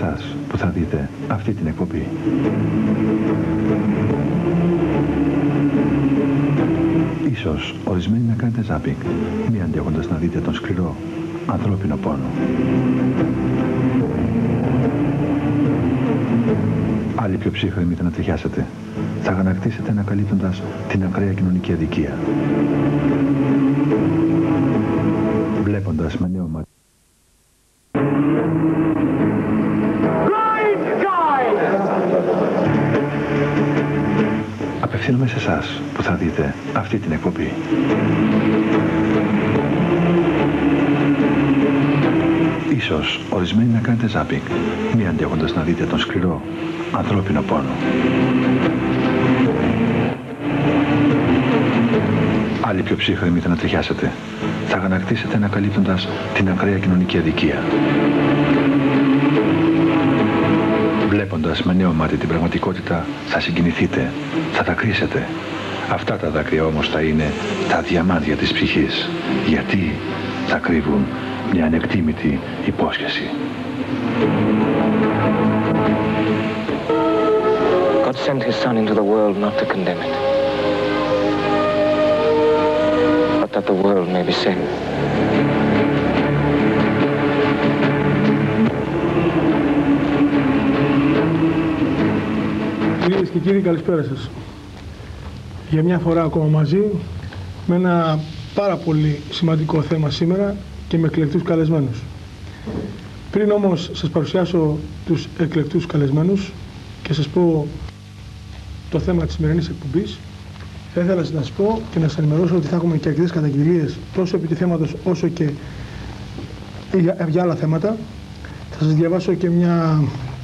εσάς που θα δείτε αυτή την εκπομπή. Ίσως ορισμένοι να κάνετε ζάπινγκ, μη αντέχοντας να δείτε τον σκληρό ανθρώπινο πόνο. Άλλοι πιο ψύχρεμοι θα να τριχιάσετε. Θα αγανακτήσετε ανακαλύπτοντας την ακραία κοινωνική αδικία. Βλέποντας με νέο μάτι. Απευθύνομαι σε εσάς που θα δείτε αυτή την εκπομπή. Ίσως ορισμένοι να κάνετε ζάπινγκ, μη αντέχοντας να δείτε τον σκληρό ανθρώπινο πόνο. Άλλοι πιο ψύχρεμοι θα να τριχιάσετε. Θα αγανακτήσετε ανακαλύπτοντας την ακραία κοινωνική αδικία. Βλέποντας με νέο μάτι την πραγματικότητα, θα συγκινηθείτε, θα τα κρίσετε. Αυτά τα δάκρυα όμως θα είναι τα διαμάντια της ψυχής, γιατί θα κρύβουν μια ανεκτήμητη υπόσχεση. God sent his son into the world not to condemn it, but that the world may be saved. Κυρίες και κύριοι, καλησπέρα σας. Για μια φορά ακόμα μαζί με ένα πάρα πολύ σημαντικό θέμα σήμερα και με εκλεκτούς καλεσμένους. Πριν όμως σας παρουσιάσω τους εκλεκτούς καλεσμένους και σας πω το θέμα της σημερινής εκπομπής, θα ήθελα να σας πω και να σας ενημερώσω ότι θα έχουμε και αρκετές καταγγελίες τόσο επί του θέματος όσο και για άλλα θέματα. Θα σας διαβάσω και μια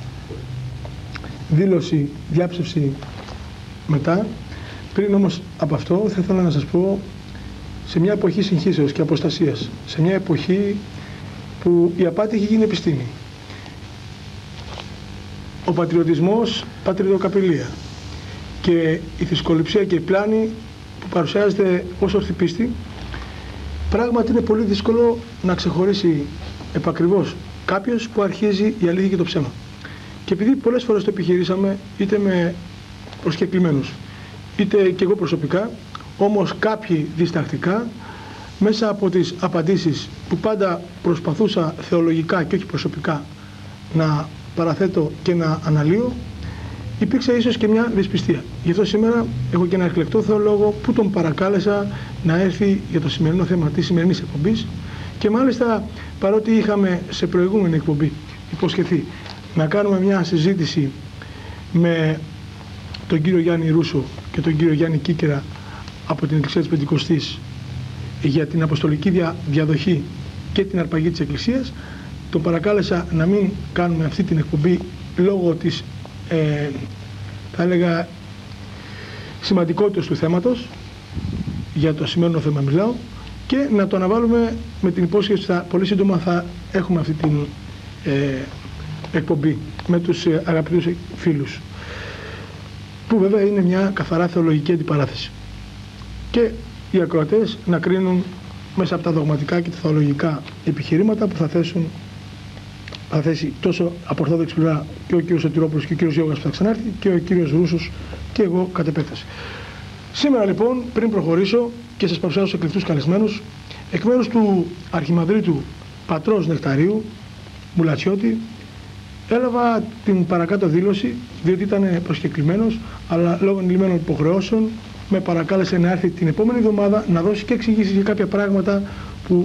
δήλωση, διάψευση μετά. Πριν όμως από αυτό θα ήθελα να σας πω, σε μια εποχή συγχύσεως και αποστασίας, σε μια εποχή που η απάτη έχει γίνει επιστήμη, ο πατριωτισμός πατριδοκαπηλεία και η θρησκοληψία και η πλάνη που παρουσιάζεται ως ορθή πίστη, πράγματι είναι πολύ δύσκολο να ξεχωρίσει επακριβώς κάποιος που αρχίζει η αλήθεια και το ψέμα. Και επειδή πολλές φορές το επιχειρήσαμε, είτε με προσκεκλημένους, είτε και εγώ προσωπικά, όμως κάποιοι διστακτικά, μέσα από τις απαντήσεις που πάντα προσπαθούσα θεολογικά και όχι προσωπικά να παραθέτω και να αναλύω, υπήρξε ίσως και μια δυσπιστία. Γι' αυτό σήμερα έχω και ένα εκλεκτό θεολόγο που τον παρακάλεσα να έρθει για το σημερινό θέμα της σημερινής εκπομπής, και μάλιστα παρότι είχαμε σε προηγούμενη εκπομπή υποσχεθεί να κάνουμε μια συζήτηση με τον κύριο Γιάννη Ρούσο και τον κύριο Γιάννη Κίκερα από την Εκκλησία της Πεντηκοστής για την αποστολική διαδοχή και την αρπαγή της Εκκλησίας, τον παρακάλεσα να μην κάνουμε αυτή την εκπομπή λόγω της θα έλεγα σημαντικότητας του θέματος, για το σημερινό θέμα μιλάω, και να το αναβάλουμε με την υπόσχεση ότι πολύ σύντομα θα έχουμε αυτή την εκπομπή με τους αγαπητούς φίλους, που βέβαια είναι μια καθαρά θεολογική αντιπαράθεση, και οι ακροατές να κρίνουν μέσα από τα δογματικά και τα θεολογικά επιχειρήματα που θα θέσει τόσο από ορθόδοξη πλευρά και ο κύριος Σωτηρόπουλος και ο κύριος Γιώργας που θα ξανάρθει και ο κύριος Ρούσος και εγώ κατ' επέκταση. Σήμερα λοιπόν, πριν προχωρήσω και σας παρουσιάσω εκλεκτούς καλεσμένους, εκ μέρους του Αρχιμανδρίτου Πατρός Νεκταρίου Μουλατσιώτη, έλαβα την παρακάτω δήλωση, διότι ήταν προσκεκλημένος, αλλά λόγω ενηλυμένων υποχρεώσεων με παρακάλεσε να έρθει την επόμενη εβδομάδα να δώσει και εξηγήσεις για κάποια πράγματα που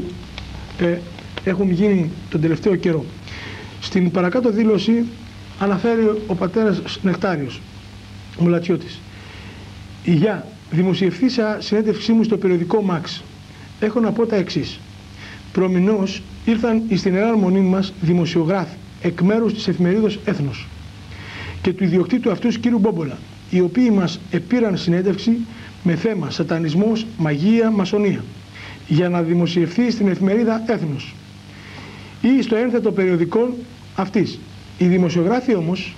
έχουν γίνει τον τελευταίο καιρό. Στην παρακάτω δήλωση αναφέρει ο πατέρας Νεκτάριος Μουλατσιώτης: «Για δημοσιευθήσα συνέντευξή μου στο περιοδικό Μαξ, έχω να πω τα εξής. Προμηνώς ήρθαν στην Ιερά Μονή μας δημοσιογράφοι εκ μέρους της εφημερίδος Έθνος και του ιδιοκτήτου αυτούς κύριου Μπόμπολα, οι οποίοι μας επήραν συνέντευξη με θέμα σατανισμός, μαγεία, μασονία, για να δημοσιευθεί στην εφημερίδα Έθνος ή στο ένθετο περιοδικό αυτής. Οι δημοσιογράφοι όμως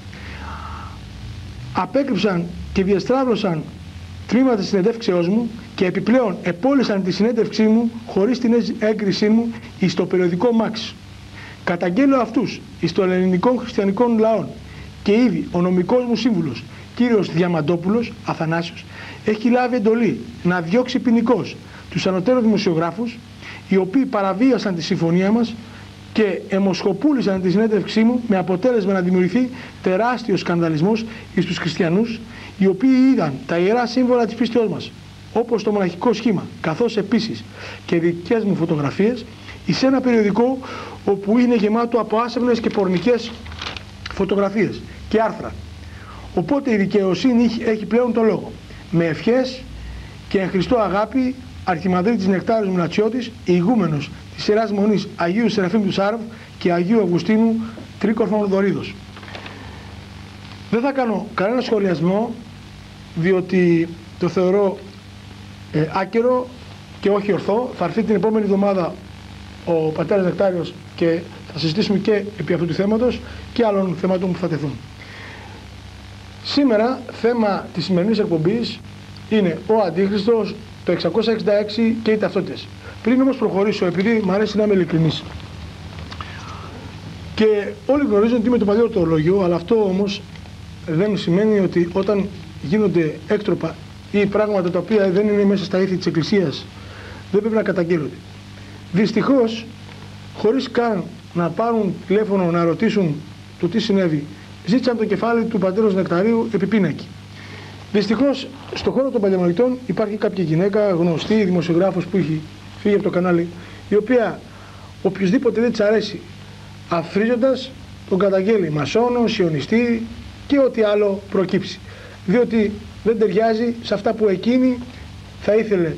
απέκρυψαν και διαστράβλωσαν τμήματα της συνεντεύξεώς μου και επιπλέον επώλησαν τη συνέντευξή μου χωρίς την έγκρισή μου στο περιοδικό Μαξ. Καταγγέλλω αυτούς εις των ελληνικών χριστιανικών λαών και ήδη ο νομικός μου σύμβουλος, κύριος Διαμαντόπουλος Αθανάσιος, έχει λάβει εντολή να διώξει ποινικώς τους ανωτέρους δημοσιογράφους, οι οποίοι παραβίασαν τη συμφωνία μας και αιμοσχοπούλησαν τη συνέντευξή μου, με αποτέλεσμα να δημιουργηθεί τεράστιος σκανδαλισμός εις τους χριστιανούς, οι οποίοι είδαν τα ιερά σύμβολα της πίστεώς μας, όπως το μοναχικό σχήμα, καθώς επίσης και δικές μου φωτογραφίες, εις ένα περιοδικό όπου είναι γεμάτο από άσεμνες και πορνικές φωτογραφίες και άρθρα. Οπότε η δικαιοσύνη έχει πλέον το λόγο. Με ευχές και εν Χριστώ αγάπη, Αρχιμανδρίτης Νεκτάριος Μουνατσιώτης, ηγούμενος της Ιεράς Μονής Αγίου Σεραφείμ του Σάρβ και Αγίου Αυγουστίνου Τρίκορφων Δωρίδος. Δεν θα κάνω κανένα σχολιασμό, διότι το θεωρώ άκυρο και όχι ορθό. Θα έρθει την επόμενη εβδομάδα ο πατέρας Νεκτάριος και θα συζητήσουμε και επί αυτού του θέματος και άλλων θεμάτων που θα τεθούν. Σήμερα θέμα της σημερινής εκπομπής είναι ο Αντίχριστος, το 666 και οι ταυτότητες. Πριν όμως προχωρήσω, επειδή μου αρέσει να είμαι ειλικρινής, και όλοι γνωρίζουν ότι είμαι το παλιό ορτολόγιο, αλλά αυτό όμως δεν σημαίνει ότι όταν γίνονται έκτροπα ή πράγματα τα οποία δεν είναι μέσα στα ήθη της Εκκλησίας, δεν πρέπει να καταγγέλλονται. Δυστυχώς, χωρίς καν να πάρουν τηλέφωνο να ρωτήσουν το τι συνέβη, ζήτησαν το κεφάλι του πατέρος Νεκταρίου επί πίνακι. Δυστυχώς, στον χώρο των παλαιομαγητών υπάρχει κάποια γυναίκα γνωστή, δημοσιογράφος που έχει φύγει από το κανάλι, η οποία οποιοδήποτε δεν της αρέσει, αφρίζοντας, τον καταγγέλει μασόνο, σιωνιστή και ό,τι άλλο προκύψει. Διότι δεν ταιριάζει σε αυτά που εκείνη θα ήθελε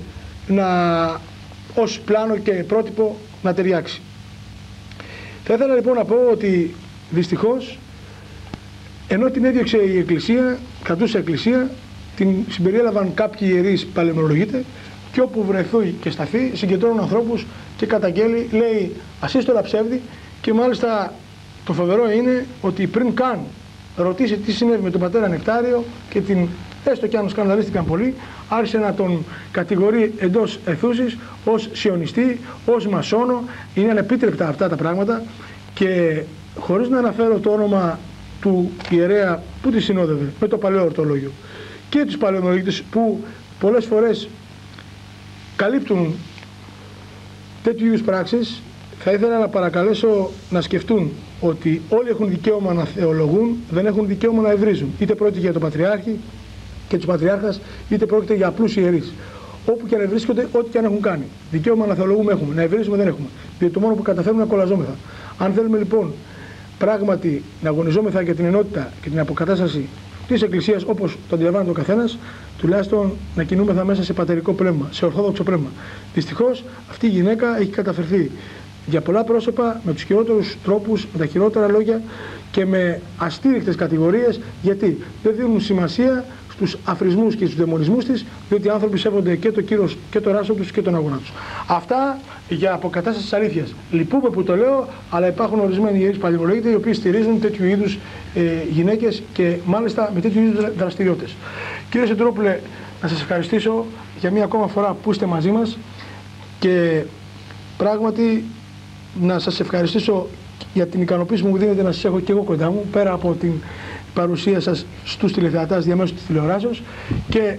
ως πλάνο και πρότυπο να ταιριάξει. Θα ήθελα λοιπόν να πω ότι δυστυχώς, ενώ την έδιωξε η Εκκλησία, κρατούσε η Εκκλησία, την συμπεριέλαβαν κάποιοι ιερείς παλαιμνολογείτε και όπου βρεθεί και σταθεί συγκεντρώνουν ανθρώπους και καταγγέλει, λέει ασύστολα ψεύδι, και μάλιστα το φοβερό είναι ότι πριν καν ρωτήσει τι συνέβη με τον πατέρα Νεκτάριο και την, έστω και αν σκανδαλίστηκαν πολύ, άρχισε να τον κατηγορεί εντός αιθούσης ως σιωνιστή, ως μασόνο. Είναι ανεπίτρεπτα αυτά τα πράγματα και χωρίς να αναφέρω το όνομα του ιερέα που τη συνόδευε με το παλαιό ορτολόγιο και τους παλαιομολογίτες που πολλές φορές καλύπτουν τέτοιου είδους πράξεις, θα ήθελα να παρακαλέσω να σκεφτούν ότι όλοι έχουν δικαίωμα να θεολογούν, δεν έχουν δικαίωμα να ευρίζουν. Είτε πρόκειται για τον Πατριάρχη και τους Πατριάρχας, είτε πρόκειται για απλούς ιερείς. Όπου και αν βρίσκονται, ό,τι και αν έχουν κάνει. Δικαίωμα να θεολογούμε έχουμε, να ευρίζουμε δεν έχουμε. Διότι το μόνο που καταφέρουμε είναι να κολλαζόμεθα. Αν θέλουμε λοιπόν πράγματι να αγωνιζόμεθα για την ενότητα και την αποκατάσταση της Εκκλησίας όπως το αντιλαμβάνεται ο καθένας, τουλάχιστον να κινούμεθα μέσα σε πατερικό πνεύμα, σε ορθόδοξο πνεύμα. Δυστυχώς αυτή η γυναίκα έχει καταφερθεί για πολλά πρόσωπα με τους χειρότερους τρόπους, με τα χειρότερα λόγια και με αστήρικτες κατηγορίες, γιατί δεν δίνουν σημασία στους αφρισμούς και στους δαιμονισμούς της, διότι οι άνθρωποι σέβονται και το κύρος και το ράσο τους και τον αγώνα τους. Αυτά για αποκατάσταση της αλήθειας. Λυπούμε που το λέω, αλλά υπάρχουν ορισμένοι ιερείς παλαιομολογίτες οι οποίοι στηρίζουν τέτοιου είδους γυναίκες και μάλιστα με τέτοιου είδους δραστηριότητες. Κύριε Σεντρόπουλε, να σας ευχαριστήσω για μία ακόμα φορά που είστε μαζί μας και πράγματι να σας ευχαριστήσω για την ικανοποίηση που μου δίνετε να σας έχω και εγώ κοντά μου, πέρα από την παρουσία σας στους τηλεθεατάς διαμέσου της τηλεοράσεως, και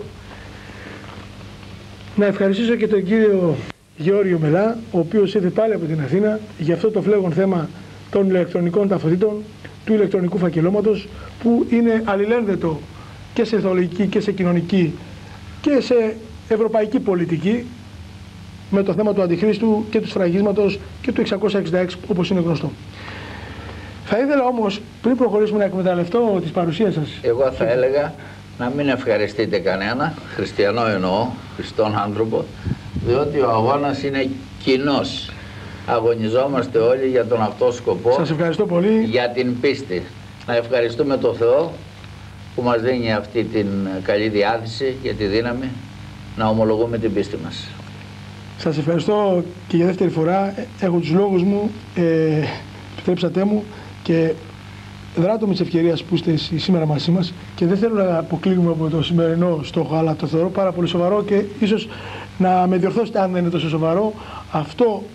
να ευχαριστήσω και τον κύριο Γεώργιο Μελά, ο οποίος ήρθε πάλι από την Αθήνα για αυτό το φλέγον θέμα των ηλεκτρονικών ταυτοτήτων, του ηλεκτρονικού φακελώματος, που είναι αλληλένδετο και σε θεολογική και σε κοινωνική και σε ευρωπαϊκή πολιτική με το θέμα του Αντιχρίστου και του σφραγίσματος και του 666 όπως είναι γνωστό. Θα ήθελα όμως πριν προχωρήσουμε να εκμεταλλευτώ της παρουσίας σας. Εγώ θα έλεγα να μην ευχαριστείτε κανένα, χριστιανό εννοώ, χριστόν άνθρωπο, διότι ο αγώνας είναι κοινός. Αγωνιζόμαστε όλοι για τον αυτό σκοπό. Σας ευχαριστώ πολύ. Για την πίστη. Να ευχαριστούμε τον Θεό που μας δίνει αυτή την καλή διάθεση για τη δύναμη να ομολογούμε την πίστη μας. Σας ευχαριστώ και για δεύτερη φορά. Έχω τους λόγους μου, επιτρέψατε μου, και δράτω με τις ευκαιρίες που είστε σήμερα μαζί μας και δεν θέλω να αποκλίνουμε από το σημερινό στόχο, αλλά το θεωρώ πάρα πολύ σοβαρό και ίσως να με διορθώσετε αν δεν είναι τόσο σοβαρό αυτό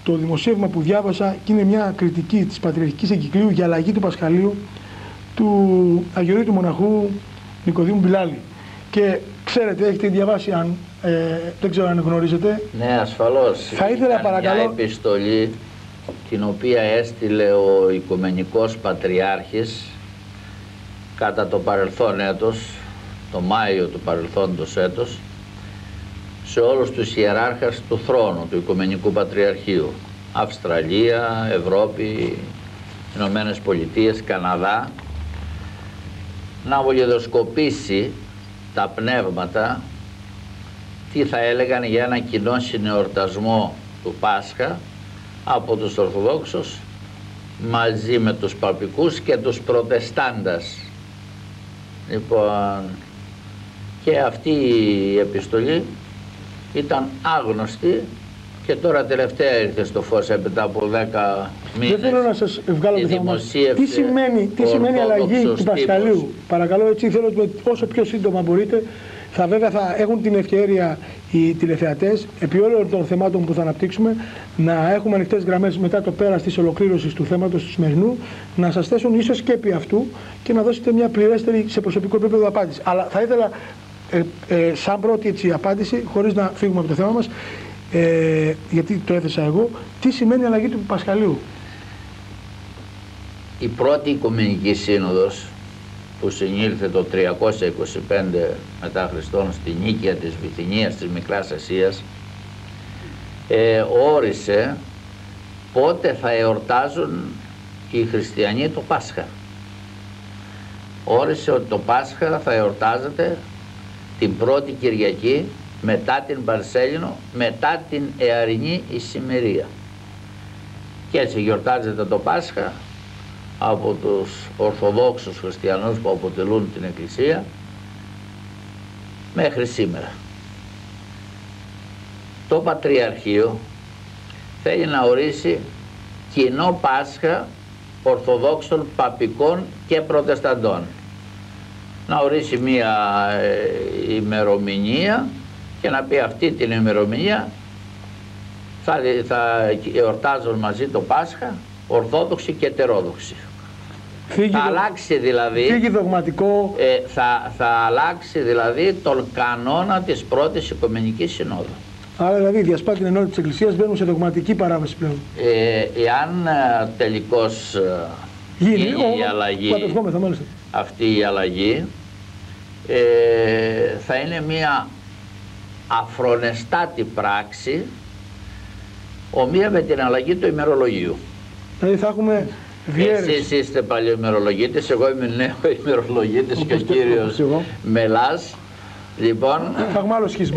το δημοσίευμα που διάβασα και είναι μια κριτική της Πατριαρχικής Εγκυκλίου για αλλαγή του Πασχαλίου του Αγιορείτου Μοναχού Νικοδήμου Μπιλάλη. Και ξέρετε, έχετε διαβάσει, αν δεν ξέρω αν γνωρίζετε. Ναι, ασφαλώς. Θα ήθελα παρακαλώ. Μια επιστολή την οποία έστειλε ο Οικουμενικός Πατριάρχης κατά το παρελθόν έτος, το Μάιο του παρελθόντος έτος, σε όλους τους ιεράρχες του θρόνου του Οικουμενικού Πατριαρχείου, Αυστραλία, Ευρώπη, Ηνωμένες Πολιτείες, Καναδά, να βολιδοσκοπήσει τα πνεύματα τι θα έλεγαν για ένα κοινό συνεορτασμό του Πάσχα από τους Ορθοδόξους μαζί με τους Παπικούς και τους Προτεστάντας. Λοιπόν, και αυτή η επιστολή ήταν άγνωστη και τώρα τελευταία ήρθε στο φως έπειτα από 10 μήνες. Δεν θέλω να σας βγάλω το θέμα. Τι σημαίνει αλλαγή του Πασχαλίου. Παρακαλώ, έτσι θέλω όσο πιο σύντομα μπορείτε. Βέβαια θα έχουν την ευκαιρία οι τηλεθεατές επί όλων των θεμάτων που θα αναπτύξουμε να έχουμε ανοιχτές γραμμές μετά το πέρας της ολοκλήρωσης του θέματος του σημερινού, να σας θέσουν ίσως και επί αυτού και να δώσετε μια πληρέστερη σε προσωπικό επίπεδο απάντηση. Αλλά θα ήθελα σαν πρώτη έτσι, απάντηση, χωρίς να φύγουμε από το θέμα μας, γιατί το έθεσα εγώ, τι σημαίνει αλλαγή του Πασχαλίου. Η πρώτη Οικουμενική Σύνοδος που συνήλθε το 325 μετά Χριστόν στη Νίκαια της Βυθινίας της Μικράς Ασίας, όρισε πότε θα εορτάζουν οι χριστιανοί το Πάσχα. Όρισε ότι το Πάσχα θα εορτάζεται την πρώτη Κυριακή μετά την Παρσέλινο, μετά την Εαρινή Ησημερία. Και έτσι γιορτάζεται το Πάσχα από τους Ορθοδόξους χριστιανούς που αποτελούν την Εκκλησία μέχρι σήμερα. Το Πατριαρχείο θέλει να ορίσει κοινό Πάσχα Ορθοδόξων, Παπικών και Προτεσταντών. Να ορίσει μία ημερομηνία και να πει αυτή την ημερομηνία θα εορτάζουν μαζί το Πάσχα Ορθόδοξοι και Ετερόδοξοι. Θα αλλάξει δηλαδή, θα αλλάξει δηλαδή τον κανόνα της πρώτης Οικουμενικής Συνόδου. Άρα δηλαδή η διασπάτη ενότητα της Εκκλησίας μπαίνουν σε δογματική παράβαση πλέον. Εάν τελικώς γίνει η αλλαγή, αυτή η αλλαγή, θα είναι μια αφρονεστάτη πράξη ομοία με την αλλαγή του ημερολογίου. Δηλαδή θα έχουμε διέρεση. Εσείς είστε παλιοημερολογίτης, εγώ είμαι νέο ημερολογίτης και ο κύριος Μελάς. Λοιπόν, θα έχουμε άλλο σχίσμα.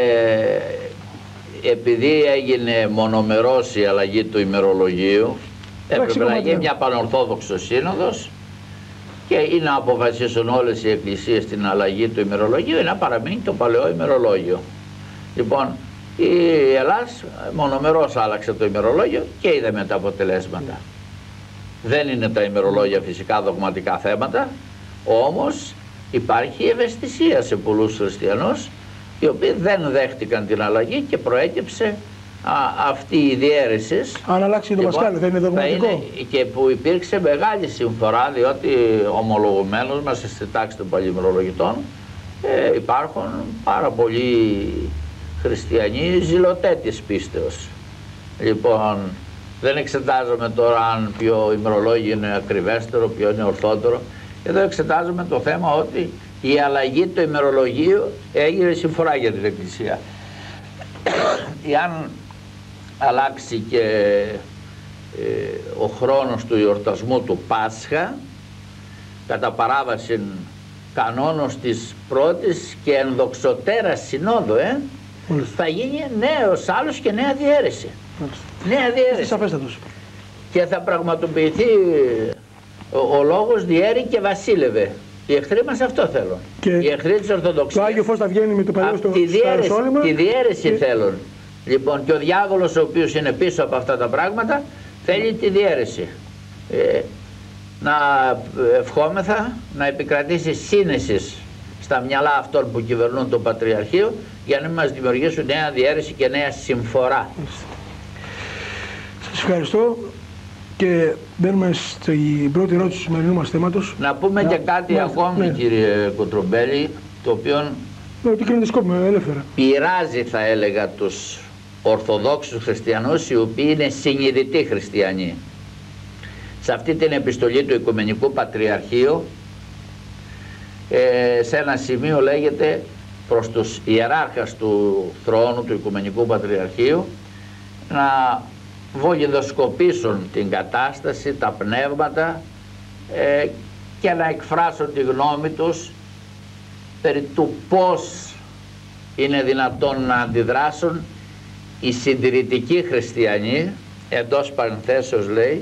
Επειδή έγινε μονομερός η αλλαγή του ημερολογίου, έπρεπε να γίνει μια πανορθόδοξο σύνοδος και ή να αποφασίσουν όλες οι εκκλησίες την αλλαγή του ημερολογίου ή να παραμείνει το παλαιό ημερολόγιο. Λοιπόν, η Ελλάς μονομερός άλλαξε το ημερολόγιο και είδαμε τα αποτελέσματα. Δεν είναι τα ημερολόγια φυσικά δογματικά θέματα, όμως υπάρχει ευαισθησία σε πολλούς χριστιανούς οι οποίοι δεν δέχτηκαν την αλλαγή και προέκυψε αυτή η διαίρεση. Αν αλλάξει το Πασχάλιο δεν είναι δογματικό. Και που υπήρξε μεγάλη συμφορά, διότι ομολογουμένως μας στη τάξη των παλιημερολογητών υπάρχουν πάρα πολλοί χριστιανοί ζηλωτέ της πίστεως. Λοιπόν, δεν εξετάζουμε τώρα αν ποιο ημερολόγιο είναι ακριβέστερο, ποιο είναι ορθότερο. Εδώ εξετάζουμε το θέμα ότι η αλλαγή του ημερολογίου έγινε συμφορά για την Εκκλησία. Εάν αλλάξει και ο χρόνος του εορτασμού του Πάσχα, κατά παράβαση κανόνος της πρώτης και ενδοξωτέρας συνόδου, θα γίνει νέος άλλος και νέα διαίρεση. Νέα διαίρεση. Και θα πραγματοποιηθεί ο λόγος διέρη και βασίλευε. Οι εχθροί μας αυτό θέλουν. Και οι εχθροί της Ορθοδοξίας. Το Άγιο Φως θα βγαίνει με το παλιό στο Ιεροσόλυμα. Τη διαίρεση θέλουν. Λοιπόν, και ο διάβολος ο οποίος είναι πίσω από αυτά τα πράγματα θέλει τη διαίρεση. Να ευχόμεθα να επικρατήσει σύνεση στα μυαλά αυτών που κυβερνούν το Πατριαρχείο για να μην μας δημιουργήσουν νέα διαίρεση και νέα συμφορά. Σας ευχαριστώ και μπαίνουμε στην πρώτη ερώτηση του σημερινού μας θέματος. Να πούμε και κάτι ακόμη, κύριε Κοτρομπέλη, το οποίο τι κρίνεται σκόπιμο, ελεύθερα. πειράζει, θα έλεγα, τους Ορθοδόξους χριστιανούς, οι οποίοι είναι συνειδητοί χριστιανοί. Σε αυτή την επιστολή του Οικουμενικού Πατριαρχείου, σε ένα σημείο λέγεται προς τους ιεράρχες του θρόνου του Οικουμενικού Πατριαρχείου να βογιδοσκοπήσουν την κατάσταση, τα πνεύματα και να εκφράσουν τη γνώμη τους περί του πώς είναι δυνατόν να αντιδράσουν οι συντηρητικοί χριστιανοί, εντός παρενθέσεως λέει,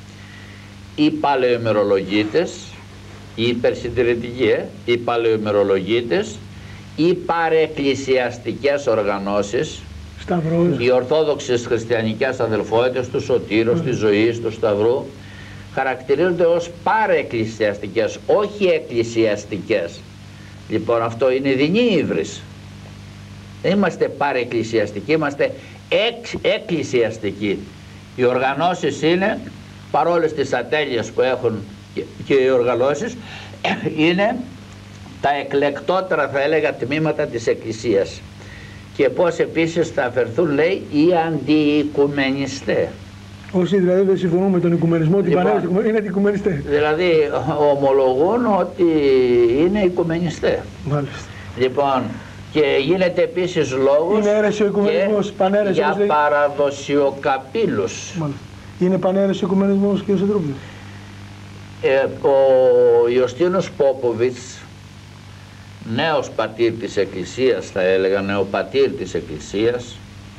οι παλαιοημερολογίτες, οι υπερσυντηρητικοί, οι παλαιοημερολογίτες, οι παρεκκλησιαστικές οργανώσεις, Σταυρός. οι ορθόδοξες χριστιανικές αδελφότητες του Σωτήρος, της Ζωής, του Σταυρού, χαρακτηρίζονται ως παρεκκλησιαστικές, όχι εκκλησιαστικές. Λοιπόν, αυτό είναι δεινή ύβρις. Δεν είμαστε παρεκκλησιαστικοί, είμαστε εκκλησιαστικοί. Οι οργανώσεις είναι, παρόλες τις ατέλειες που έχουν και οι οργανώσεις, είναι τα εκλεκτότερα, θα έλεγα, τμήματα της Εκκλησίας. Και πώς επίσης θα αφαιρθούν, λέει, οι αντιοικουμενιστές. Όσοι δηλαδή δεν συμφωνούν με τον οικουμενισμό, την πανέρωση είναι αντιοικουμενιστές. Δηλαδή ομολογούν ότι είναι οικουμενιστές. Μάλιστα. Λοιπόν, και γίνεται επίσης λόγος είναι αίρεση ο οικουμενισμός, πανέρεση, για παραδοσιοκαπήλους. Μάλιστα. Είναι πανέρεση ο οικουμενισμός, κύριε Σεντρόπουλε. Ο Ιωστίνος Πόποβιτς, νέος πατήρ της Εκκλησίας, θα έλεγα, νεοπατήρ της Εκκλησίας,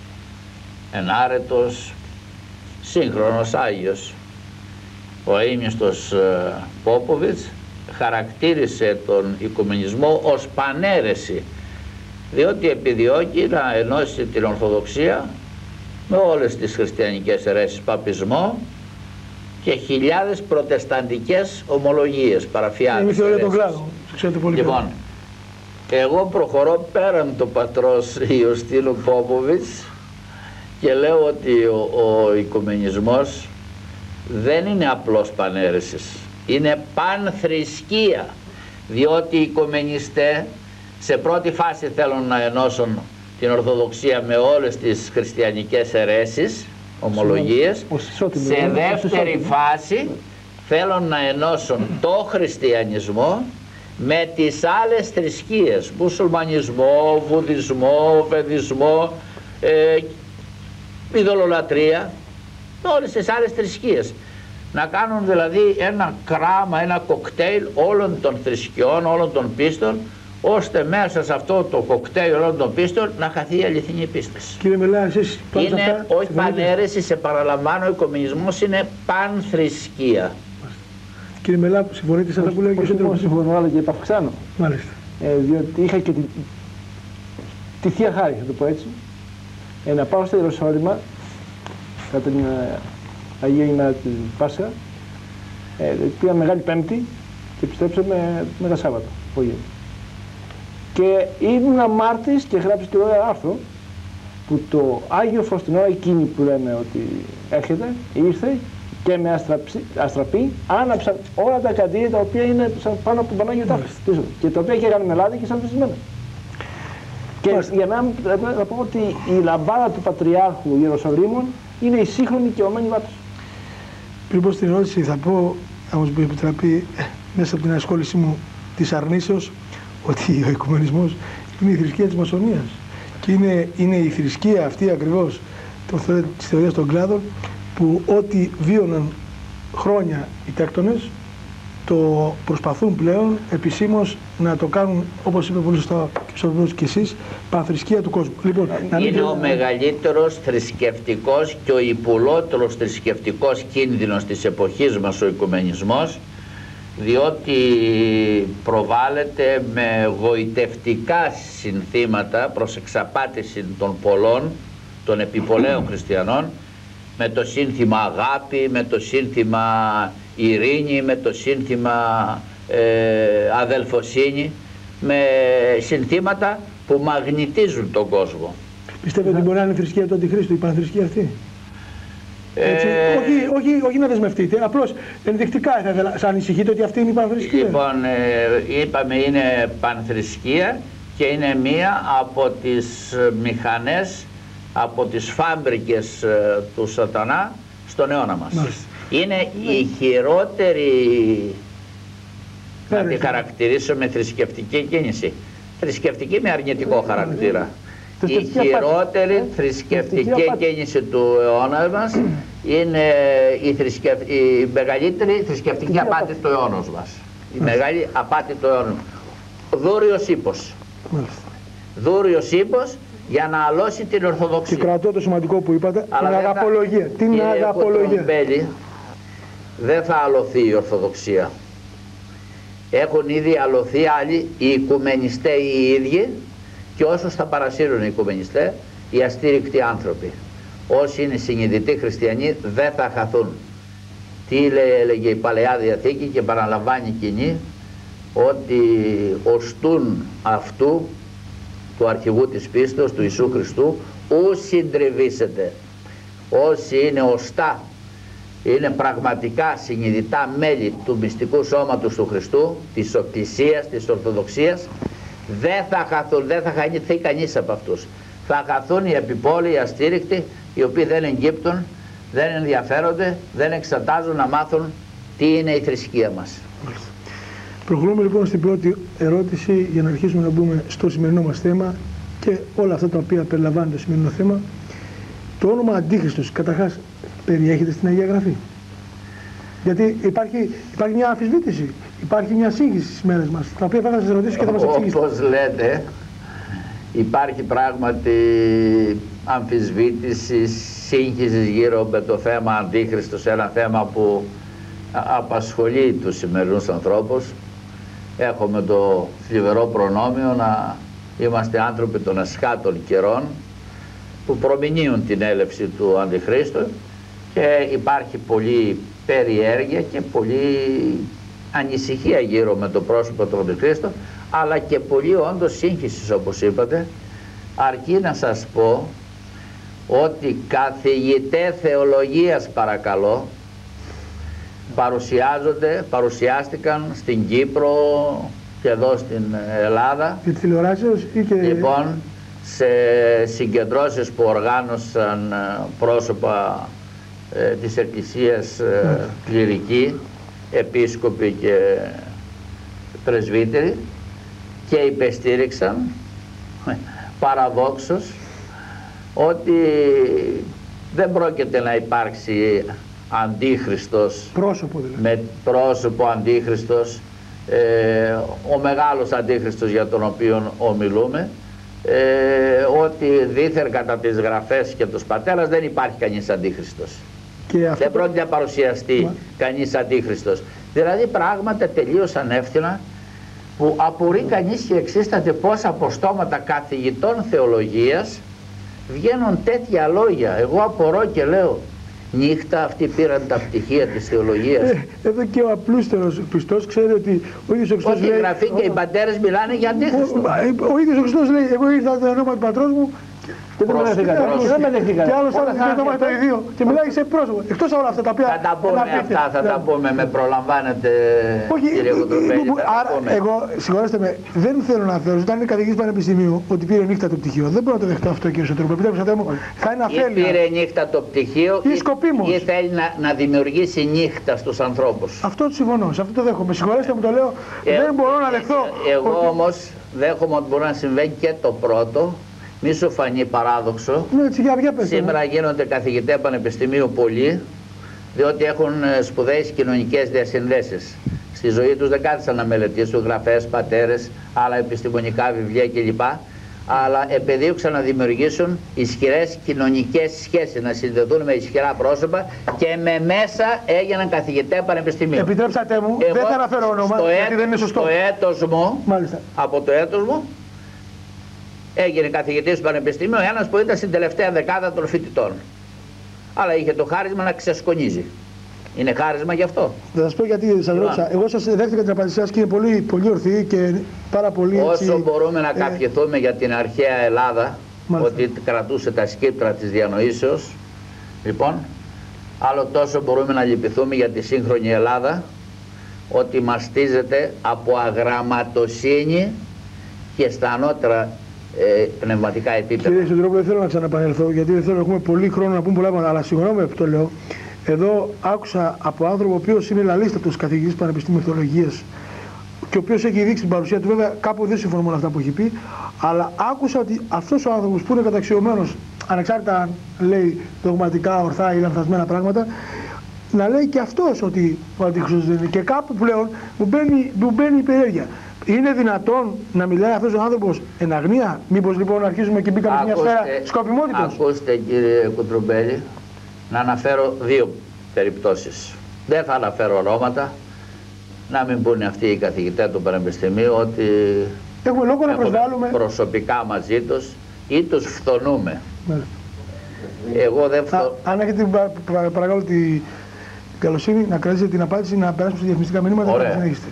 ενάρετος, σύγχρονος Άγιος, ο αείμνηστος Πόποβιτς, χαρακτήρισε τον οικουμενισμό ως πανέρεση, διότι επιδιώκει να ενώσει την Ορθοδοξία με όλες τις χριστιανικές αιρέσεις, παπισμό και χιλιάδες προτεσταντικές ομολογίες, παραφιάδες. Είναι η θεωρία των κλάδων, ξέρετε πολύ. Λοιπόν, εγώ προχωρώ πέραν του πατρός Ιωστίνου Πόποβιτς και λέω ότι ο οικουμενισμός δεν είναι απλώς πανέρεσης, είναι πανθρησκεία, διότι οι οικουμενιστές σε πρώτη φάση θέλουν να ενώσουν την Ορθοδοξία με όλες τις χριστιανικές αιρέσεις, ομολογίες. Σε δεύτερη φάση θέλουν να ενώσουν το χριστιανισμό με τις άλλες θρησκείες, μουσουλμανισμό, βουδισμό, παιδισμό, ειδωλολατρία, όλες τις άλλες θρησκείες. Να κάνουν δηλαδή ένα κράμα, ένα κοκτέιλ όλων των θρησκειών, όλων των πίστων, ώστε μέσα σε αυτό το κοκτέιλ όλων των πίστων να χαθεί η αληθινή πίστης. Κύριε Μελά, εσείς είναι όχι πανέρεση, σε παραλαμβάνω, ο οικουμενισμός είναι πανθρησκεία. Κύριε Μελά, συμφωνείτε σε αυτά που λέει ο κ. Σεντρόπουλος? Συμφωνώ, αλλά και επαυξάνω. Μάλιστα. Διότι είχα και τη Θεία Χάρη, θα το πω έτσι, να πάω στο Ιεροσόλυμα κατά την Αγία ημέρα του Πάσχα, πήγα Μεγάλη Πέμπτη και επιστρέψαμε Μέγα Σάββατο, απόγευμα. Και ήμουν μάρτης και γράψε και ένα άρθρο που το Άγιο Φωστινό, εκείνη που λέμε ότι έρχεται, ήρθε και με αστραπή άναψαν όλα τα καντήρια τα οποία είναι πάνω από τον Πανάγιο Τάφο και τα οποία και μελάδι και σαν φυσισμένα. Και για μένα να πω ότι η λαμπάδα του Πατριάρχου Ιεροσολύμων είναι η σύγχρονη και ομένη βάτος. Πριν πω στην ερώτηση θα πω, αν μου επιτραπεί, μέσα από την ασχόλησή μου της αρνήσεως, ότι ο οικουμενισμός είναι η θρησκεία της μασονίας και είναι η θρησκεία αυτή ακριβώς της θεωρίας των κλάδων που ό,τι βίωναν χρόνια οι τέκτονες το προσπαθούν πλέον επισήμως να το κάνουν, όπως είπε πολύ σωστά και εσείς, πανθρησκεία του κόσμου. Λοιπόν, είναι ο μεγαλύτερος θρησκευτικός και ο υπουλότερος θρησκευτικός κίνδυνος της εποχής μας ο οικουμενισμός, διότι προβάλλεται με γοητευτικά συνθήματα προς εξαπάτηση των πολλών, των επιπολέων χριστιανών, με το σύνθημα αγάπη, με το σύνθημα ειρήνη, με το σύνθημα αδελφοσύνη, με συνθήματα που μαγνητίζουν τον κόσμο. Πιστεύετε ότι μπορεί να είναι η θρησκεία του Αντιχρίστου, η πανθρησκεία αυτή? Όχι να δεσμευτείτε, απλώς ενδεικτικά θα ήθελα. Σας ανησυχείτε ότι αυτή είναι η πανθρησκεία? Λοιπόν, είπαμε είναι πανθρησκεία και είναι μία από τις μηχανές, από τις φάμπρικες του σατανά στον αιώνα μας. Μάλιστα. Είναι η χειρότερη, να τη χαρακτηρίσω με θρησκευτική κίνηση. Θρησκευτική με αρνητικό χαρακτήρα. Η χειρότερη θρησκευτική κίνηση του αιώνα μας είναι η μεγαλύτερη θρησκευτική απάτη του αιώνα μας. Η μεγάλη απάτη του αιώνα. Δούριος ύπος. Δούριος ύπος για να αλώσει την Ορθοδοξία. Και κρατώ το σημαντικό που είπατε, την αγαπολογία. Την αγαπολογία. Δεν θα αλωθεί η Ορθοδοξία. Έχουν ήδη αλωθεί άλλοι, οι οικουμενιστές οι ίδιοι, και όσους θα παρασύρουν οι οικουμενιστές, οι αστήρικτοι άνθρωποι. Όσοι είναι συνειδητοί χριστιανοί δεν θα χαθούν. Τι έλεγε η Παλαιά Διαθήκη και παραλαμβάνει κοινή, ότι οστούν αυτού του αρχηγού της πίστεως, του Ιησού Χριστού, ου συντριβήσετε. Όσοι είναι οστά, είναι πραγματικά συνειδητά μέλη του μυστικού σώματος του Χριστού, της Εκκλησίας, της Ορθοδοξίας, δεν θα χαθούν, δεν θα χαθεί κανείς από αυτούς. Θα χαθούν οι επιπόλαιοι, οι αστήρικτοι, οι οποίοι δεν εγκύπτουν, δεν ενδιαφέρονται, δεν εξετάζουν να μάθουν τι είναι η θρησκεία μας. Προχωρούμε λοιπόν στην πρώτη ερώτηση για να αρχίσουμε να μπούμε στο σημερινό μας θέμα και όλα αυτά τα οποία περιλαμβάνει το σημερινό θέμα. Το όνομα Αντίχριστος καταρχάς περιέχεται στην Αγία Γραφή? Γιατί υπάρχει μια αμφισβήτηση, υπάρχει μια σύγχυση στις μέρες μας, τα οποία θα σας ρωτήσω και θα μας εξηγήσετε. Όπως λέτε, υπάρχει πράγματι αμφισβήτηση, σύγχυση γύρω με το θέμα Αντίχριστος, ένα θέμα που απασχολεί τους σημερινούς ανθρώπους. Έχουμε το θλιβερό προνόμιο να είμαστε άνθρωποι των εσχάτων καιρών που προμηνύουν την έλευση του Αντιχρίστου και υπάρχει πολλή περιέργεια και πολλή ανησυχία γύρω με το πρόσωπο του Αντιχρίστου, αλλά και πολλή όντως σύγχυση, όπως είπατε, αρκεί να σας πω ότι καθηγητές θεολογίας, παρακαλώ, παρουσιάστηκαν στην Κύπρο και εδώ στην Ελλάδα. Και τηλεοράσεις ή και... Λοιπόν, σε συγκεντρώσεις που οργάνωσαν πρόσωπα της Εκκλησίας, κληρικοί, επίσκοποι και πρεσβύτεροι, και υπεστήριξαν παραδόξως ότι δεν πρόκειται να υπάρξει Αντίχριστος, πρόσωπο δηλαδή. Με πρόσωπο Αντίχριστος, ο μεγάλος Αντίχριστος για τον οποίο ομιλούμε, ότι δήθεν κατά τις γραφές και τους πατέρας δεν υπάρχει κανείς Αντίχριστος. Δεν πρόκειται να παρουσιαστεί κανείς Αντίχριστος. Δηλαδή πράγματα τελείως ανεύθυνα που απορεί κανείς και εξίσταται πώς από στόματα καθηγητών θεολογίας βγαίνουν τέτοια λόγια. Εγώ απορώ και λέω, νύχτα αυτοί πήραν τα πτυχία της θεολογίας. Εδώ και ο απλούστερος πιστός ξέρει ότι ο ίδιος ο Χριστός λέει... Όχι, η Γραφή και οι πατέρες μιλάνε για Αντίχριστο. Ο ίδιος ο Χριστός λέει, εγώ ήρθα το όνομα του πατρός μου και δεν με δέχτηκα. Και άλλος άλλος το όνομα το ίδιο και μιλάει σε πρόσωπο. Εκτός από όλα αυτά τα οποία... Θα τα πούμε αυτά, θα τα πούμε, με προλαμβάνετε, κύριε Κοτροπέλη. Άρα εγώ, συγχωρέστε με, δεν θέλω να θεωρήσω, όταν είναι καθηγητής πανεπιστημίου, ότι πήρε νύχτα το πτυχίο. Δεν μπορώ να το δεχτώ αυτό, κύριε Σωτηροπούλου. Επιτρέψτε μου, θα είναι αφέλεια. Ή πήρε νύχτα το πτυχίο ή θέλει να δημιουργήσει νύχτα στους ανθρώπους. Αυτό το συμφωνώ, σε αυτό το δέχομαι. Συγχωρέστε μου, το λέω, δεν μπορώ να δεχτώ. Εγώ όμως δέχομαι ότι μπορεί να συμβαίνει και το πρώτο. Μη σου φανεί παράδοξο. Σήμερα γίνονται καθηγητές πανεπιστημίου πολλοί, διότι έχουν σπουδαίες κοινωνικές διασυνδέσεις. Στη ζωή τους δεν κάθισαν να μελετήσουν γραφές, πατέρες, άλλα επιστημονικά βιβλία κλπ. Αλλά επεδίωξαν να δημιουργήσουν ισχυρές κοινωνικές σχέσεις, να συνδεθούν με ισχυρά πρόσωπα και με μέσα έγιναν καθηγητές πανεπιστημίου. Επιτρέψατε μου, δεν θα αναφέρω όνομα, γιατί δεν είναι σωστό. Το έτος μου, από το έτος μου, έγινε καθηγητής του Πανεπιστημίου ένας που ήταν στην τελευταία δεκάδα των φοιτητών. Αλλά είχε το χάρισμα να ξεσκονίζει. Είναι χάρισμα γι' αυτό. Θα σας πω γιατί σας ρώτησα. Εγώ σας δέχτηκα την απάντησή σας και είναι πολύ, πολύ ορθή και πάρα πολύ έτσι... Όσο μπορούμε να καπιεθούμε για την αρχαία Ελλάδα, ότι κρατούσε τα σκύπτρα της διανοήσεως, λοιπόν, Άλλο τόσο μπορούμε να λυπηθούμε για τη σύγχρονη Ελλάδα, ότι μαστίζεται από αγραμματοσύνη και στα ανώτερα πνευματικά επίπεδα. Κύριε Σωτηρόπουλε, δεν θέλω να ξαναπανέλθω, γιατί δεν θέλω να έχουμε πολύ χρόνο να πούμε πολλά πράγματα, αλλά συγγνώμη που το λέω. Εδώ άκουσα από άνθρωπο ο οποίος είναι λαλίστατος καθηγητής Πανεπιστημίου Θεολογίας και ο οποίος έχει δείξει την παρουσία του. Βέβαια, κάπου δεν συμφωνώ με αυτά που έχει πει, αλλά άκουσα ότι αυτός ο άνθρωπος που είναι καταξιωμένος, ανεξάρτητα αν λέει δογματικά, ορθά ή λανθασμένα πράγματα, να λέει και αυτός ότι ο Αντίχριστος δεν είναι. Και κάπου πλέον μου μπαίνει η περιέργεια. Είναι δυνατόν να μιλάει αυτός ο άνθρωπος εν αγνία? Μήπως λοιπόν αρχίζουμε και μπήκαμε σε μια σφαίρα σκοπιμότητας? Ακούστε κύριε Κουτρουμπέλη, να αναφέρω δύο περιπτώσεις. Δεν θα αναφέρω ονόματα, να μην πούνε αυτοί οι καθηγητές του Πανεπιστημίου ότι έχουμε λόγο να προσβάλλουμε προσωπικά μαζί τους ή τους φθονούμε. Εγώ δεν αν έχετε παρακαλώ την καλοσύνη να κρατήσετε την απάντηση, να περάσουμε σε διαφημιστικά μηνύματα και να συνεχίσετε.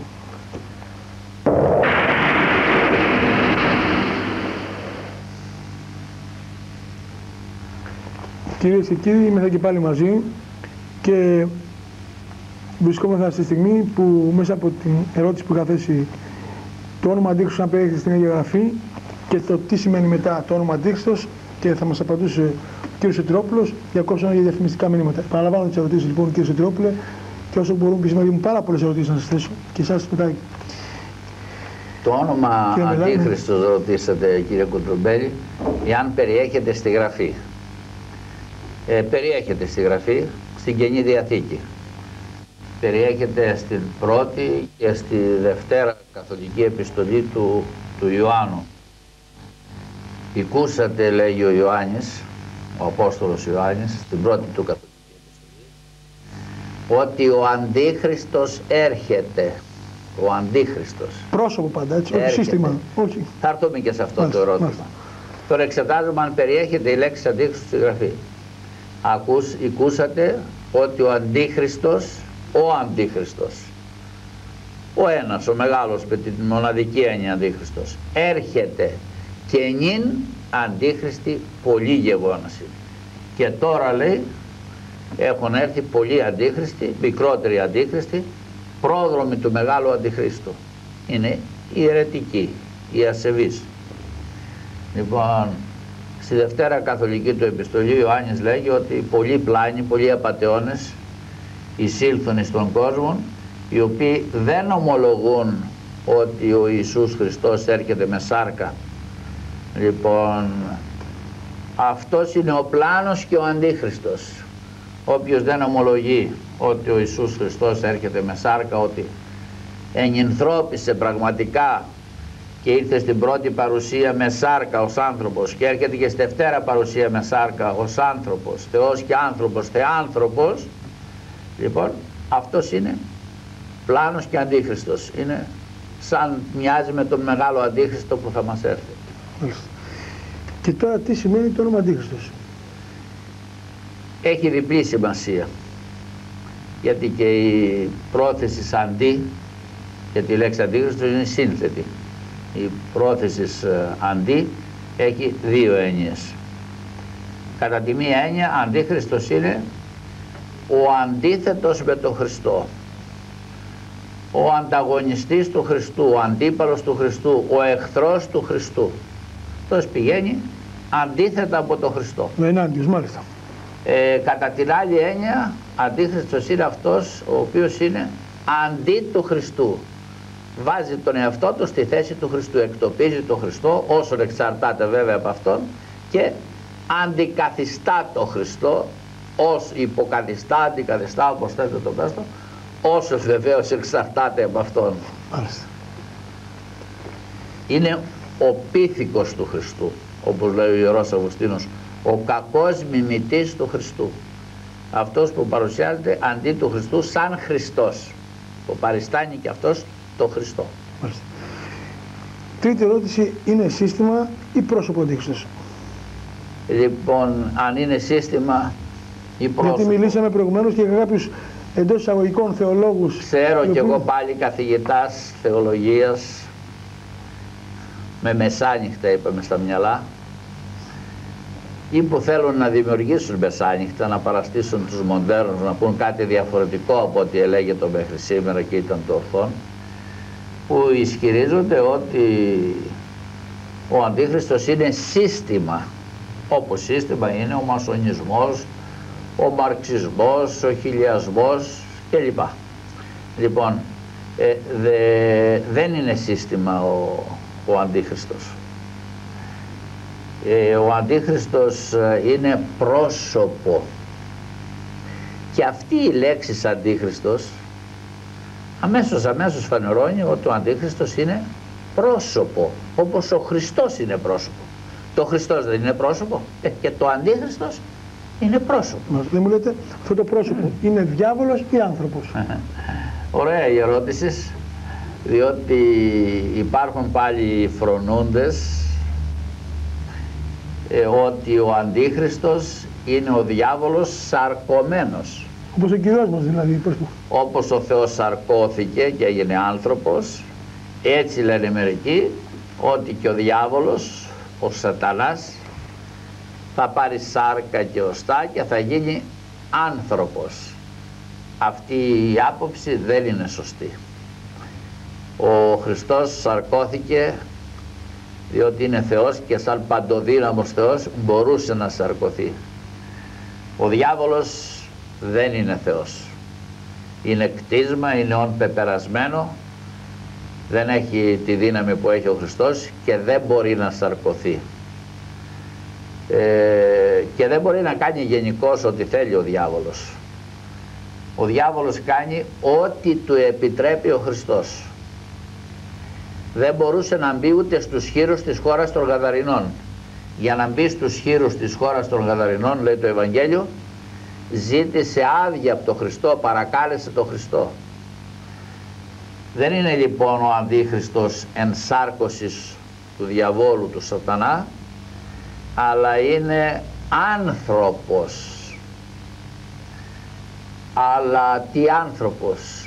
Κυρίες και κύριοι, είμαστε και πάλι μαζί και βρισκόμαστε στη στιγμή που μέσα από την ερώτηση που είχα θέσει, το όνομα Αντίχριστος αν περιέχεται στην Αγία Γραφή και το τι σημαίνει μετά το όνομα Αντίχριστος, και θα μας απαντούσε ο κ. Σωτηρόπουλος, διακόψαμε για διαφημιστικά μηνύματα. Παραλαμβάνω τις ερωτήσεις λοιπόν, κ. Σωτηρόπουλε, και όσο μπορούν πίσω μου πάρα πολλές ερωτήσεις να σας θέσω και εσάς μετά. Το όνομα Αντίχριστος ρωτήσατε κύριε Κουτρουμπέλη, εάν περιέχεται στη Γραφή. Περιέχεται στη Γραφή, στην Καινή Διαθήκη. Περιέχεται στην πρώτη και στη δευτέρα καθολική επιστολή του Ιωάννου. Οικούσατε, λέγει ο Ιωάννης, ο Απόστολος Ιωάννης, στην πρώτη του καθολική επιστολή, ότι ο Αντίχριστος έρχεται. Ο Αντίχριστος. Πρόσωπο πάντα, έτσι, όχι σύστημα. Όχι. Θα έρθουμε και σε αυτό το ερώτημα. Τώρα εξετάζουμε αν περιέχεται η λέξη Αντίχριστος στη Γραφή. Οικούσατε ότι ο Αντίχριστος, ο ένας, ο μεγάλος, με την μοναδική έννοια Αντίχριστος, έρχεται και νυν Αντίχριστοι πολλοί γεγόνασι. Και τώρα λέει έχουν έρθει πολλοί Αντίχριστοι, μικρότεροι Αντίχριστοι, πρόδρομοι του μεγάλου Αντιχρίστου. Είναι οι αιρετικοί, οι ασεβείς. Λοιπόν, στη δευτέρα καθολική του επιστολή ο Ιωάννης λέγει ότι πολλοί πλάνοι, πολλοί απατεώνες εισήλθουν στον κόσμο, οι οποίοι δεν ομολογούν ότι ο Ιησούς Χριστός έρχεται με σάρκα. Λοιπόν, αυτός είναι ο πλάνος και ο Αντίχριστος. Όποιος δεν ομολογεί ότι ο Ιησούς Χριστός έρχεται με σάρκα, ότι ενυνθρώπισε πραγματικά και ήρθε στην πρώτη παρουσία με σάρκα ως άνθρωπος και έρχεται και στη δευτέρα παρουσία με σάρκα ως άνθρωπος, Θεός και άνθρωπος, θεάνθρωπος, λοιπόν αυτός είναι πλάνος και Αντίχριστος. Είναι σαν μοιάζει με τον μεγάλο Αντίχριστο που θα μας έρθει. Και τώρα τι σημαίνει το όνομα Αντίχριστος? Έχει διπλή σημασία, γιατί και η πρόθεση αντί, γιατί η λέξη Αντίχριστος είναι σύνθετη. Η πρόθεση αντί έχει δύο έννοιες. Κατά τη μία έννοια, Αντίχριστος είναι ο αντίθετος με τον Χριστό, ο ανταγωνιστής του Χριστού, ο αντίπαλος του Χριστού, ο εχθρός του Χριστού. Αυτός πηγαίνει αντίθετα από τον Χριστό. Ενάντιος, μάλιστα. Κατά την άλλη έννοια, Αντίχριστος είναι αυτός ο οποίος είναι αντί του Χριστού. Βάζει τον εαυτό του στη θέση του Χριστού, εκτοπίζει τον Χριστό όσον εξαρτάται βέβαια από αυτόν και αντικαθιστά τον Χριστό, ως υποκαθιστά, αντικαθιστά, όπως θέλετε το πέστο, όσο βεβαίως εξαρτάται από αυτόν. Μάλιστα. Είναι ο πίθηκος του Χριστού, όπως λέει ο Ιερός Αυγουστίνος, ο κακός μιμητής του Χριστού. Αυτός που παρουσιάζεται αντί του Χριστού σαν Χριστός, που παριστάνει και αυτός το Χριστό. Μάλιστα. Τρίτη ερώτηση, είναι σύστημα ή πρόσωπο Αντίχριστος? Λοιπόν, αν είναι σύστημα ή πρόσωπο. Γιατί μιλήσαμε προηγουμένως και για κάποιους εντός εισαγωγικών θεολόγους. Ξέρω κι εγώ πάλι καθηγητάς θεολογίας, με μεσάνυχτα είπαμε στα μυαλά, ή που θέλουν να δημιουργήσουν μεσάνυχτα, να παραστήσουν τους μοντέρνους, να πούν κάτι διαφορετικό από ό,τι ελέγεται μέχρι σήμερα και ήταν το ορθόν, που ισχυρίζονται ότι ο Αντίχριστος είναι σύστημα, όπως σύστημα είναι ο μασονισμός, ο μαρξισμός, ο χιλιασμός κλπ. Λοιπόν, δεν είναι σύστημα ο Αντίχριστος. Ο Αντίχριστος είναι πρόσωπο. Και αυτή η λέξη Αντίχριστος αμέσως φανερώνει ότι ο Αντίχριστος είναι πρόσωπο, όπως ο Χριστός είναι πρόσωπο. Το Χριστός δεν είναι πρόσωπο, και το Αντίχριστος είναι πρόσωπο. Δεν μου λέτε, αυτό το πρόσωπο είναι διάβολος ή άνθρωπος? Ωραία η ερώτηση, διότι υπάρχουν πάλι φρονούντες ότι ο Αντίχριστος είναι ο διάβολος σαρκωμένος. Όπως ο Κύριος μας δηλαδή. Όπως ο Θεός σαρκώθηκε και έγινε άνθρωπος, έτσι λένε μερικοί ότι και ο διάβολος, ο Σατανάς, θα πάρει σάρκα και οστά και θα γίνει άνθρωπος. Αυτή η άποψη δεν είναι σωστή. Ο Χριστός σαρκώθηκε διότι είναι Θεός και σαν παντοδύναμος Θεός μπορούσε να σαρκωθεί. Ο διάβολος δεν είναι Θεός. Είναι κτίσμα, είναι όν πεπερασμένο, δεν έχει τη δύναμη που έχει ο Χριστός και δεν μπορεί να σαρκωθεί. Και δεν μπορεί να κάνει γενικώς ό,τι θέλει ο διάβολος. Ο διάβολος κάνει ό,τι του επιτρέπει ο Χριστός. Δεν μπορούσε να μπει ούτε στους χοίρους της χώρας των Γαδαρινών. Για να μπει στους χοίρους της χώρας των Γαδαρινών, λέει το Ευαγγέλιο, ζήτησε άδεια από τον Χριστό, παρακάλεσε τον Χριστό. Δεν είναι λοιπόν ο Αντίχριστος ενσάρκωσης του διαβόλου, του Σατανά, αλλά είναι άνθρωπος. Αλλά τι άνθρωπος?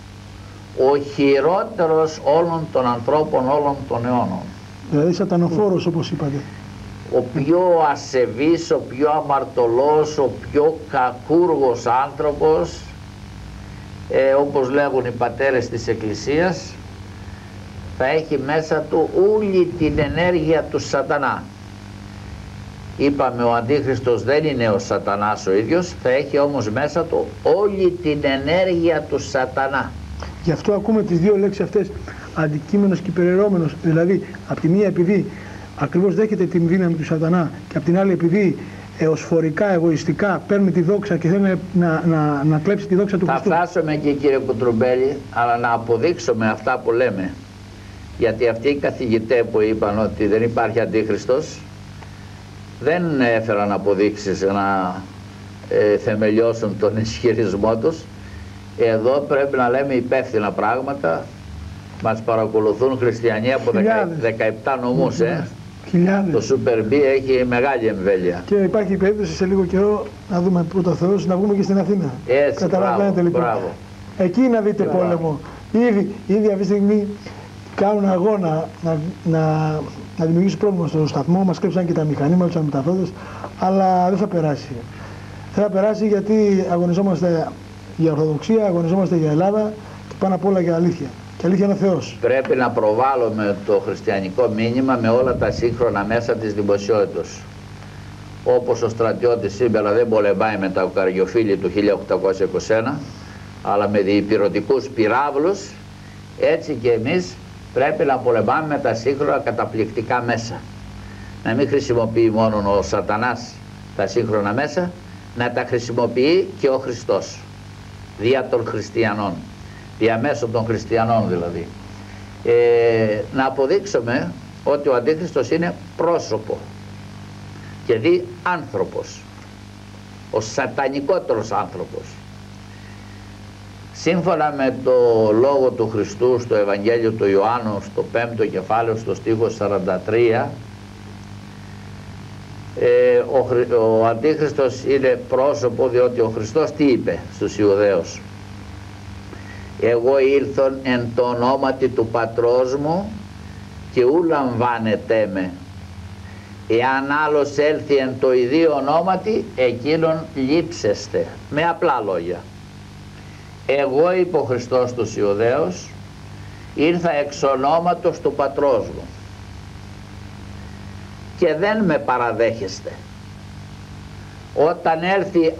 Ο χειρότερος όλων των ανθρώπων, όλων των αιώνων. Δηλαδή σατανοφόρος, όπως είπατε. Ο πιο ασεβής, ο πιο αμαρτωλός, ο πιο κακούργος άνθρωπος, όπως λέγουν οι πατέρες της Εκκλησίας, θα έχει μέσα του όλη την ενέργεια του Σατανά. Είπαμε ο Αντίχριστος δεν είναι ο Σατανάς ο ίδιος, θα έχει όμως μέσα του όλη την ενέργεια του Σατανά. Γι' αυτό ακούμε τις δύο λέξεις αυτές, αντικείμενος και υπεραιρώμενος. Δηλαδή, από τη μία επειδή ακριβώς δέχεται την δύναμη του Σατανά και από την άλλη επειδή εωσφορικά, εγωιστικά παίρνει τη δόξα και θέλει να κλέψει τη δόξα του Χριστού. Θα φτάσουμε εκεί, κύριε Κουτρουμπέλη, αλλά να αποδείξουμε αυτά που λέμε. Γιατί αυτοί οι καθηγητές που είπαν ότι δεν υπάρχει Αντίχριστος δεν έφεραν αποδείξεις να θεμελιώσουν τον ισχυρισμό τους. Εδώ πρέπει να λέμε υπεύθυνα πράγματα. Μας παρακολουθούν χριστιανοί από 17 νομούς. Το Super B έχει μεγάλη εμβέλεια. Και υπάρχει περίπτωση σε λίγο καιρό να δούμε πρώτα Θεός, να βγούμε και στην Αθήνα. Έτσι, καταλαβαίνετε λοιπόν. Μπράβο. Εκεί να δείτε πόλεμο. Ήδη αυτή τη στιγμή κάνουν αγώνα να δημιουργήσουν πρόβλημα στο σταθμό. Μας κλέψαν και τα μηχανήματα, τους μεταφρότες, αλλά δεν θα περάσει. Δεν θα περάσει γιατί αγωνιζόμαστε για Ορθοδοξία, αγωνιζόμαστε για Ελλάδα και πάνω απ' όλα για αλήθεια. Και αλήθεια είναι ο Θεός. Πρέπει να προβάλλουμε το χριστιανικό μήνυμα με όλα τα σύγχρονα μέσα της δημοσιότητας. Όπως ο στρατιώτης σήμερα δεν πολεμάει με τα καριοφύλλη του 1821, αλλά με διπυρωτικούς πυράβλους, έτσι και εμείς πρέπει να πολεμάμε με τα σύγχρονα καταπληκτικά μέσα. Να μην χρησιμοποιεί μόνο ο Σατανάς τα σύγχρονα μέσα, να τα χρησιμοποιεί και ο Χριστός, δια των χριστιανών, διαμέσω των χριστιανών δηλαδή. Να αποδείξουμε ότι ο Αντίχριστος είναι πρόσωπο και δι άνθρωπος, ο σατανικότερος άνθρωπος. Σύμφωνα με το λόγο του Χριστού στο Ευαγγέλιο του Ιωάννου στο 5ο κεφάλαιο στο στίχο 43, ο Αντίχριστος είναι πρόσωπο διότι ο Χριστός τι είπε στους Ιουδαίους? Εγώ ήλθον εν το ονόματι του πατρός μου και ου λαμβάνετε με. Εάν άλλος έλθει εν το ιδίο ονόματι, εκείνον λείψεστε. Με απλά λόγια. Εγώ, είπε ο Χριστός τους Ιουδαίους, ήρθα εξ ονόματος του πατρός μου και δεν με παραδέχεστε. Όταν έρθει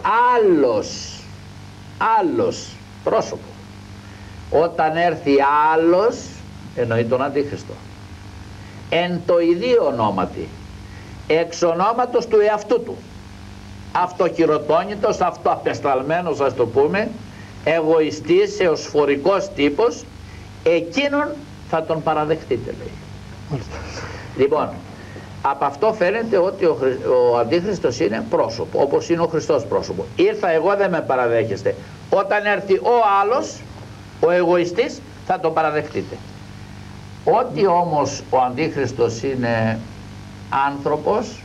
άλλος πρόσωπο, όταν έρθει άλλος, εννοεί τον Αντίχριστο, εν το ιδίο ονόματι, εξ ονόματος του εαυτού του, αυτοχειροτόνητος, αυτοαπεσταλμένος, ας το πούμε, εγωιστής, εωσφορικός τύπος, εκείνον θα τον παραδεχτείτε, λέει. Λοιπόν, από αυτό φαίνεται ότι ο Αντίχριστος είναι πρόσωπο, όπως είναι ο Χριστός πρόσωπο. Ήρθα εγώ, δεν με παραδέχεστε. Όταν έρθει ο άλλος, ο εγωιστής, θα τον παραδεχτείτε. Ότι όμως ο Αντίχριστος είναι άνθρωπος,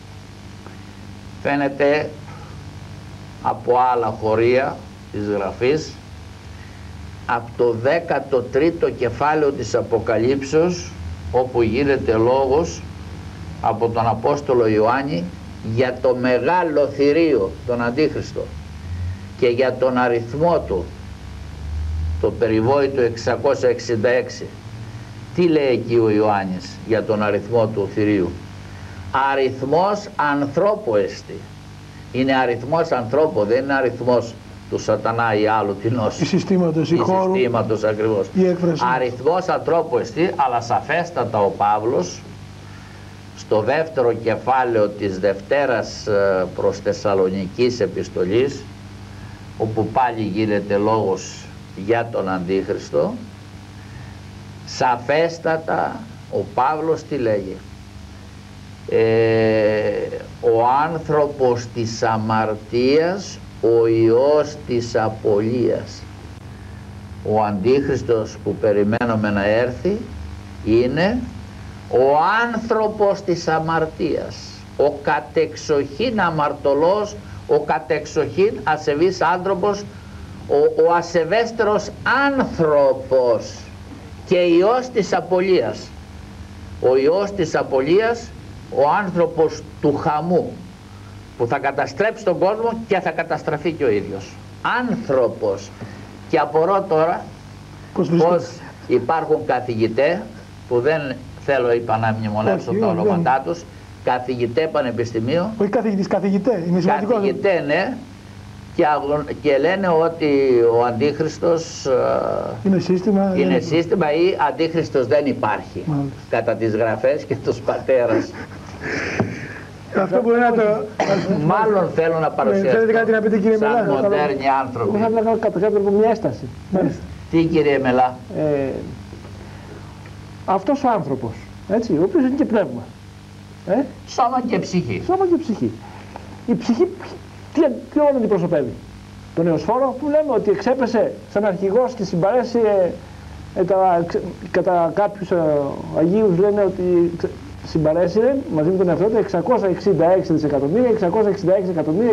φαίνεται από άλλα χωρία της Γραφής, από το 13ο κεφάλαιο της Αποκαλύψεως, όπου γίνεται λόγος από τον Απόστολο Ιωάννη για το μεγάλο θηρίο, τον Αντίχριστο, και για τον αριθμό του, το περιβόητο 666. Τι λέει εκεί ο Ιωάννης για τον αριθμό του θηρίου? Αριθμός ανθρώπου εστι. Είναι αριθμός ανθρώπου, δεν είναι αριθμός του σατανά ή άλλου τεινός. Ή συστήματος, ή χώρου. Συστήματος ακριβώς. Αριθμός ανθρώπου εστι, αλλά σαφέστατα ο Παύλος στο δεύτερο κεφάλαιο της Δευτέρας προς Θεσσαλονικής επιστολής, όπου πάλι γίνεται λόγος για τον Αντίχριστο, σαφέστατα ο Παύλος τι λέγει? Ο άνθρωπος της αμαρτίας, ο ιός της απολίας. Ο Αντίχριστος που περιμένουμε να έρθει είναι ο άνθρωπος της αμαρτίας, ο κατεξοχήν αμαρτωλός, ο κατεξοχήν ασεβής άνθρωπος, ο ασεβέστερος άνθρωπος και ιός της απολίας. Ο ιός της απολίας, ο άνθρωπος του χαμού, που θα καταστρέψει τον κόσμο και θα καταστραφεί και ο ίδιος. Άνθρωπος. Και απορώ τώρα πως υπάρχουν καθηγητές που δεν θέλω, είπα, να μνημονεύσω τα ονόματά τους, καθηγητέ πανεπιστημίου. Όχι καθηγητής, καθηγητέ. Είναι σημαντικό. Καθηγητέ, ναι. Και λένε ότι ο Αντίχριστος είναι σύστημα ή Αντίχριστος δεν υπάρχει. Μάλιστα. Κατά τις γραφές και τους πατέρας. Αυτό μπορεί να το... Μάλλον θέλω να παρουσιάσω θέλετε κάτι να πείτε, κύριε Μελά? Σαν μοντέρνοι άνθρωποι. Θα ήθελα κατ' από μια έσταση. Τι, κύριε Μελά? Αυτός ο άνθρωπος, έτσι, ο οποίος είναι και πνεύμα. Σώμα και ψυχή. Σώμα και ψυχή. Η ψυχή ποιον αντιπροσωπεύει? Τον Εωσφόρο, που λέμε ότι εξέπεσε σαν αρχηγός και συμπαρέσυρε κατά κάποιους Αγίους, λένε ότι συμπαρέσυρε μαζί με τον εαυτό του 666 δισεκατομμύρια, 666 εκατομμύρια,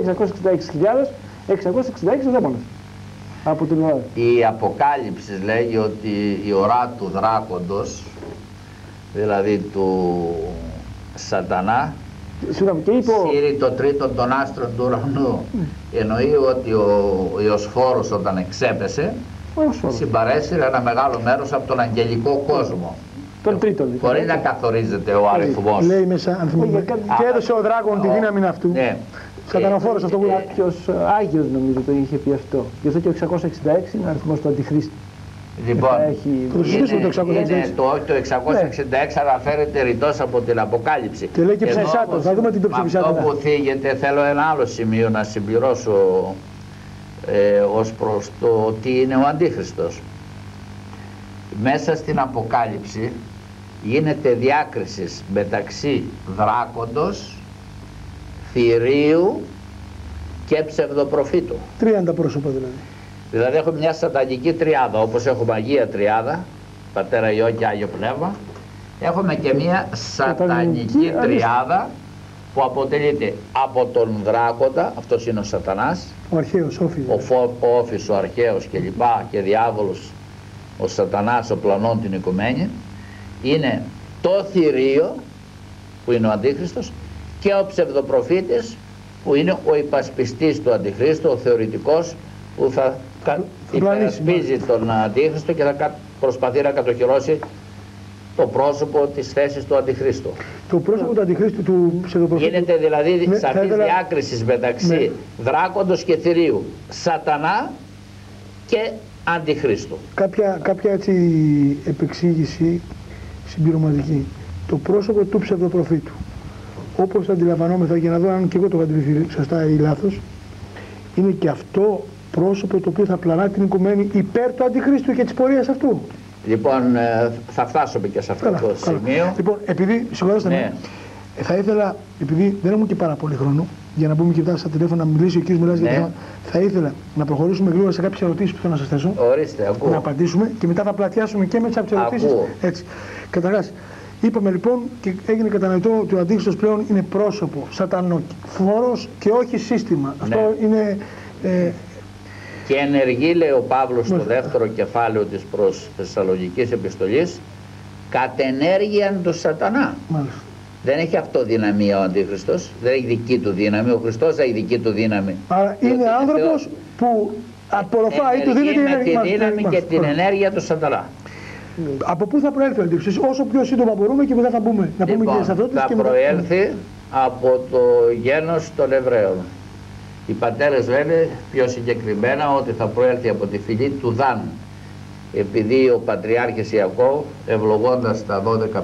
666 δαίμονες από την ώρα. Η Αποκάλυψη λέγει ότι η ωρά του δράκοντος, δηλαδή του σατανά, σύρει το τρίτο των άστρων του ουρανού. Εννοεί ότι ο Ιωσφόρος όταν εξέπεσε συμπαρέσυρε ένα μεγάλο μέρος από τον αγγελικό κόσμο. Τον τρίτο. Μπορεί να καθορίζεται ο αριθμός. Λέει μέσα και έδωσε ο δράκον τη δύναμη αυτού. Ναι. Σατανοφόρος αυτό που λέει. Κάποιος Άγιος νομίζω το είχε πει αυτό. Γι' αυτό και ο 666 είναι ο αριθμός του Αντιχρίστου. Λοιπόν, το 666 αναφέρεται ρητός από την Αποκάλυψη. Και λέει και ψεσάτο, θα δούμε την ψηφισάτα. Αυτό που θίγεται, θέλω ένα άλλο σημείο να συμπληρώσω ως προς το τι είναι ο Αντίχριστος. Μέσα στην Αποκάλυψη γίνεται διάκριση μεταξύ δράκοντος, θηρίου και ψευδοπροφήτου. 30 πρόσωπα δηλαδή. Δηλαδή έχουμε μια σατανική τριάδα, όπως έχουμε Αγία Τριάδα, Πατέρα, Υιό και Άγιο Πνεύμα. Έχουμε και μια σατανική τριάδα που αποτελείται από τον δράκοντα, αυτός είναι ο σατανάς, ο αρχαίος, ο Όφης, ο αρχαίος και λοιπά, και διάβολος, ο σατανάς, ο πλανών, την οικουμένη. Είναι το θηρίο, που είναι ο Αντίχριστος, και ο ψευδοπροφήτης που είναι ο υπασπιστής του Αντιχρίστου, ο θεωρητικός που θα υπερασπίζει τον Αντίχριστο και θα προσπαθεί να κατοχυρώσει το πρόσωπο της θέσης του Αντιχρίστου. Το πρόσωπο του Αντιχρίστου, του ψευδοπροφήτη. Γίνεται δηλαδή σαφής διάκριση μεταξύ δράκοντος και θηρίου, σατανά και Αντιχρίστου. Κάποια έτσι επεξήγηση συμπληρωματική. Το πρόσωπο του ψευδοπροφήτου, όπως το αντιλαμβανόμεθα, για να δω αν και εγώ το έχω αντιληφθεί σωστά ή λάθος, είναι και αυτό πρόσωπο το οποίο θα πλανά την οικουμένη υπέρ του Αντιχρίστου και της πορείας αυτού. Λοιπόν, θα φτάσουμε και σε αυτό το σημείο. Λοιπόν, επειδή, συγχωρέστε με, θα ήθελα, επειδή δεν έχουμε και πάρα πολύ χρόνο, για να πούμε και αυτά στα τηλέφωνα, να μιλήσει ο κ. Μιλάς για το θέμα, θα ήθελα να προχωρήσουμε γρήγορα σε κάποιες ερωτήσεις που θέλω να σας θέσω. Ορίστε, ακούω. Να απαντήσουμε και μετά θα πλατιάσουμε και με τις ερωτήσεις. Έτσι. Καταρχάς, είπαμε λοιπόν και έγινε κατανοητό ότι ο Αντίχριστος πλέον είναι πρόσωπο, σατανοφόρος και όχι σύστημα. Αυτό είναι. Και ενεργεί, λέει ο Παύλος στο δεύτερο κεφάλαιο της προς Θεσσαλονικής επιστολής, κατ' ενέργειαν του σατανά. Μάλιστα. Δεν έχει αυτοδυναμία ο Αντίχριστος, δεν έχει δική του δύναμη, ο Χριστός έχει δική του δύναμη. Άρα είναι άνθρωπος που απορροφάει ή του δίνει τη δύναμη και την ενέργεια του σατανά. Από πού θα προέλθει ο Αντίχριστος, όσο πιο σύντομα μπορούμε και μετά θα πούμε. Να πούμε λοιπόν, και σε αυτό. Θα προέλθει από το γένος των Εβραίων. Οι πατέρες λένε πιο συγκεκριμένα ότι θα προέλθει από τη φυλή του Δαν, επειδή ο Πατριάρχης Ιακώβ, ευλογώντας τα 12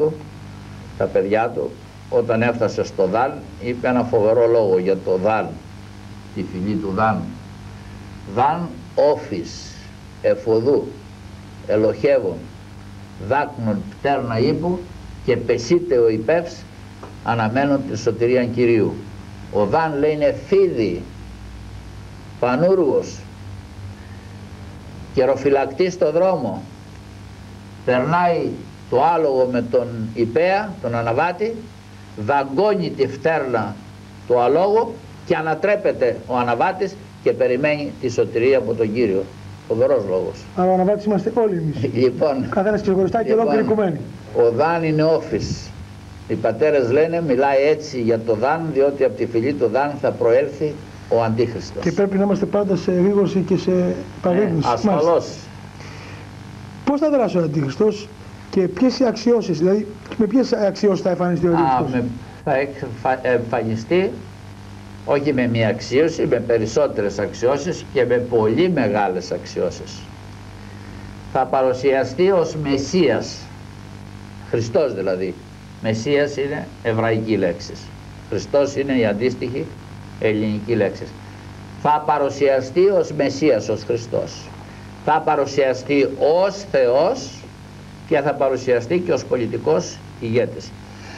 παιδιά του, όταν έφτασε στο Δαν, είπε ένα φοβερό λόγο για το Δαν, τη φυλή του Δαν. Δαν όφης, εφοδού, ελοχεύων, δάκνων πτέρνα ύπου και πεσίτε ο υπεύς αναμένουν τη σωτηρία Κυρίου. Ο Δαν, λέει, είναι φίδι, πανούργος, καιροφυλακτή στο δρόμο. Περνάει το άλογο με τον υπέα, τον αναβάτη, δαγκώνει τη φτέρνα του αλόγου και ανατρέπεται ο αναβάτης και περιμένει τη σωτηρία από τον Κύριο. Φοβερός λόγος. Αλλά ο αναβάτης είμαστε όλοι εμείς. Λοιπόν, καθένας ξεχωριστά και ολόκληρη οικουμένη. Ο Δαν είναι όφης. Οι πατέρες λένε, μιλάει έτσι για το Δαν, διότι από τη φυλή του Δαν θα προέλθει ο Αντίχριστος. Και πρέπει να είμαστε πάντα σε γρήγορση και σε επαγρύπνηση. Ασφαλώς. Πώς θα δράσει ο Αντίχριστος και ποιες οι αξιώσεις, δηλαδή με ποιες αξιώσεις θα εμφανιστεί ο Αντίχριστος? Θα εμφανιστεί όχι με μία αξίωση, με περισσότερες αξιώσεις και με πολύ μεγάλες αξιώσεις. Θα παρουσιαστεί ως Μεσσίας, Χριστός δηλαδή. Μεσσίας είναι εβραϊκή λέξη. Χριστός είναι η αντίστοιχη ελληνική λέξη. Θα παρουσιαστεί ως Μεσσίας, ως Χριστός. Θα παρουσιαστεί ως Θεός και θα παρουσιαστεί και ως πολιτικός ηγέτης.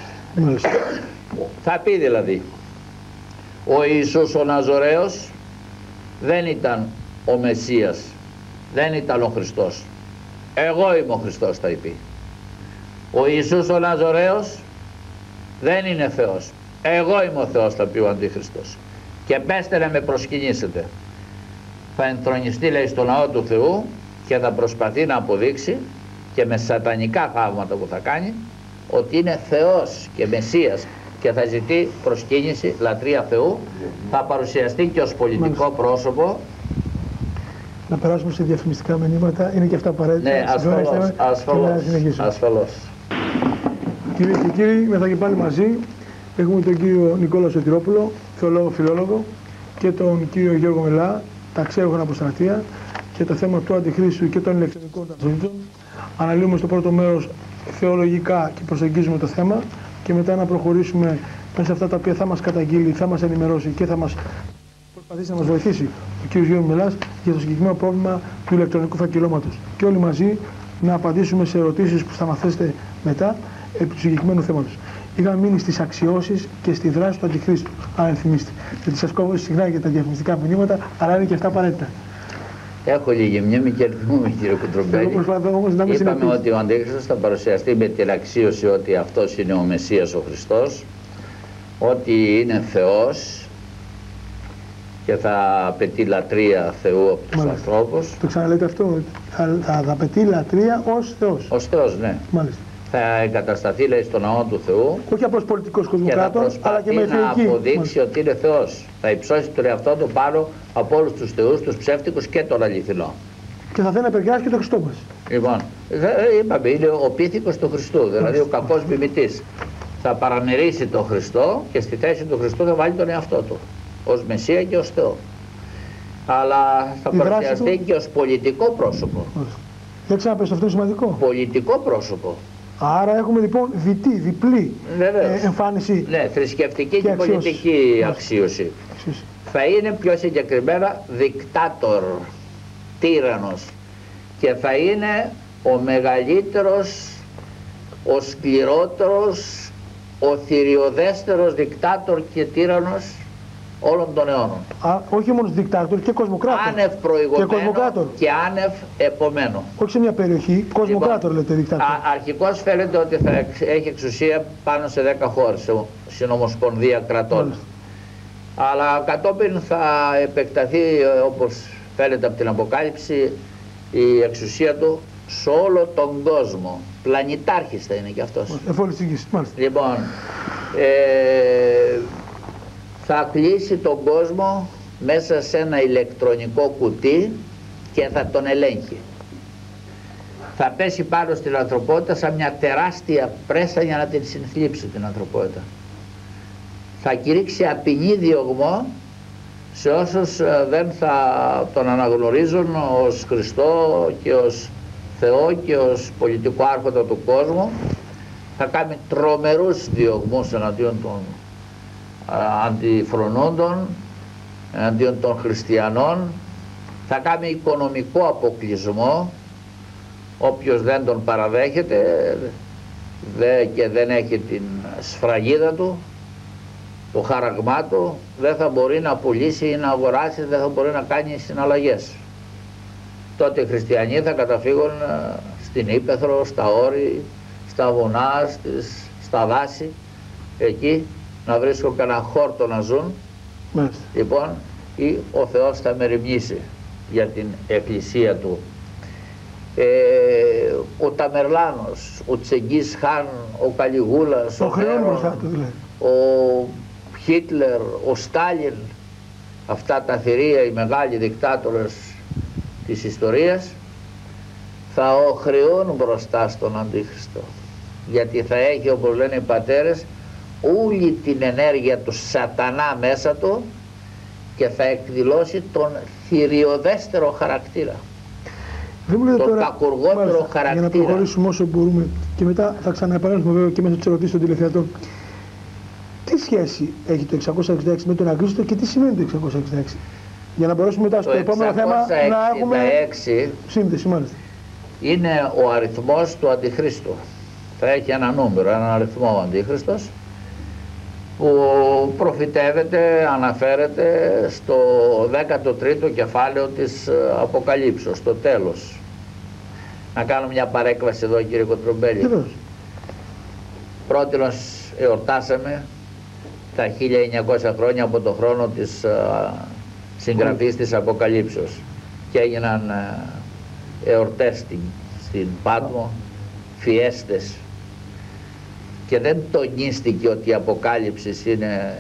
Θα πει δηλαδή, ο Ιησούς ο Ναζωραίος δεν ήταν ο Μεσσίας, δεν ήταν ο Χριστός. Εγώ είμαι ο Χριστός, θα πει. Ο Ιησούς ο Ναζωραίος δεν είναι Θεός. Εγώ είμαι ο Θεός, θα πει ο Αντίχριστος. Και πέστε να με προσκυνήσετε. Θα ενθρονιστεί, λέει, στο ναό του Θεού και θα προσπαθεί να αποδείξει και με σατανικά θαύματα που θα κάνει ότι είναι Θεός και Μεσσίας και θα ζητεί προσκύνηση, λατρεία Θεού. Θα παρουσιαστεί και ως πολιτικό πρόσωπο. Να περάσουμε σε διαφημιστικά μηνύματα, είναι και αυτά απαραίτητα. Ναι, ασφαλώς. Κυρίες και κύριοι, μετά και πάλι μαζί έχουμε τον κύριο Νικόλα Σωτηρόπουλο, θεολόγο φιλόλογο, και τον κύριο Γιώργο Μελά, ταξιάρχονα αποστρατεία, και το θέμα του Αντιχρίστου και των ηλεκτρονικών ταυτοτήτων. Αναλύουμε στο πρώτο μέρος θεολογικά και προσεγγίζουμε το θέμα, και μετά να προχωρήσουμε μέσα σε αυτά τα οποία θα μας καταγγείλει, θα μας ενημερώσει και θα μας προσπαθήσει να μας βοηθήσει ο κ. Γιώργος Μελάς για το συγκεκριμένο πρόβλημα του ηλεκτρονικού φακελώματος. Και όλοι μαζί να απαντήσουμε σε ερωτήσεις που θα μας θέσετε μετά επί του συγκεκριμένου θέματος. Είχαμε μείνει στις αξιώσεις και στη δράση του Αντιχρίστου, αν ενθυμίστε. Γιατί σας κόβω συχνά για τα διαφημιστικά μηνύματα, αλλά είναι και αυτά απαραίτητα. Έχω λίγη μνήμη και θυμούμε, κύριε Κουτρομπέλη. Είπαμε ότι ο Αντίχριστος θα παρουσιαστεί με την αξίωση ότι αυτός είναι ο Μεσσίας ο Χριστός, ότι είναι Θεός και θα απαιτεί λατρεία Θεού από τους ανθρώπους. Το ξαναλέτε αυτό, θα απαιτεί λατρεία ως Θεός. Ως Θεός, ναι. Μάλιστα. θα εγκατασταθεί, λέει, στον ναό του Θεού. Όχι απλώς πολιτικός Και θα κοσμοκράτορ, αλλά και με προσπαθεί θεϊκή. να αποδείξει ότι είναι Θεός. Θα υψώσει τον εαυτό του πάνω από όλους τους θεούς, τους ψεύτικους και τον αληθινό. Και θα θέλει να περιγράψει και τον Χριστό μας. Λοιπόν, είπαμε, είναι ο πίθηκος του Χριστού, δηλαδή ο κακός μιμητής. Θα παραμερίσει τον Χριστό και στη θέση του Χριστού θα βάλει τον εαυτό του, ως Μεσσία και ως Θεό. Αλλά θα παρουσιαστεί και ως πολιτικό πρόσωπο. Δεν ξαναπες, αυτό είναι σημαντικό. Πολιτικό πρόσωπο. Άρα έχουμε λοιπόν διπλή εμφάνιση. Ναι, θρησκευτική και πολιτική αξίωση. Θα είναι πιο συγκεκριμένα δικτάτορ, τύραννος, και θα είναι ο μεγαλύτερος, ο σκληρότερος, ο θηριωδέστερος δικτάτορ και τύραννος όλων των αιώνων. Όχι μόνο δικτάτορ, και κοσμοκράτορ. Άνευ προηγουμένου και άνευ επομένου. Όχι σε μια περιοχή, κοσμοκράτορ λέτε δικτάτορ. Αρχικώς φαίνεται ότι θα έχει εξουσία πάνω σε 10 χώρες, στην Ομοσπονδία κρατών. Αλλά κατόπιν θα επεκταθεί, όπως φαίνεται από την Αποκάλυψη, η εξουσία του σε όλο τον κόσμο. Πλανητάρχης θα είναι και αυτός. Εφολιστικής, μάλιστα. Λοιπόν, θα κλείσει τον κόσμο μέσα σε ένα ηλεκτρονικό κουτί και θα τον ελέγχει. Θα πέσει πάνω στην ανθρωπότητα σαν μια τεράστια πρέσα για να την συνθλίψει την ανθρωπότητα. Θα κηρύξει απεινή διωγμό σε όσους δεν θα τον αναγνωρίζουν ως Χριστό και ως Θεό και ως πολιτικό άρχοντα του κόσμου. Θα κάνει τρομερούς διωγμούς εναντίον των αντιφρονούντων, εναντίον των χριστιανών. Θα κάνει οικονομικό αποκλεισμό. Όποιος δεν τον παραδέχεται και δεν έχει την σφραγίδα του, το χάραγμά του, δεν θα μπορεί να πουλήσει ή να αγοράσει, δεν θα μπορεί να κάνει συναλλαγές. Τότε οι χριστιανοί θα καταφύγουν στην ύπαιθρο, στα όρη, στα βουνά, στα δάση, εκεί να βρίσκουν κανένα χόρτο να ζουν. Λοιπόν, ή ο Θεός θα μεριμνήσει για την εκκλησία του. Ο Ταμερλάνος, ο Τσεγκίς Χάν, ο Καλιγούλας, ο Νέρον, ο Χίτλερ, ο Στάλιν, αυτά τα θηρία, οι μεγάλοι δικτάτορες της ιστορίας, θα οχρεώνουν μπροστά στον Αντίχριστο, γιατί θα έχει, όπως λένε οι πατέρες, όλη την ενέργεια του σατανά μέσα του και θα εκδηλώσει τον θηριωδέστερο χαρακτήρα, τον κακουργότερο χαρακτήρα. Για να προχωρήσουμε όσο μπορούμε και μετά θα ξαναεπανέλθουμε βέβαια και μέσα στις ερωτήσεις των τηλεθεατών. Τι σχέση έχει το 666 με τον Αγκρίστο και τι σημαίνει το 666? Για να μπορέσουμε μετά στο επόμενο θέμα να έχουμε σύνδεση, μάλιστα. Είναι ο αριθμός του Αντιχρίστου. Θα έχει ένα νούμερο, έναν αριθμό ο Αντίχριστος, που προφητεύεται, αναφέρεται στο 13ο κεφάλαιο της Αποκαλύψεως, στο τέλος. Να κάνω μια παρέκβαση εδώ, κύριε Κοτρομπέλη. Πρότινος εορτάσαμε τα 1900 χρόνια από το χρόνο της συγγραφής της Αποκαλύψεως και έγιναν εορτές στην Πάτμο, φιέστες, και δεν τονίστηκε ότι η Αποκάλυψη είναι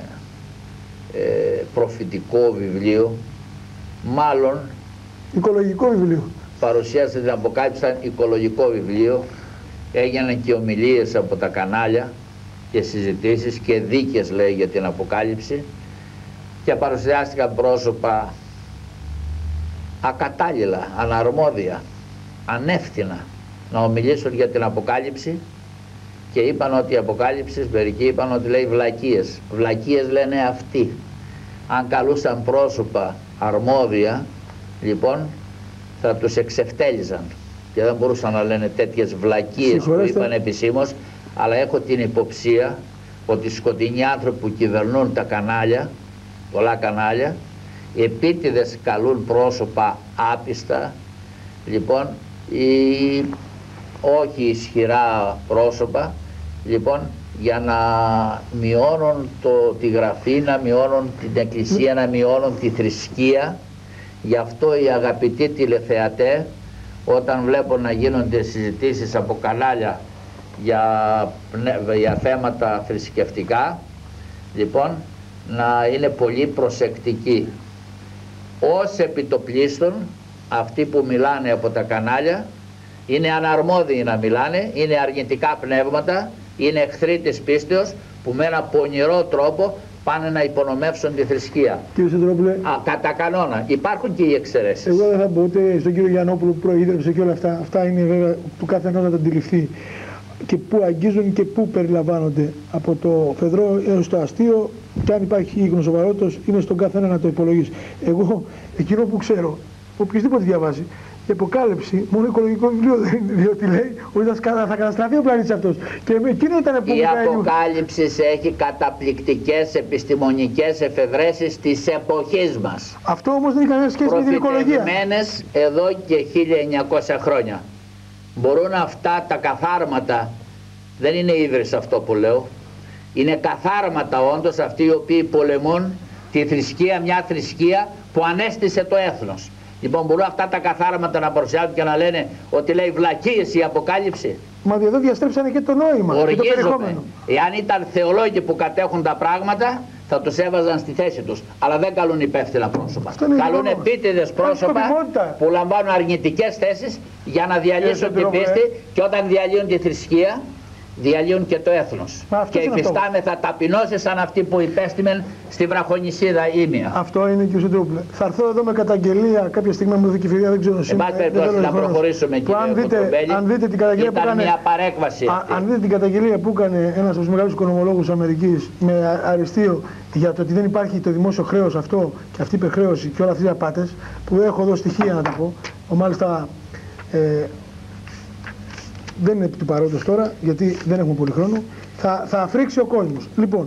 προφητικό βιβλίο, μάλλον οικολογικό βιβλίο. Παρουσίασε την Αποκάλυψη σαν οικολογικό βιβλίο. Έγιναν και ομιλίες από τα κανάλια και συζητήσεις και δίκες, λέει, για την Αποκάλυψη, και παρουσιάστηκαν πρόσωπα ακατάλληλα, αναρμόδια, ανεύθυνα να ομιλήσουν για την Αποκάλυψη και είπαν ότι η Αποκάλυψη, μερικοί είπαν ότι λέει βλακίες. Βλακίες λένε αυτοί. Αν καλούσαν πρόσωπα αρμόδια, λοιπόν, θα τους εξευτέλιζαν και δεν μπορούσαν να λένε τέτοιες βλακίες που είπαν επισήμως, αλλά έχω την υποψία ότι οι σκοτεινοί άνθρωποι που κυβερνούν τα κανάλια, πολλά κανάλια, επίτηδες καλούν πρόσωπα άπιστα, λοιπόν, ή όχι ισχυρά πρόσωπα, λοιπόν, για να μειώνουν τη γραφή, να μειώνουν την εκκλησία, να μειώνουν τη θρησκεία. Γι' αυτό οι αγαπητοί τηλεθεατές, όταν βλέπουν να γίνονται συζητήσεις από κανάλια για θέματα θρησκευτικά, λοιπόν, να είναι πολύ προσεκτικοί. Ως επιτοπλίστων, αυτοί που μιλάνε από τα κανάλια, είναι αναρμόδιοι να μιλάνε, είναι αρνητικά πνεύματα, είναι εχθροί της πίστεως που με ένα πονηρό τρόπο πάνε να υπονομεύσουν τη θρησκεία. Κύριε Σεντρόπουλε, Κατά κανόνα. Υπάρχουν και οι εξαιρέσεις. εγώ δεν θα πω ούτε στον κύριο Γιαννόπουλο που προείδρευσε και όλα αυτά. Αυτά είναι βέβαια του καθενός να τα αντιληφθεί. Και πού αγγίζουν και πού περιλαμβάνονται. Από το φεδρό έως το αστείο, και αν υπάρχει ίχνος σοβαρότητας, είναι στον καθένα να το υπολογίσει. Εγώ, εκείνο που ξέρω, οποιοδήποτε διαβάζει, η αποκάλυψη, μόνο οικολογικό βιβλίο δεν είναι, διότι λέει ότι θα καταστραφεί ο πλανήτης αυτός. Και εκείνο ήταν που Η αποκάλυψη έχει καταπληκτικές επιστημονικές εφευρέσεις της εποχής μας. Αυτό όμως δεν έχει καμία σχέση με την οικολογία. Προφητευμένες εδώ και 1900 χρόνια. Μπορούν αυτά τα καθάρματα, δεν είναι ίδρυς αυτό που λέω, είναι καθάρματα όντως αυτοί οι οποίοι πολεμούν τη θρησκεία, μια θρησκεία που ανέστησε το έθνος. Λοιπόν, μπορούν αυτά τα καθάρματα να παρουσιάζουν και να λένε ότι λέει βλακίες η αποκάλυψη. Μα εδώ διαστρέψανε και το νόημα και το περιεχόμενο. Εάν ήταν θεολόγοι που κατέχουν τα πράγματα, θα τους έβαζαν στη θέση τους. Αλλά δεν καλούν υπεύθυνα πρόσωπα. Καλούν επίτηδες πρόσωπα που λαμβάνουν αρνητικές θέσεις για να διαλύσουν την πίστη, και όταν διαλύουν τη θρησκεία, διαλύουν και το έθνος. Και υφιστάμεθα ταπεινώσεις σαν αυτοί που υπέστημεν στη βραχονισίδα Ήμια. Αυτό είναι, κύριε Σεντρόπουλε. Θα έρθω εδώ με καταγγελία κάποια στιγμή με δικηφυρία, δεν ξέρω σήμερα. Εν πάση περιπτώσει, να προχωρήσουμε, κύριε αν δείτε την καταγγελία που έκανε, μια παρέκβαση. Αν δείτε την καταγγελία που έκανε ένας από τους μεγάλους οικονομολόγους Αμερικής με αριστείο για το ότι δεν υπάρχει το δημόσιο χρέος αυτό και αυτή η υπερχρέωση και όλα αυτές οι απάτες, που έχω εδώ στοιχεία να τα πω, μάλιστα. Δεν είναι επί του παρόντος τώρα, γιατί δεν έχουμε πολύ χρόνο. Θα φρίξει ο κόσμος. Λοιπόν,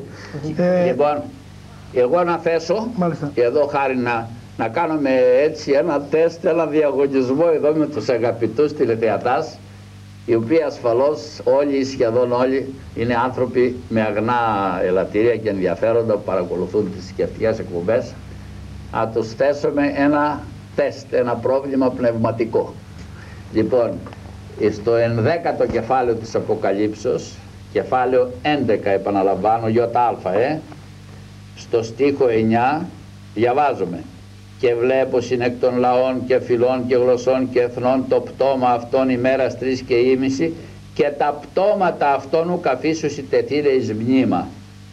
εγώ να θέσω, μάλιστα, εδώ χάρη να κάνουμε έτσι ένα τεστ, ένα διαγωνισμό εδώ με τους αγαπητούς τηλεθεατάς, οι οποίοι ασφαλώς όλοι, σχεδόν όλοι, είναι άνθρωποι με αγνά ελαττήρια και ενδιαφέροντα που παρακολουθούν τις θρησκευτικές εκπομπές. Να τους θέσουμε ένα τεστ, ένα πρόβλημα πνευματικό. Λοιπόν, στο 11ο κεφάλαιο της Αποκαλύψεως, κεφάλαιο 11 επαναλαμβάνω, ΙΑ, στο στίχο 9 διαβάζουμε: «Και βλέπω συνεκ των λαών και φυλών και γλωσσών και εθνών το πτώμα αυτών ημέρας 3 και ήμιση, και τα πτώματα αυτών ουκ αφήσουσι τεθεῖναι εις μνήμα».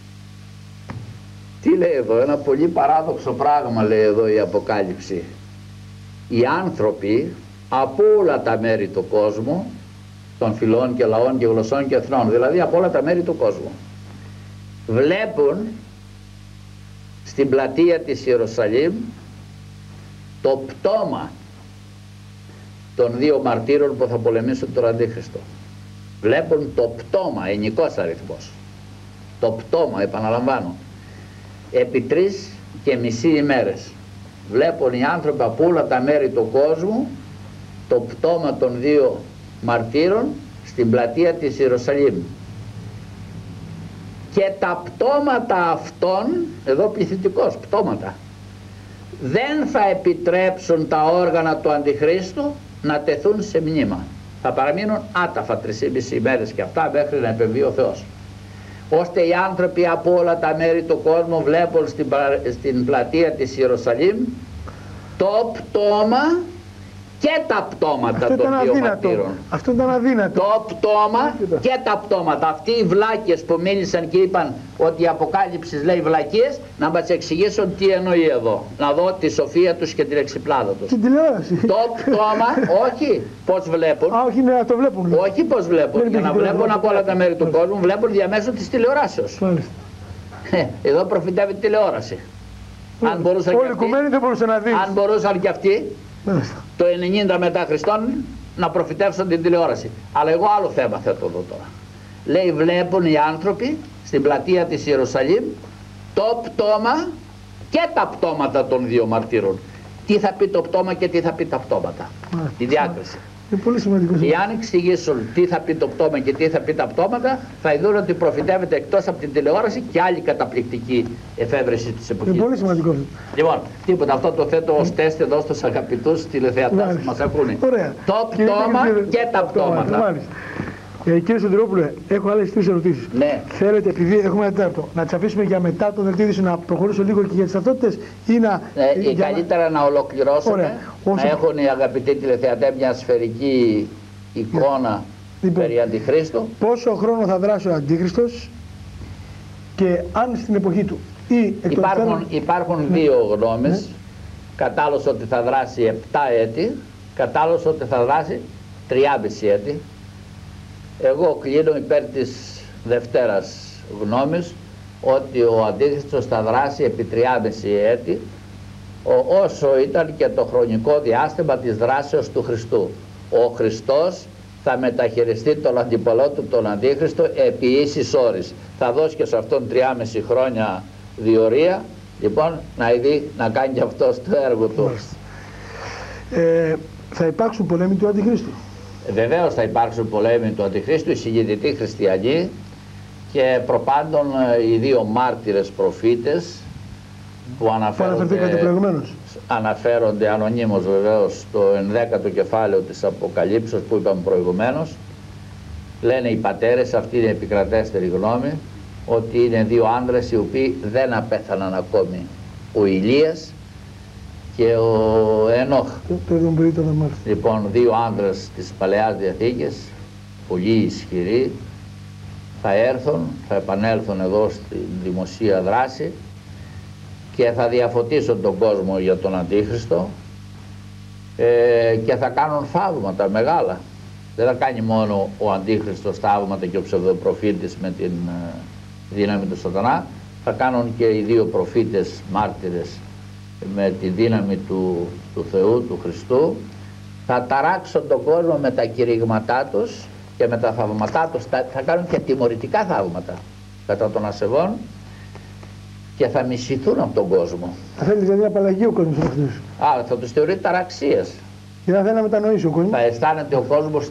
Τι λέει εδώ? Ένα πολύ παράδοξο πράγμα λέει εδώ η Αποκάλυψη. Οι άνθρωποι από όλα τα μέρη του κόσμου, των φυλών και λαών και γλωσσών και εθνών, δηλαδή από όλα τα μέρη του κόσμου, βλέπουν στην πλατεία της Ιερουσαλήμ το πτώμα των δύο μαρτύρων που θα πολεμήσουν τον Αντίχριστο. Βλέπουν το πτώμα, ενικός αριθμός. Το πτώμα, επαναλαμβάνω, επί 3,5 ημέρες. Βλέπουν οι άνθρωποι από όλα τα μέρη του κόσμου το πτώμα των δύο μαρτύρων στην πλατεία της Ιερουσαλήμ. Και τα πτώματα αυτών, εδώ πληθυντικός, πτώματα, δεν θα επιτρέψουν τα όργανα του Αντιχρίστου να τεθούν σε μνήμα. Θα παραμείνουν άταφα 3,5 ημέρες και αυτά μέχρι να επεμβεί ο Θεός. Ώστε οι άνθρωποι από όλα τα μέρη του κόσμου βλέπουν στην πλατεία της Ιερουσαλήμ το πτώμα και τα πτώματα των δύο μαρτύρων. Αυτό ήταν αδύνατο. Το πτώμα και τα πτώματα. Αυτοί οι βλάκες που μίλησαν και είπαν ότι η Αποκάλυψη λέει βλακίες, να μας εξηγήσουν τι εννοεί εδώ. Να δω τη σοφία τους και την εξυπνάδα τους. Την τηλεόραση. Το πτώμα, όχι πώς βλέπουν. Α, όχι, να το βλέπουν. Όχι πώς βλέπουν. Για να βλέπουν από όλα τα μέρη του κόσμου, βλέπουν διαμέσου της τηλεοράσεως. Εδώ προφητεύει τηλεόραση. Αν μπορούσαν όλοι οι οικουμένοι δεν μπορούσαν να δει. Αν μπορούσαν και αυτοί το 90 μετά Χριστόν να προφητεύσουν την τηλεόραση. Αλλά εγώ άλλο θέμα θέτω εδώ τώρα. Λέει βλέπουν οι άνθρωποι στην πλατεία της Ιερουσαλήμ το πτώμα και τα πτώματα των δύο μαρτύρων. Τι θα πει το πτώμα και τι θα πει τα πτώματα. Τη διάκριση. Είναι πολύ σημαντικό. Εάν εξηγήσουν τι θα πει το πτώμα και τι θα πει τα πτώματα, θα δουν ότι προφητεύεται εκτός από την τηλεόραση και άλλη καταπληκτική εφεύρεση της εποχής. Είναι πολύ σημαντικό. Λοιπόν, τίποτα, αυτό το θέτω ως τεστ εδώ στους αγαπητούς τηλεθεατάς που μας ακούνε. Ωραία. Το πτώμα και τα πτώματα. Κύριε Σωτηρόπουλε, έχω άλλες 3 ερωτήσεις. Ναι. Θέλετε, επειδή έχουμε ένα τέταρτο, να τις αφήσουμε για μετά το δελτίο ειδήσεων, να προχωρήσω λίγο και για τις ταυτότητες ή να. Καλύτερα να ολοκληρώσουμε, να έχουν οι αγαπητοί τηλεθεατές μια σφαιρική εικόνα περί Αντιχρίστου. Πόσο χρόνο θα δράσει ο Αντίχριστος και αν στην εποχή του ή υπάρχουν δύο γνώμες. Κατά άλλος ότι θα δράσει 7 έτη, κατά άλλος ότι θα δράσει 3,5 έτη. Εγώ κλείνω υπέρ της δευτέρας γνώμης, ότι ο Αντίχριστος θα δράσει επί 3,5 έτη, όσο ήταν και το χρονικό διάστημα της δράσεως του Χριστού. Ο Χριστός θα μεταχειριστεί τον αντιπολό του, τον Αντίχριστο, επί ίσης όρης. Θα δώσει και σε αυτόν 3,5 χρόνια διορία, λοιπόν, να κάνει και αυτός το έργο του. Θα υπάρξουν πολέμοι του Αντιχρίστου. Βεβαίως θα υπάρξουν πολέμοι του Αντιχρίστου, οι συγκινητοί χριστιανοί και προπάντων οι δύο μάρτυρες προφήτες που αναφέρονται ανωνύμως βεβαίως στο 11ο κεφάλαιο της Αποκαλύψεως που είπαμε προηγουμένως. Λένε οι πατέρες, αυτή είναι η επικρατέστερη γνώμη, ότι είναι δύο άνδρες οι οποίοι δεν απέθαναν ακόμη, ο Ηλίας και ο Ενόχ. Λοιπόν, δύο άνδρες της Παλαιάς Διαθήκης, πολύ ισχυροί, θα έρθουν, θα επανέλθουν εδώ στη δημοσία δράση και θα διαφωτίσουν τον κόσμο για τον Αντίχριστο και θα κάνουν θαύματα μεγάλα. Δεν θα κάνει μόνο ο Αντίχριστος θαύματα και ο ψευδοπροφήτης με την δύναμη του σατανά, θα κάνουν και οι δύο προφήτες μάρτυρες με τη δύναμη του Θεού, του Χριστού. Θα ταράξουν τον κόσμο με τα κηρύγματά τους και με τα θαύματά τους, θα κάνουν και τιμωρητικά θαύματα κατά των ασεβών και θα μισηθούν από τον κόσμο. Θα θέλει δηλαδή απαλλαγή ο κόσμος αυτούς. Θα τους θεωρεί ταραξίες. Και δεν θέλει να μετανοήσει ο κόσμος. Θα αισθάνεται ο κόσμος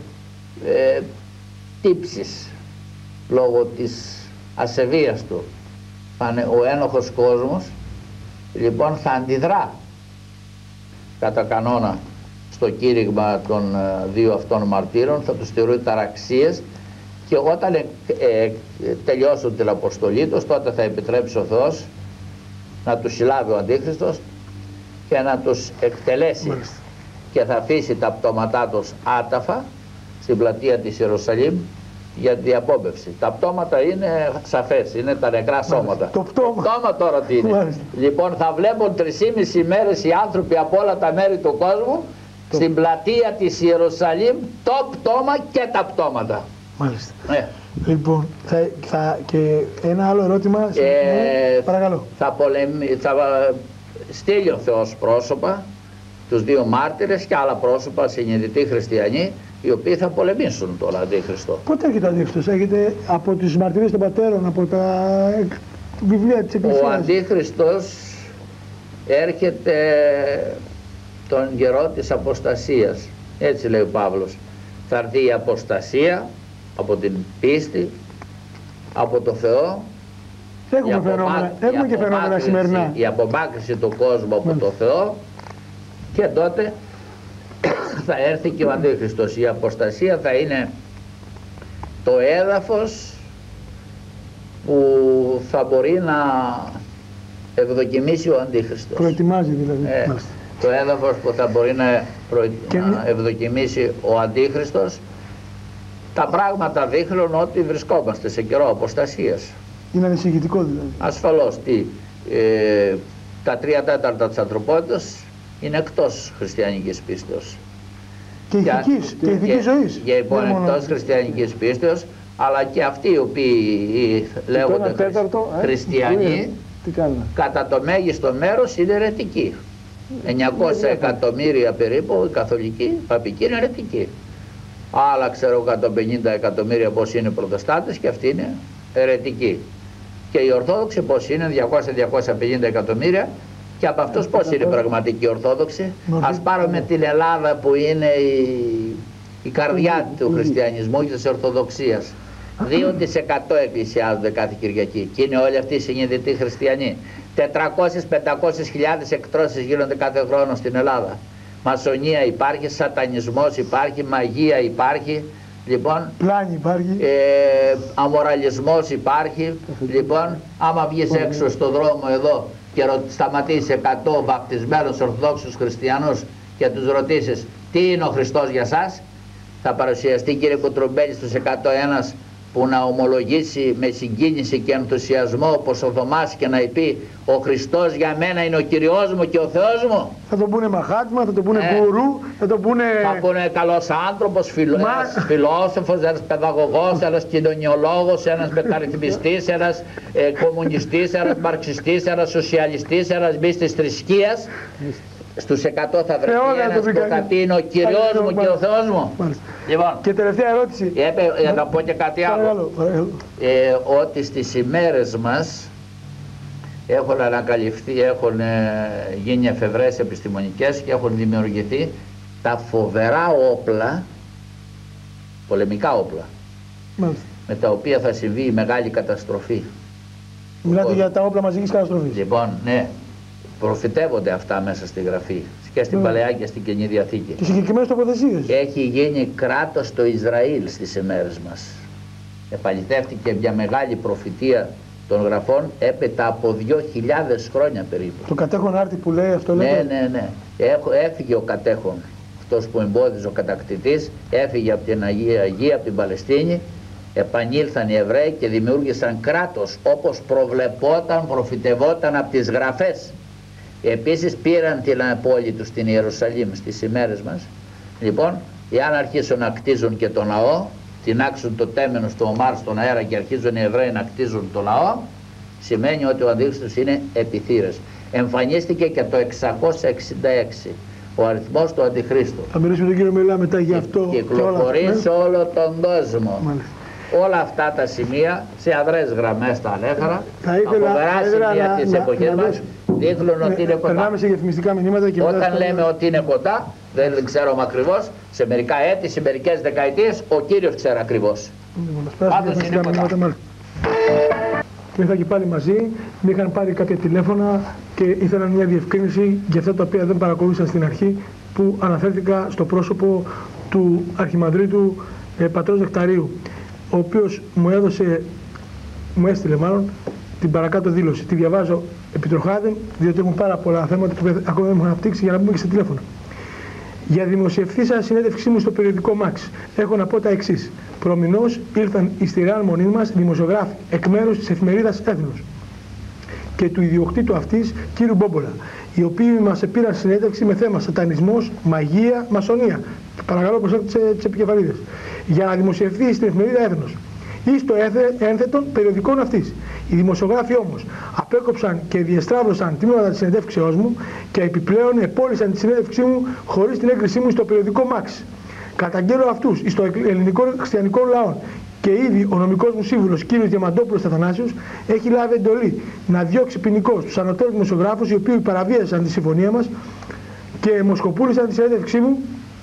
τύψης λόγω της ασεβίας του. Ο ένοχος κόσμος λοιπόν θα αντιδρά κατά κανόνα στο κήρυγμα των δύο αυτών μαρτύρων, θα τους θεωρεί ταραξίες και όταν τελειώσουν την αποστολή τους, τότε θα επιτρέψει ο Θεός να τους συλλάβει ο Αντίχριστος και να τους εκτελέσει. Και θα αφήσει τα πτώματά τους άταφα στην πλατεία της Ιερουσαλήμ για την διαπόμπευση. Τα πτώματα είναι σαφές, είναι τα νεκρά σώματα. Το πτώμα τώρα τι είναι. Λοιπόν, θα βλέπουν 3,5 μέρες οι άνθρωποι από όλα τα μέρη του κόσμου στην πλατεία της Ιερουσαλήμ το πτώμα και τα πτώματα. Μάλιστα. Λοιπόν, και ένα άλλο ερώτημα. Παρακαλώ. Θα στείλει ο Θεός πρόσωπα, τους δύο μάρτυρες και άλλα πρόσωπα συνειδητοί χριστιανοί, οι οποίοι θα πολεμήσουν τον Αντίχριστο. Πότε έρχεται ο Αντίχριστος? Έρχεται από τις μαρτυρίες των πατέρων, από τα βιβλία της Εκκλησίας? Ο Αντίχριστος έρχεται τον καιρό της αποστασίας. Έτσι λέει ο Παύλος. Θα έρθει η αποστασία από την πίστη, από το Θεό. Έχουμε και φαινόμενα σημερινά. Η απομάκρυνση του κόσμου από το Θεό και τότε θα έρθει και ο Αντίχριστος. Η αποστασία θα είναι το έδαφος που θα μπορεί να ευδοκιμήσει ο Αντίχριστος. Προετοιμάζει δηλαδή. Το έδαφος που θα μπορεί να ευδοκιμήσει ο Αντίχριστος. Τα πράγματα δείχνουν ότι βρισκόμαστε σε καιρό αποστασίας. Είναι ανησυχητικό δηλαδή. Ασφαλώς. Τα 3/4 της ανθρωπότητας είναι εκτός χριστιανικής πίστεως. Και ηθικής ζωής. Και λοιπόν εκτός χριστιανικής πίστεως, αλλά και αυτοί οι οποίοι λέγονται χριστιανοί, κατά το μέγιστο μέρος είναι αιρετικοί. 900 εκατομμύρια περίπου οι καθολικοί, παπικοί είναι αιρετικοί. Άλλα ξέρω 150 εκατομμύρια πως είναι προτεστάντες και αυτοί είναι αιρετικοί. Και οι Ορθόδοξοι πως είναι 200-250 εκατομμύρια και από αυτούς πως είναι πραγματικοί Ορθόδοξοι. Ας πάρουμε την Ελλάδα που είναι η καρδιά του χριστιανισμού και της Ορθοδοξίας. 2% εκκλησιάζονται κάθε Κυριακή και είναι όλοι αυτοί οι συνειδητοί χριστιανοί. 400-500 χιλιάδες εκτρώσεις γίνονται κάθε χρόνο στην Ελλάδα. Μασονία υπάρχει, σατανισμός υπάρχει, μαγεία υπάρχει, Λοιπόν, πλάνη υπάρχει. Αμοραλισμός υπάρχει. Λοιπόν, άμα βγεις έξω στο δρόμο εδώ και σταματήσεις 100 βαπτισμένους Ορθοδόξους Χριστιανούς και τους ρωτήσεις τι είναι ο Χριστός για σας, θα παρουσιαστεί, κύριε Κουτρουμπέλη, στους 101 που να ομολογήσει με συγκίνηση και ενθουσιασμό όπως ο Θωμάς και να πει ο Χριστός για μένα είναι ο Κυριός μου και ο Θεός μου. Θα τον πούνε Μαχάτμα, θα τον πούνε Γκουρού, θα τον πούνε... Θα πούνε καλός άνθρωπος, ένας φιλόσοφος, ένας παιδαγωγός, ένας κοινωνιολόγος, ένας μεταρρυθμιστής, ένας κομμουνιστής, ένας μαρξιστής, ένας σοσιαλιστής, ένας μπει της θρησκείας. Στους 100 θα βρεθεί ένας που θα πει είναι ο Κυριός μου και ο Θεός μου. Λοιπόν, και τελευταία ερώτηση. Να πω και κάτι άλλο. Ότι στις ημέρες μας έχουν ανακαλυφθεί, έχουν γίνει εφευρές επιστημονικές και έχουν δημιουργηθεί τα φοβερά όπλα, πολεμικά όπλα, με τα οποία θα συμβεί η μεγάλη καταστροφή. Μιλάτε για τα όπλα μαζικής καταστροφής. Λοιπόν, ναι. Προφητεύονται αυτά μέσα στη Γραφή και στην Παλαιά και στην Καινή Διαθήκη. Και συγκεκριμένες τοποθεσίες. Έχει γίνει κράτος το Ισραήλ στις ημέρες μας. Επαληθεύτηκε μια μεγάλη προφητεία των Γραφών έπειτα από 2.000 χρόνια περίπου. Το κατέχον άρτη που λέει αυτό λέτε. Ναι. Έφυγε ο κατέχον, αυτός που εμπόδιζε ο κατακτητής, έφυγε από την Αγία, από την Παλαιστίνη, επανήλθαν οι Εβραίοι και δημιούργησαν κράτος όπως προβλεπόταν, προφητευόταν από τις Γραφές. Επίσης πήραν την πόλη τους στην Ιερουσαλήμ στις ημέρες μας. Λοιπόν, εάν αρχίσουν να κτίζουν και τον λαό, τεινάξουν το τέμενος του Ομάρ στον αέρα και αρχίζουν οι Εβραίοι να κτίζουν το λαό, σημαίνει ότι ο Αντίχριστος είναι επιθύρες. Εμφανίστηκε και το 666 ο αριθμός του Αντιχρίστου. Θα μιλήσουμε τον κύριο Μιλά μετά για αυτό. Κυκλοφορεί σε όλο τον κόσμο. Μάλιστα. Όλα αυτά τα σημεία σε αδρές γραμμές τα ανέφερα. Από φοβερά σημεία της εποχής μας δείχνουν ότι είναι κοντά. Περνάμε σε διαφημιστικά μηνύματα και όταν λέμε ότι είναι κοντά, δεν ξέρουμε ακριβώς, σε μερικά έτη, σε μερικές δεκαετίες, ο Κύριος ξέρει ακριβώς. Πάντως είναι κοντά. Και ήρθα και πάλι μαζί, με είχαν πάρει κάποια τηλέφωνα και ήθελαν μια διευκρίνηση για αυτά τα οποία δεν παρακολούθησαν στην αρχή, που αναφέρθηκα στο πρόσωπο του Αρχιμανδρίτου Πατρός Νεκταρίου, ο οποίος μου έστειλε την παρακάτω δήλωση. Τη διαβάζω επιτροχάδεν, διότι έχουν πάρα πολλά θέματα που ακόμα δεν μου έχουν αναπτύξει, για να πούμε και στα τηλέφωνα. Για δημοσιευθήσα συνέντευξή μου στο περιοδικό Μάξ, έχω να πω τα εξής. Προμηνώς ήρθαν εις τη Ρεάλ Μονή μας δημοσιογράφοι εκ μέρους της εφημερίδας Έθνος και του ιδιοκτήτου αυτής, κύριου Μπόμπολα, οι οποίοι μας επήραν συνέντευξη με θέμα σατανισμός, μαγεία, μασονία. Παρακαλώ προσέξτε τις επικεφαλίδες. Για να δημοσιευθεί στην εφημερίδα Έθνος ή στο ένθετον περιοδικών αυτής. Οι δημοσιογράφοι όμως απέκοψαν και διεστράβλωσαν τμήματα της συνεντεύξεώς μου και επιπλέον επώλησαν τη συνέντευξή μου χωρίς την έγκρισή μου στο περιοδικό Μάξ. Καταγγέλλω αυτούς στο ελληνικό χριστιανικό λαό και ήδη ο νομικός μου σύμβουλος κ. Διαμαντόπουλος Αθανάσιος έχει λάβει εντολή να διώξει ποινικώς τους ανωτέρους δημοσιογράφους οι οποίοι παραβίασαν τη συμφωνία μας και αιμοσκοπούλησαν τη συνέντευξή μου,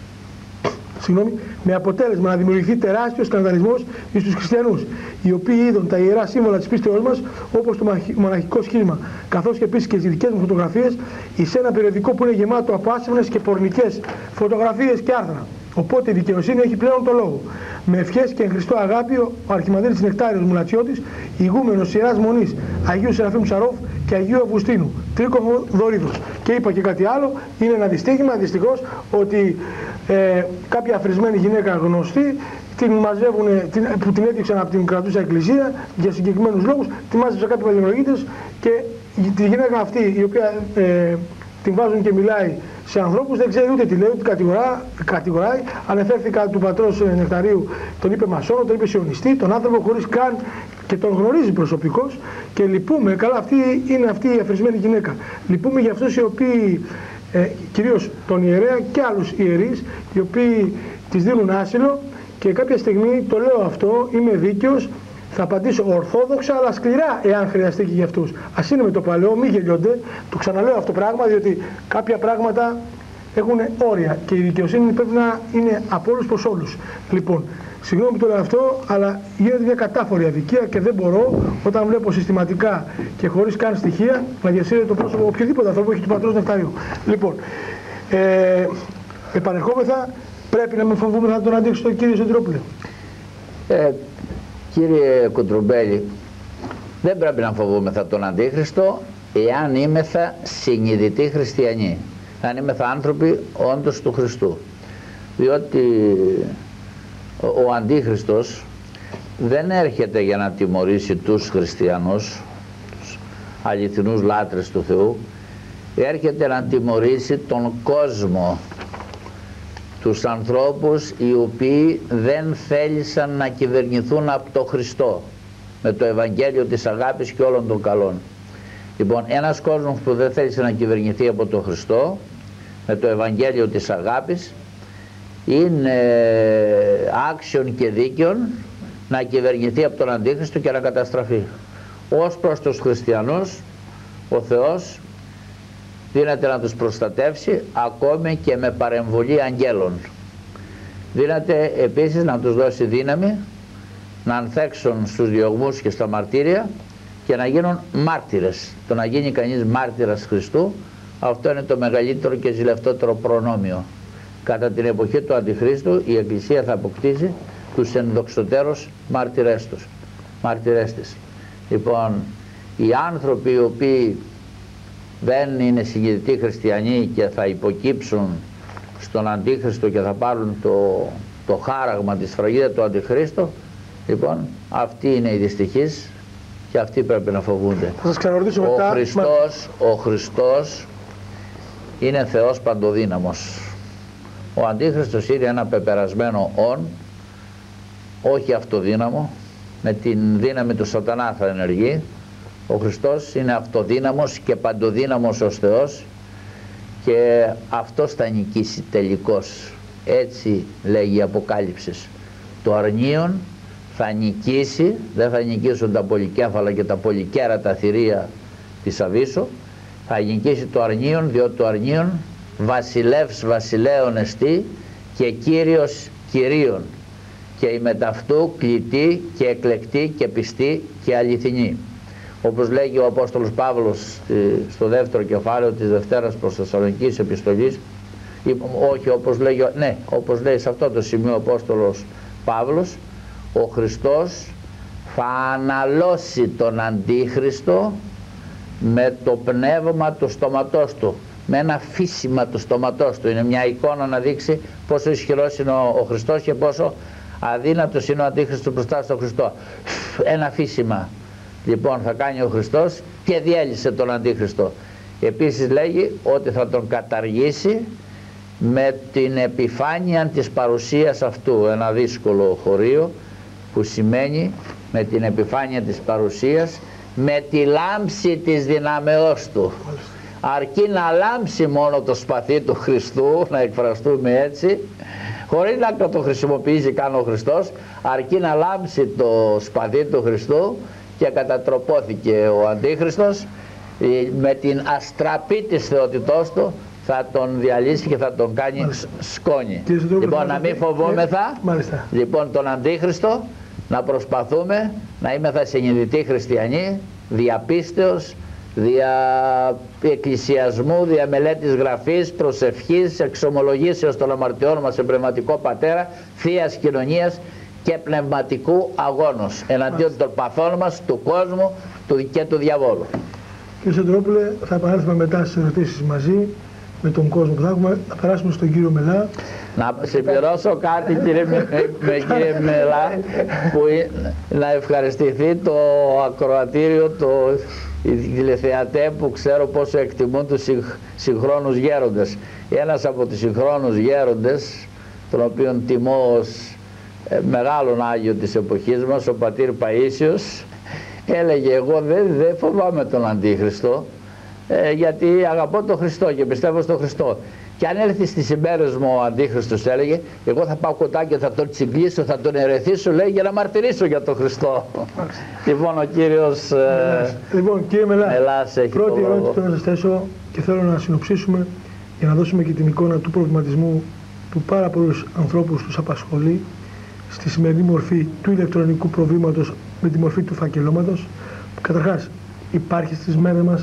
με αποτέλεσμα να δημιουργηθεί τεράστιος σκανδαλισμός στους χριστιανούς, οι οποίοι είδαν τα ιερά σύμβολα της πίστεώς μας, όπως το μοναχικό σχήμα, καθώς και επίσης και τις δικές μου φωτογραφίες, εις ένα περιοδικό που είναι γεμάτο από άσημνες και πορνικές φωτογραφίες και άρθρα. Οπότε η δικαιοσύνη έχει πλέον το λόγο. Με ευχές και εν Χριστώ αγάπη, ο Αρχιμανδρίτης Νεκτάριος Μουλατσιώτης, ηγούμενος Ιεράς Μονής Αγίου Σεραφείμ Ψαρόφ και Αγίου Αυγουστίνου, Τρίκομο Δωρίδος. Και είπα και κάτι άλλο, είναι ένα δυστύχημα δυστυχώς ότι κάποια αφρισμένη γυναίκα γνωστή την μαζεύουν, που την έδειξαν από την κρατούσα εκκλησία για συγκεκριμένους λόγους, τη μάζεψαν κάποιοι παλαιολογίτες και τη γυναίκα αυτή η οποία την βάζουν και μιλάει σε ανθρώπους, δεν ξέρει ούτε τι λέει, ούτε κατηγοράει. Ανεφέρθηκα του πατρός Νεκταρίου, τον είπε μασόνο, τον είπε σιωνιστή, τον άνθρωπο χωρίς καν και τον γνωρίζει προσωπικώς και λυπούμε, καλά αυτή είναι αυτή η αφρισμένη γυναίκα. Λυπούμε για αυτούς οι οποίοι, κυρίως τον ιερέα και άλλους ιερείς, οι οποίοι της δίνουν άσυλο και κάποια στιγμή το λέω αυτό, είμαι δίκαιος, θα απαντήσω ορθόδοξα αλλά σκληρά εάν χρειαστεί και για αυτούς. Ας είναι με το παλαιό, μην γελιώνται, το ξαναλέω αυτό το πράγμα, διότι κάποια πράγματα έχουν όρια και η δικαιοσύνη πρέπει να είναι από όλους προς όλους. Λοιπόν, συγγνώμη που το λέω αυτό, αλλά γίνεται μια κατάφορη αδικία και δεν μπορώ όταν βλέπω συστηματικά και χωρίς καν στοιχεία να διασύρεται το πρόσωπο οποιοδήποτε ανθρώπου έχει του πατρός Νεκταρίου. Λοιπόν, επανερχόμεθα, πρέπει να μην φοβούμε θα τον αντέξει τον κύριο Σωτηρόπουλο. Κύριε Κουντρουμπέλη, δεν πρέπει να φοβούμεθα τον Αντίχριστο εάν είμεθα συνειδητοί χριστιανοί, αν είμεθα άνθρωποι όντως του Χριστού. Διότι ο Αντίχριστος δεν έρχεται για να τιμωρήσει τους χριστιανούς, τους αληθινούς λάτρες του Θεού, έρχεται να τιμωρήσει τον κόσμο, τους ανθρώπους οι οποίοι δεν θέλησαν να κυβερνηθούν από το Χριστό με το Ευαγγέλιο της αγάπης και όλων των καλών. Λοιπόν, ένας κόσμος που δεν θέλησε να κυβερνηθεί από τον Χριστό με το Ευαγγέλιο της αγάπης είναι άξιον και δίκαιον να κυβερνηθεί από τον Αντίχριστο και να καταστραφεί. Ως προς τους χριστιανούς ο Θεός δύναται να τους προστατεύσει ακόμη και με παρεμβολή αγγέλων. Δύναται επίσης να τους δώσει δύναμη να ανθέξουν στους διωγμούς και στα μαρτύρια και να γίνουν μάρτυρες. Το να γίνει κανείς μάρτυρας Χριστού, αυτό είναι το μεγαλύτερο και ζηλευτότερο προνόμιο. Κατά την εποχή του Αντιχρίστου η Εκκλησία θα αποκτήσει τους ενδοξωτέρους μάρτυρές της. Λοιπόν, οι άνθρωποι οι οποίοι δεν είναι συνειδητοί χριστιανοί και θα υποκύψουν στον Αντίχριστο και θα πάρουν το χάραγμα της σφραγίδα του Αντιχρίστου, λοιπόν, αυτοί είναι οι δυστυχείς και αυτοί πρέπει να φοβούνται. Θα σας ξαναρωτήσω μετά. Ο Χριστός είναι Θεός παντοδύναμος. Ο Αντίχριστος είναι ένα πεπερασμένο όν, όχι αυτοδύναμο, με την δύναμη του σατανά θα ενεργεί. Ο Χριστός είναι αυτοδύναμος και παντοδύναμος ως Θεός και αυτός θα νικήσει τελικώς. Έτσι λέγει η Αποκάλυψη. Το αρνίον θα νικήσει, δεν θα νικήσουν τα πολυκέφαλα και τα πολυκέρατα θηρία της Αβύσσου, θα νικήσει το αρνίον, διότι το αρνίον βασιλεύς βασιλέων εστί και κύριος κυρίων και η μεταυτού κλητή και εκλεκτή και πιστή και αληθινή. Όπως λέγει ο Απόστολος Παύλος στο δεύτερο κεφάλαιο της Δευτέρας προς Θεσσαλονικής Επιστολής, όχι όπως λέει σε αυτό το σημείο ο Απόστολος Παύλος, ο Χριστός θα αναλώσει τον Αντίχριστο με το πνεύμα του στόματός του, με ένα φύσιμα του στόματός του. Είναι μια εικόνα να δείξει πόσο ισχυρός είναι ο Χριστός και πόσο αδύνατος είναι ο Αντίχριστος μπροστά στον Χριστό. Ένα φύσιμα λοιπόν θα κάνει ο Χριστός και διέλυσε τον Αντίχριστο. Επίσης λέγει ότι θα τον καταργήσει με την επιφάνεια της παρουσίας αυτού, ένα δύσκολο χωρίο που σημαίνει με την επιφάνεια της παρουσίας, με τη λάμψη της δυνάμεώς του. Αρκεί να λάμψει μόνο το σπαθί του Χριστού, να εκφραστούμε έτσι, χωρίς να το χρησιμοποιήσει καν ο Χριστός, αρκεί να λάμψει το σπαθί του Χριστού και κατατροπώθηκε ο Αντίχριστος, με την αστραπή της θεότητός του θα τον διαλύσει και θα τον κάνει σκόνη. Λοιπόν, να μην φοβόμεθα λοιπόν τον Αντίχριστο, να προσπαθούμε να είμεθα συνειδητοί χριστιανοί, διαπίστεως, δια εκκλησιασμού, δια μελέτης γραφής, προσευχής, εξομολογήσεως των αμαρτιών μας σε πνευματικό πατέρα, θείας κοινωνίας και πνευματικού αγώνος εναντίον των παθών μας, του κόσμου και του διαβόλου. Κύριε Σεντρόπουλε, θα επανέλθουμε μετά στις ερωτήσεις μαζί με τον κόσμο που θα έχουμε. Θα περάσουμε στον κύριο Μελά. Να συμπληρώσω κάτι κύριε Μελά, που να ευχαριστηθεί το ακροατήριο, οι τηλεθεατές που ξέρω πόσο εκτιμούν τους συγχρόνους γέροντες. Ένας από τους συγχρόνους γέροντες, τον οποίον τιμώ ως μεγάλον Άγιο της εποχής μας, ο πατήρ Παΐσιος, έλεγε εγώ δεν φοβάμαι τον Αντίχριστο, γιατί αγαπώ τον Χριστό και πιστεύω στον Χριστό. Και αν έρθει στις ημέρες μου ο Αντίχριστος, έλεγε, εγώ θα πάω κοντά και θα τον τσιγκλίσω, θα τον ερεθίσω, λέει, για να μαρτυρήσω για τον Χριστό. Λοιπόν, ο κύριος λοιπόν, κύριε Μελάς έχει πρώτη ερώτηση που να σας θέσω και θέλω να συνοψίσουμε για να δώσουμε και την εικόνα του προβληματισμού που πάρα πολλούς ανθρώπους τους απασχολεί στη σημερινή μορφή του ηλεκτρονικού προβλήματος με τη μορφή του φακελώματος. Καταρχάς, υπάρχει στις μέρες μας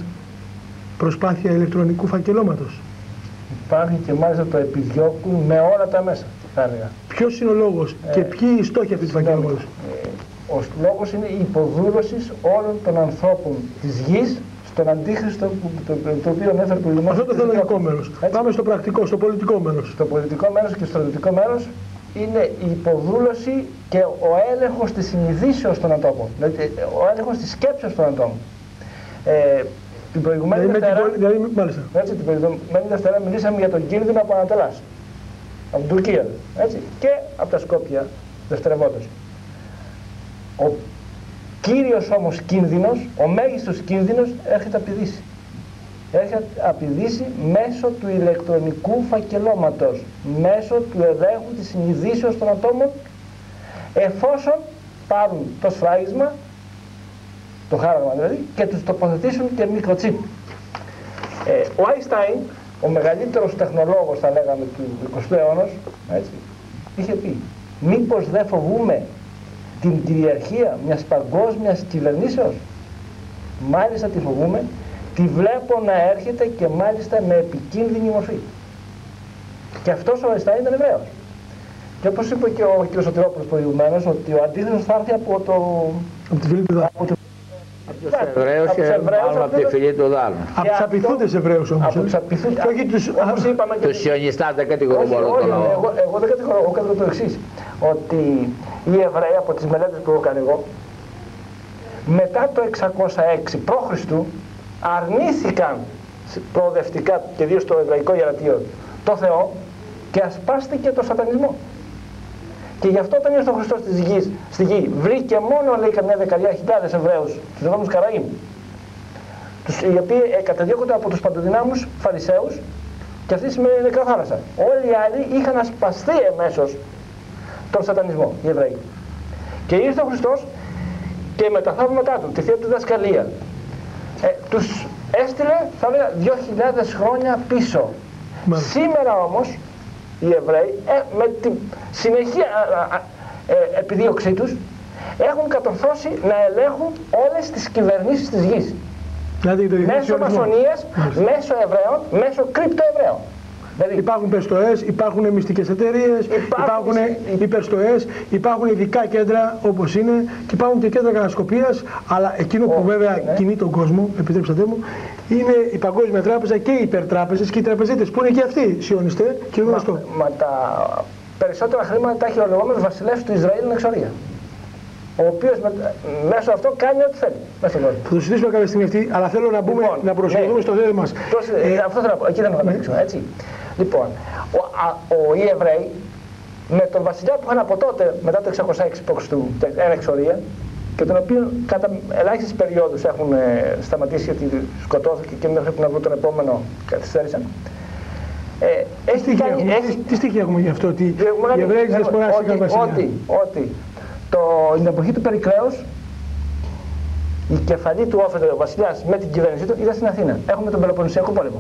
προσπάθεια ηλεκτρονικού φακελώματος? Υπάρχει και μάλιστα το επιδιώκουν με όλα τα μέσα. θα έλεγα. Ποιος είναι ο λόγος και ποιοι οι στόχοι αυτής της φακελώματος? Ο λόγος είναι η υποδούλωση όλων των ανθρώπων της γης στον Αντίχριστο το οποίο ανέφερε προηγουμένως. Αυτό το θεολογικό μέρος. Πάμε στο πρακτικό, στο πολιτικό μέρος. Στο πολιτικό μέρος και στο στρατιωτικό μέρος είναι η υποδούλωση και ο έλεγχος της συνειδήσεως των ατόμων. Δηλαδή ο έλεγχος της σκέψης των ατόμων. Την προηγουμένη Δευτέρα μιλήσαμε για τον κίνδυνο από Ανατολάς, από την Τουρκία, έτσι, και από τα Σκόπια, δευτερευόντως. Ο κύριος όμως κίνδυνος, ο μέγιστος κίνδυνος έρχεται από τη Δύση. Έρχεται από τη Δύση μέσω του ηλεκτρονικού φακελώματος, μέσω του ελέγχου της συνειδήσεως των ατόμων, εφόσον πάρουν το σφράγισμα, το χάραγμα δηλαδή, και τους τοποθετήσουν και μικροτσίπ. Ο Άινστάιν, ο μεγαλύτερος τεχνολόγος θα λέγαμε του 20ου αιώνα, έτσι, είχε πει, μήπως δεν φοβούμε την κυριαρχία μιας παγκόσμιας κυβερνήσεως? Μάλιστα τη φοβούμε, τη βλέπω να έρχεται και μάλιστα με επικίνδυνη μορφή. Και αυτός ο Άινστάιν ήταν Εβραίος. Και όπως είπε και ο κ. Σωτηρόπουλος προηγουμένως, ότι ο αντίθετος θα έρθει από τη φυλή του Δάλου. Από τους Εβραίους και μάλλον από τη φυλή του Δάλου. Από τους απειθούντες Εβραίους όμως. Από τους απειθούντες. Όπως είπαμε και τους σιωνιστάς δεν κατηγορούν μόνο τον λαό. Εγώ δεν κατηγορώ, εγώ κατηγορώ το εξής. Ότι οι Εβραίοι από τις μελέτες που έχω κάνει εγώ, μετά το 606 π.Χ. αρνήθηκαν προοδευτικά και ιδίως στο εβραϊκό ιερατείο το Θεό και ασπάστηκε το σατανισμό. Και γι' αυτό όταν ήρθε ο Χριστός στη γη, βρήκε μόνο, λέει, καμιά δεκαριά χιλιάδες Εβραίους, τους λεγόμενους Καραΐμ, οι οποίοι καταδιώκονται από τους παντοδυνάμους Φαρισαίους, και αυτή σημαίνει νεκρά θάλασσα. Όλοι οι άλλοι είχαν ασπαστεί εμέσως τον σατανισμό, οι Εβραίοι. Και ήρθε ο Χριστός και με τα θαύματά του, τη θεία του διδασκαλία, τους έστειλε, θα λέγα, 2.000 χρόνια πίσω. Σήμερα όμως οι Εβραίοι με τη συνεχή επιδίωξή τους έχουν κατορθώσει να ελέγχουν όλες τις κυβερνήσεις της γης. Δηλαδή, μέσω μασονίας, μέσω Εβραίων, μέσω κρυπτοεβραίων. Δηλαδή, υπάρχουν περστοές, υπάρχουν μυστικές εταιρείες, υπάρχουν υπερστοές, υπάρχουν ειδικά κέντρα όπως είναι και υπάρχουν και κέντρα κατασκοπίας, αλλά εκείνο που βέβαια κινεί τον κόσμο, επιτρέψατε μου, είναι η Παγκόσμια Τράπεζα και οι υπερτράπεζες και οι τραπεζίτες που είναι και αυτοί σιωνιστές και γνωστό. Μα τα περισσότερα χρήματα τα έχει ο λεγόμενος βασιλεύς του Ισραήλ εν εξορία, ο οποίος μέσω αυτό κάνει ό,τι θέλει. Θα το συζητήσουμε κάποια στιγμή αυτή, αλλά θέλω να μπούμε, λοιπόν, να προσφυγούμε στο θέμα μας. Αυτό θέλω να πω, εκεί δεν θα δείξουμε, έτσι. Λοιπόν, οι Εβραίοι με τον βασιλιά που είχαν από τότε, μετά το 606 π.Χ. εν εξορία, και τον οποίο κατά ελάχιστες περιόδους έχουν σταματήσει γιατί σκοτώθηκε και μέχρι να βρουν τον επόμενο καθυστέρησαν. Τι στοιχεία έχουμε γι' αυτό, ότι οι Εβραίοι της Δεσποράς είχαν βασιλιά? Ότι την εποχή του Περικλέους η κεφαλή του Όφεδο, ο βασιλιάς με την κυβέρνησή του, ήταν στην Αθήνα. Έχουμε τον Πελοποννησιακό πόλεμο.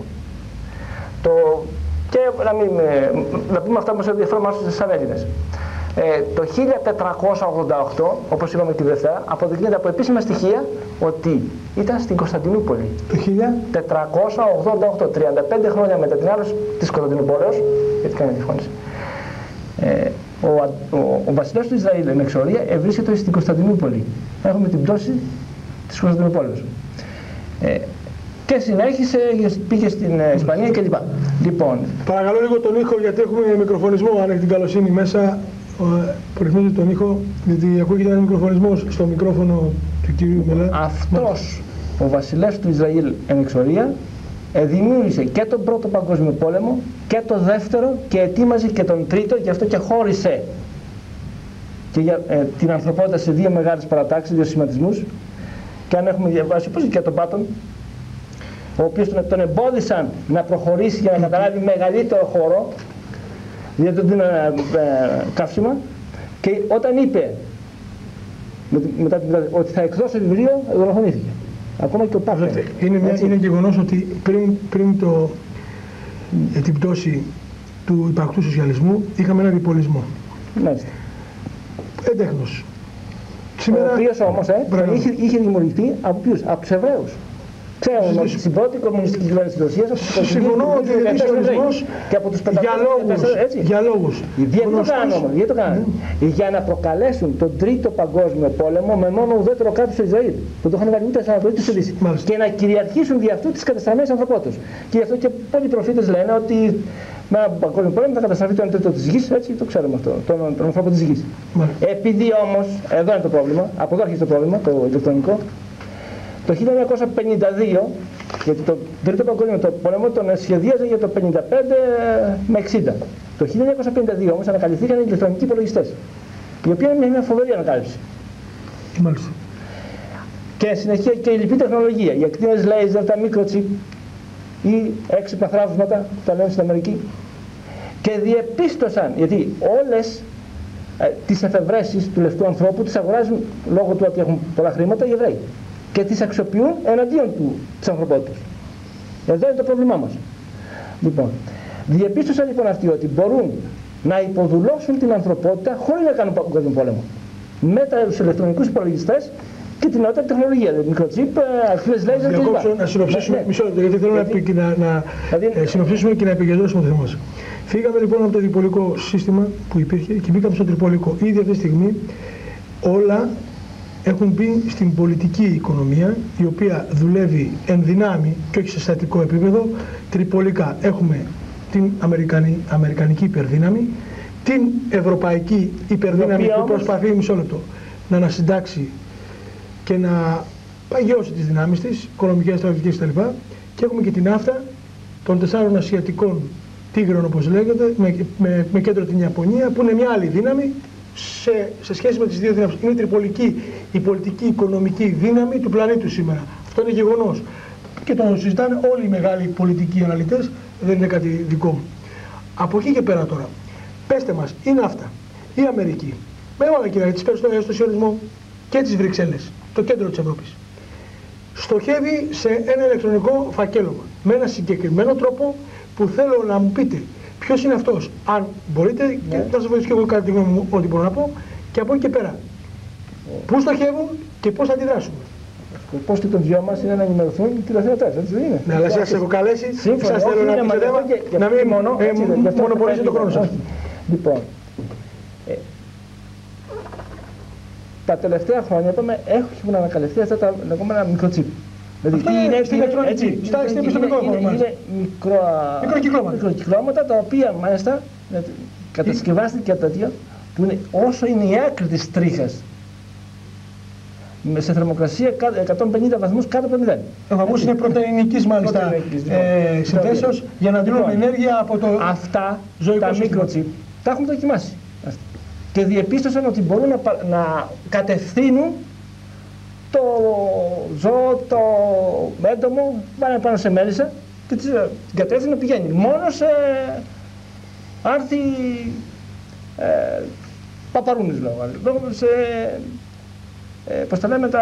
Και να πούμε αυτά που μας ενδιαφέρουν σαν Έλληνες. Το 1488, όπως είπαμε και τη Δευτέρα, αποδεικνύεται από επίσημα στοιχεία ότι ήταν στην Κωνσταντινούπολη. Το 1488, 35 χρόνια μετά την άρρωση της Κωνσταντινούπολης, γιατί κάνει διαφώνηση, ο βασιλιάς του Ισραήλ εν εξορία βρίσκεται στην Κωνσταντινούπολη. Έχουμε την πτώση της Κωνσταντινούπολης. Και συνέχισε, πήγε στην Ισπανία κλπ. Λοιπόν, παρακαλώ λίγο τον ήχο, γιατί έχουμε μικροφωνισμό, αν έχει την καλοσύνη μέσα, που ρυθμίζει τον ήχο, γιατί ακούγεται ένα μικροφωνισμός στο μικρόφωνο του κυρίου Μελά. Αυτός ο βασιλεύς του Ισραήλ εν εξορία δημιούργησε και τον πρώτο παγκόσμιο πόλεμο και το δεύτερο και ετοίμαζε και τον τρίτο, γι' αυτό και χώρισε και την ανθρωπότητα σε δύο μεγάλες παρατάξεις, δύο σχηματισμούς. Και αν έχουμε διαβάσει, όπως και τον Πάτον, ο οποίος τον εμπόδισαν να προχωρήσει για να καταλάβει μεγαλύτερο χώρο, γιατί του δίνανε καύσιμα, και όταν είπε μετά ότι θα εκδώσει βιβλίο, δολοφονήθηκε. Ακόμα και ο Πάτον. Είναι γεγονός ότι πριν την πτώση του υπαρκτού σοσιαλισμού είχαμε ένα διπολισμό. Μάλιστα. Εντέχνος. Ο οποίος όμως είχε δημιουργηθεί από ποιους? Από τους Εβραίους. Ξέρουμε ότι στην πρώτη κομμουνιστική κυβέρνηση της Ρωσίας συμφωνώ ότι ο διεθνής οργανισμός και από τους 500 για λόγους. Γιατί το κάνανε. Για να προκαλέσουν τον τρίτο παγκόσμιο πόλεμο με μόνο ουδέτερο κράτος στο Ισραήλ. Που το είχαν βάλει ούτε σαν Ανατολή στη Δύση. Και να κυριαρχήσουν δι' αυτού τις κατεστραμμένες ανθρωπότητες. Και γι' αυτό και πολλοί προφήτες λένε ότι με ένα παγκόσμιο πόλεμο θα καταστραφεί το 1/3 της γης, έτσι το ξέρουμε αυτό, τον ανθρώπο της γης. Επειδή όμως, εδώ είναι το πρόβλημα, από εδώ αρχίζει το πρόβλημα, το ηλεκτρονικό, το 1952, γιατί το τρίτο παγκόσμιο πόλεμο τον σχεδίαζε για το 55 με 60. Το 1952 όμως ανακαλυφθήκαν οι ηλεκτρονικοί υπολογιστές, οι οποίοι είναι μια φοβερή ανακάλυψη. Μάλιστα. Και συνεχεία και η λοιπή τεχνολογία, οι ακτίνες λέιζερ, τα microchip ή έξυπνα θράψματα που τα λένε στην Αμερική. Και διεπίστωσαν, γιατί όλες τις εφευρέσεις του λευκού ανθρώπου τις αγοράζουν λόγω του ότι έχουν πολλά χρήματα οι Εβραίοι και τις αξιοποιούν εναντίον της ανθρωπότητας. Εδώ είναι το πρόβλημά μας. Λοιπόν, διεπίστωσαν λοιπόν αυτοί ότι μπορούν να υποδουλώσουν την ανθρωπότητα χωρίς να κάνουν παγκόσμιο πόλεμο. Με τους ηλεκτρονικούς υπολογιστές και την νεότερη τεχνολογία, μικροτσίπ, ακτίνες λέιζερ κλπ. Να συνοψίσουμε, μισό λεπτό, γιατί θέλω να συνοψίσουμε και να επικεντρώσουμε το θέμα μας. Φύγαμε λοιπόν από το διπολικό σύστημα που υπήρχε και μπήκαμε στο τριπολικό. Ήδη αυτή τη στιγμή όλα έχουν μπει στην πολιτική οικονομία, η οποία δουλεύει εν δυνάμει και όχι σε στατικό επίπεδο, τριπολικά. Έχουμε την αμερικανική υπερδύναμη, την ευρωπαϊκή υπερδύναμη που προσπαθεί, μισό λεπτό, να ανασυντάξει και να παγιώσει τις δυνάμεις της, οικονομικές, στρατιωτικές κτλ. Και έχουμε και την ναύτα των 4 ασιατικών τίγρων, όπως λέγεται, με κέντρο την Ιαπωνία, που είναι μια άλλη δύναμη σε σχέση με τις δύο δύναμεις. Είναι τριπολική η πολιτική οικονομική δύναμη του πλανήτου σήμερα. Αυτό είναι γεγονός. Και το συζητάνε όλοι οι μεγάλοι πολιτικοί αναλυτές, δεν είναι κάτι δικό μου. Από εκεί και πέρα τώρα, πέστε μας, η ναύτα, η Αμερική, με όλα και τις περισσότερες στο σιωνισμό και τις Βρυξέλλες, το κέντρο της Ευρώπης, στοχεύει σε ένα ηλεκτρονικό φακέλωμα με ένα συγκεκριμένο τρόπο που θέλω να μου πείτε ποιος είναι αυτός, αν μπορείτε, και θα σας βοηθήσω και εγώ κάτι γνώμη μου ό,τι μπορώ να πω, και από εκεί και πέρα. Πού στοχεύουν και πώς θα αντιδράσουμε. Πώς και των δυο μας είναι να ενημερωθούν οι τηλεθεατές, έτσι δεν είναι. Ναι, αλλά σας έχω καλέσει, σας θέλω να πείτε θέμα, να μην μονοπολίσετε τον χρόνο σας. Λοιπόν, τα τελευταία χρόνια είπαμε έχουν ανακαλυφθεί αυτά τα λεγόμενα μικροτσίπ. Δηλαδή είναι στην ηλεκτρονική, στην επιστημονικό χώρο. Είναι μικροκυκλώματα τα οποία μάλιστα κατασκευάστηκε από τέτοια που είναι όσο είναι η άκρη της τρίχας σε θερμοκρασία 150 βαθμούς κάτω από το 0. Ο βαθμούς είναι πρωτεϊνικής μάλιστα συνθέσεως για να δίνουμε ενέργεια από το αυτά τα μικροτσίπ τα έχουμε δοκιμάσει. Και διεπίστωσαν ότι μπορούν να κατευθύνουν το ζώο, το έντομο, πάνε πάνω σε μέλισσα και την κατεύθυνση να πηγαίνει. Μόνο σε άρθι παπαρούνες λόγω, σε πώς τα λέμε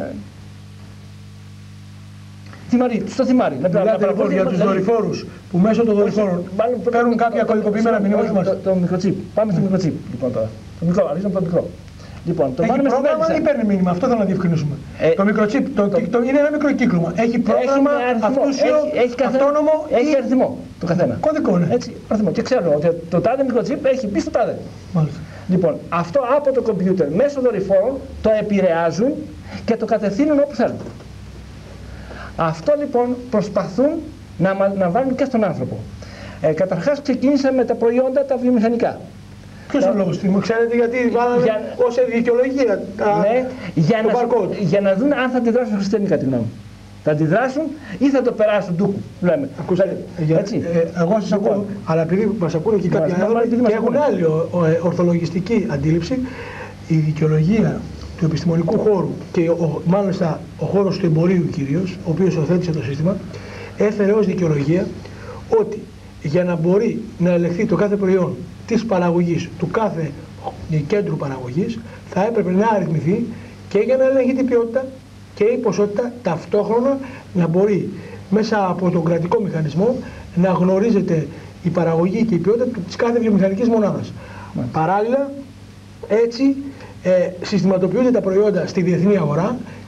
στο θυμάρι. Μιλάτε λοιπόν για τους δορυφόρους που μέσω των δορυφόρων παίρνουν κάποια κωδικοποιημένα μηνύματα μας. Το μικροτσίπ. Πάμε στο μικροτσίπ λοιπόν τώρα. Το μικρό, αρχίζουμε από το μικρό. Λοιπόν, το έχει πρόγραμμα ή παίρνει μήνυμα, αυτό θέλω να διευκρινίσουμε. Το μικροτσίπ είναι ένα μικρό κύκλωμα. Έχει πρόγραμμα, αυτούσιο, αυτόνομο έχει αριθμό το καθένα. Κωδικό, ναι. Έτσι, αριθμό. Και ξέρω ότι το τάδε μικροτσίπ έχει μπει στο τάδε. Μάλιστα. Λοιπόν, αυτό από το κομπιούτερ μέσω δορυφόρων το επηρεάζουν και το κατευθύνουν όπου θέλουν. Αυτό λοιπόν προσπαθούν να βάλουν και στον άνθρωπο. Καταρχάς ξεκίνησαν με τα προϊόντα τα βιομηχανικά. Ποιος είναι ο λόγος, ξέρετε γιατί βάλανε ως δικαιολογία για να δουν αν θα αντιδράσουν χριστιανικά τη γνώμη. Θα αντιδράσουν ή θα το περάσουν ντούκου, λέμε. Ακούστε, εγώ σας ακούω, αλλά επειδή μας ακούνε και κάποιοι άνθρωποι και έχουν άλλη ορθολογιστική αντίληψη, η δικαιολογία του επιστημονικού χώρου και μάλιστα ο χώρος του εμπορίου κυρίως, ο οποίος οθέτησε το σύστημα, έφερε ως δικαιολογία ότι για να μπορεί να ελεγχθεί το κάθε προϊόν της παραγωγής, του κάθε κέντρου παραγωγής, θα έπρεπε να αριθμηθεί και για να ελέγχει την ποιότητα και η ποσότητα ταυτόχρονα να μπορεί μέσα από τον κρατικό μηχανισμό να γνωρίζεται η παραγωγή και η ποιότητα της κάθε βιομηχανικής μονάδας. Παράλληλα, έτσι συστηματοποιούνται τα προϊόντα στη διεθνή αγορά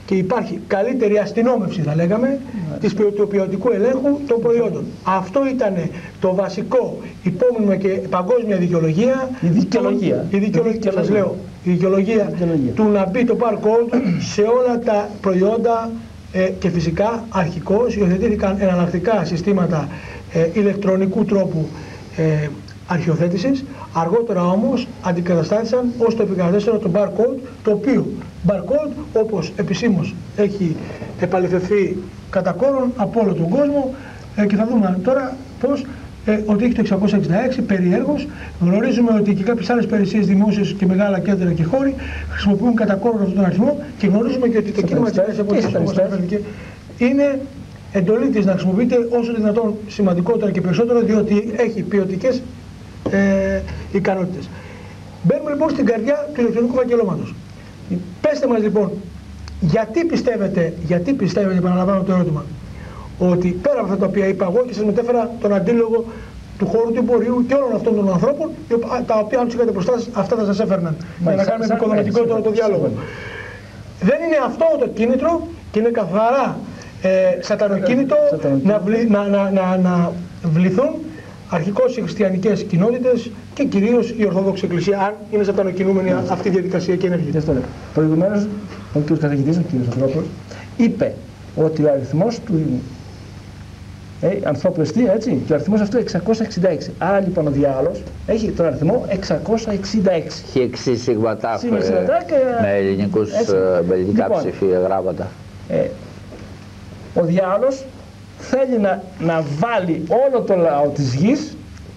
και υπάρχει καλύτερη αστυνόμευση, θα λέγαμε, του ποιοτικού ελέγχου των προϊόντων. Αυτό ήταν το βασικό υπόμνημα και παγκόσμια δικαιολογία. Η δικαιολογία. Σας λέω, η δικαιολογία του να μπει το barcode σε όλα τα προϊόντα και φυσικά αρχικώς υιοθετήθηκαν εναλλακτικά συστήματα ηλεκτρονικού τρόπου αρχιοθέτησης. Αργότερα όμως αντικαταστάθησαν ως το επικρατέστερο το barcode, το οποίο barcode, όπως επισήμως έχει επαληθευθεί κατά κόρον από όλο τον κόσμο, και θα δούμε τώρα πώς ότι έχει το 666 περιέργως. Γνωρίζουμε ότι και κάποιες άλλες υπηρεσίες δημόσιες και μεγάλα κέντρα και χώροι χρησιμοποιούν κατά κόρον αυτόν τον αριθμό, και γνωρίζουμε και ότι το κίνημα της Νέας είναι εντολή της να χρησιμοποιείται όσο το δυνατόν σημαντικότερα και περισσότερο, διότι έχει ποιοτικές ικανότητες. Μπαίνουμε λοιπόν στην καρδιά του ηλεκτρονικού φακελώματος. Πέστε μας λοιπόν, γιατί πιστεύετε, επαναλαμβάνω το ερώτημα, ότι πέρα από αυτά τα οποία είπα εγώ και σας μετέφερα τον αντίλογο του χώρου του εμπορίου και όλων αυτών των ανθρώπων, τα οποία αν τους είχατε μπροστά σας, αυτά θα σας έφερναν για να κάνουμε επικοδομητικότερο το διάλογο. Δεν είναι αυτό το κίνητρο και είναι καθαρά σατανοκίνητο να βληθούν αρχικώς οι χριστιανικές κοινότητες και κυρίως η Ορθόδοξη Εκκλησία, αν είναι σατανοκινούμενη αυτή η διαδικασία και ενεργή. Προηγουμένως, ο κ. καθηγητής, ο κ. Ανδρόπουλος, είπε ότι ο αριθμός του ανθρώπου εστί, έτσι, και ο αριθμός αυτό 666. Άρα λοιπόν ο διάολος έχει τον αριθμό 666. Έχει εξής σιγματάφ με ελληνικά ψηφία γράμματα. Ο διάολος θέλει να βάλει όλο το λαό της γης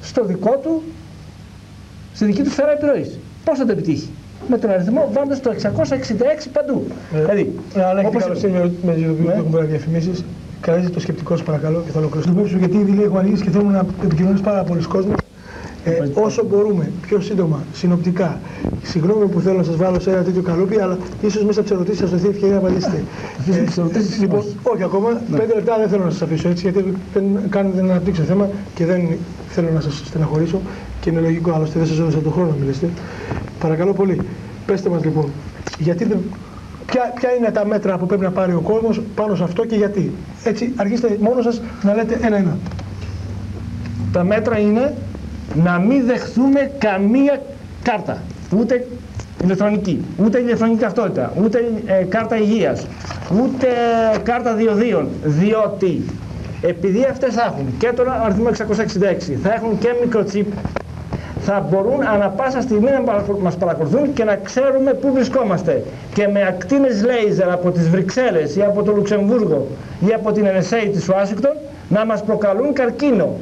στη δική του σφαίρα επιρροής. Πώς θα το επιτύχει? Με τον αριθμό βάζοντας το 666 παντού. Δηλαδή, αν έχετε καλοσύνη με τις που έχουμε διαφημίσεις, κρατήστε το σκεπτικό σας παρακαλώ και θα ολοκληρώσουμε, γιατί ήδη έχω ανοίξει και θέλουμε να επικοινωνήσει πάρα πολλοί κόσμος. Όσο μπορούμε, πιο σύντομα, συνοπτικά. Συγγνώμη που θέλω να σας βάλω σε ένα τέτοιο καλούπι, αλλά ίσως μέσα από τις ερωτήσεις σας δοθεί ευκαιρία να απαντήσετε. Λοιπόν, όχι ακόμα, 5 λεπτά δεν θέλω να σας αφήσω έτσι, γιατί δεν αναπτύξω θέμα και δεν θέλω να σας στεναχωρήσω και είναι λογικό, άλλωστε δεν σας έδωσα τον χρόνο να μιλήσετε. Παρακαλώ πολύ, πέστε μας λοιπόν, ποια είναι τα μέτρα που πρέπει να πάρει ο κόσμος πάνω σε αυτό και γιατί. Έτσι, αρχίστε μόνος σας να λέτε ένα-ένα. Τα μέτρα είναι να μην δεχθούμε καμία κάρτα, ούτε ηλεκτρονική, ούτε ηλεκτρονική ταυτότητα, ούτε κάρτα υγείας, ούτε κάρτα διοδίων, διότι επειδή αυτές θα έχουν και τον αριθμό 666, θα έχουν και μικροτσίπ, θα μπορούν ανα πάσα στιγμή να μας παρακολουθούν και να ξέρουμε πού βρισκόμαστε. Και με ακτίνες λέιζερ από τις Βρυξέλλες ή από το Λουξεμβούργο ή από την NSA της Ουάσιγκτον να μας προκαλούν καρκίνο.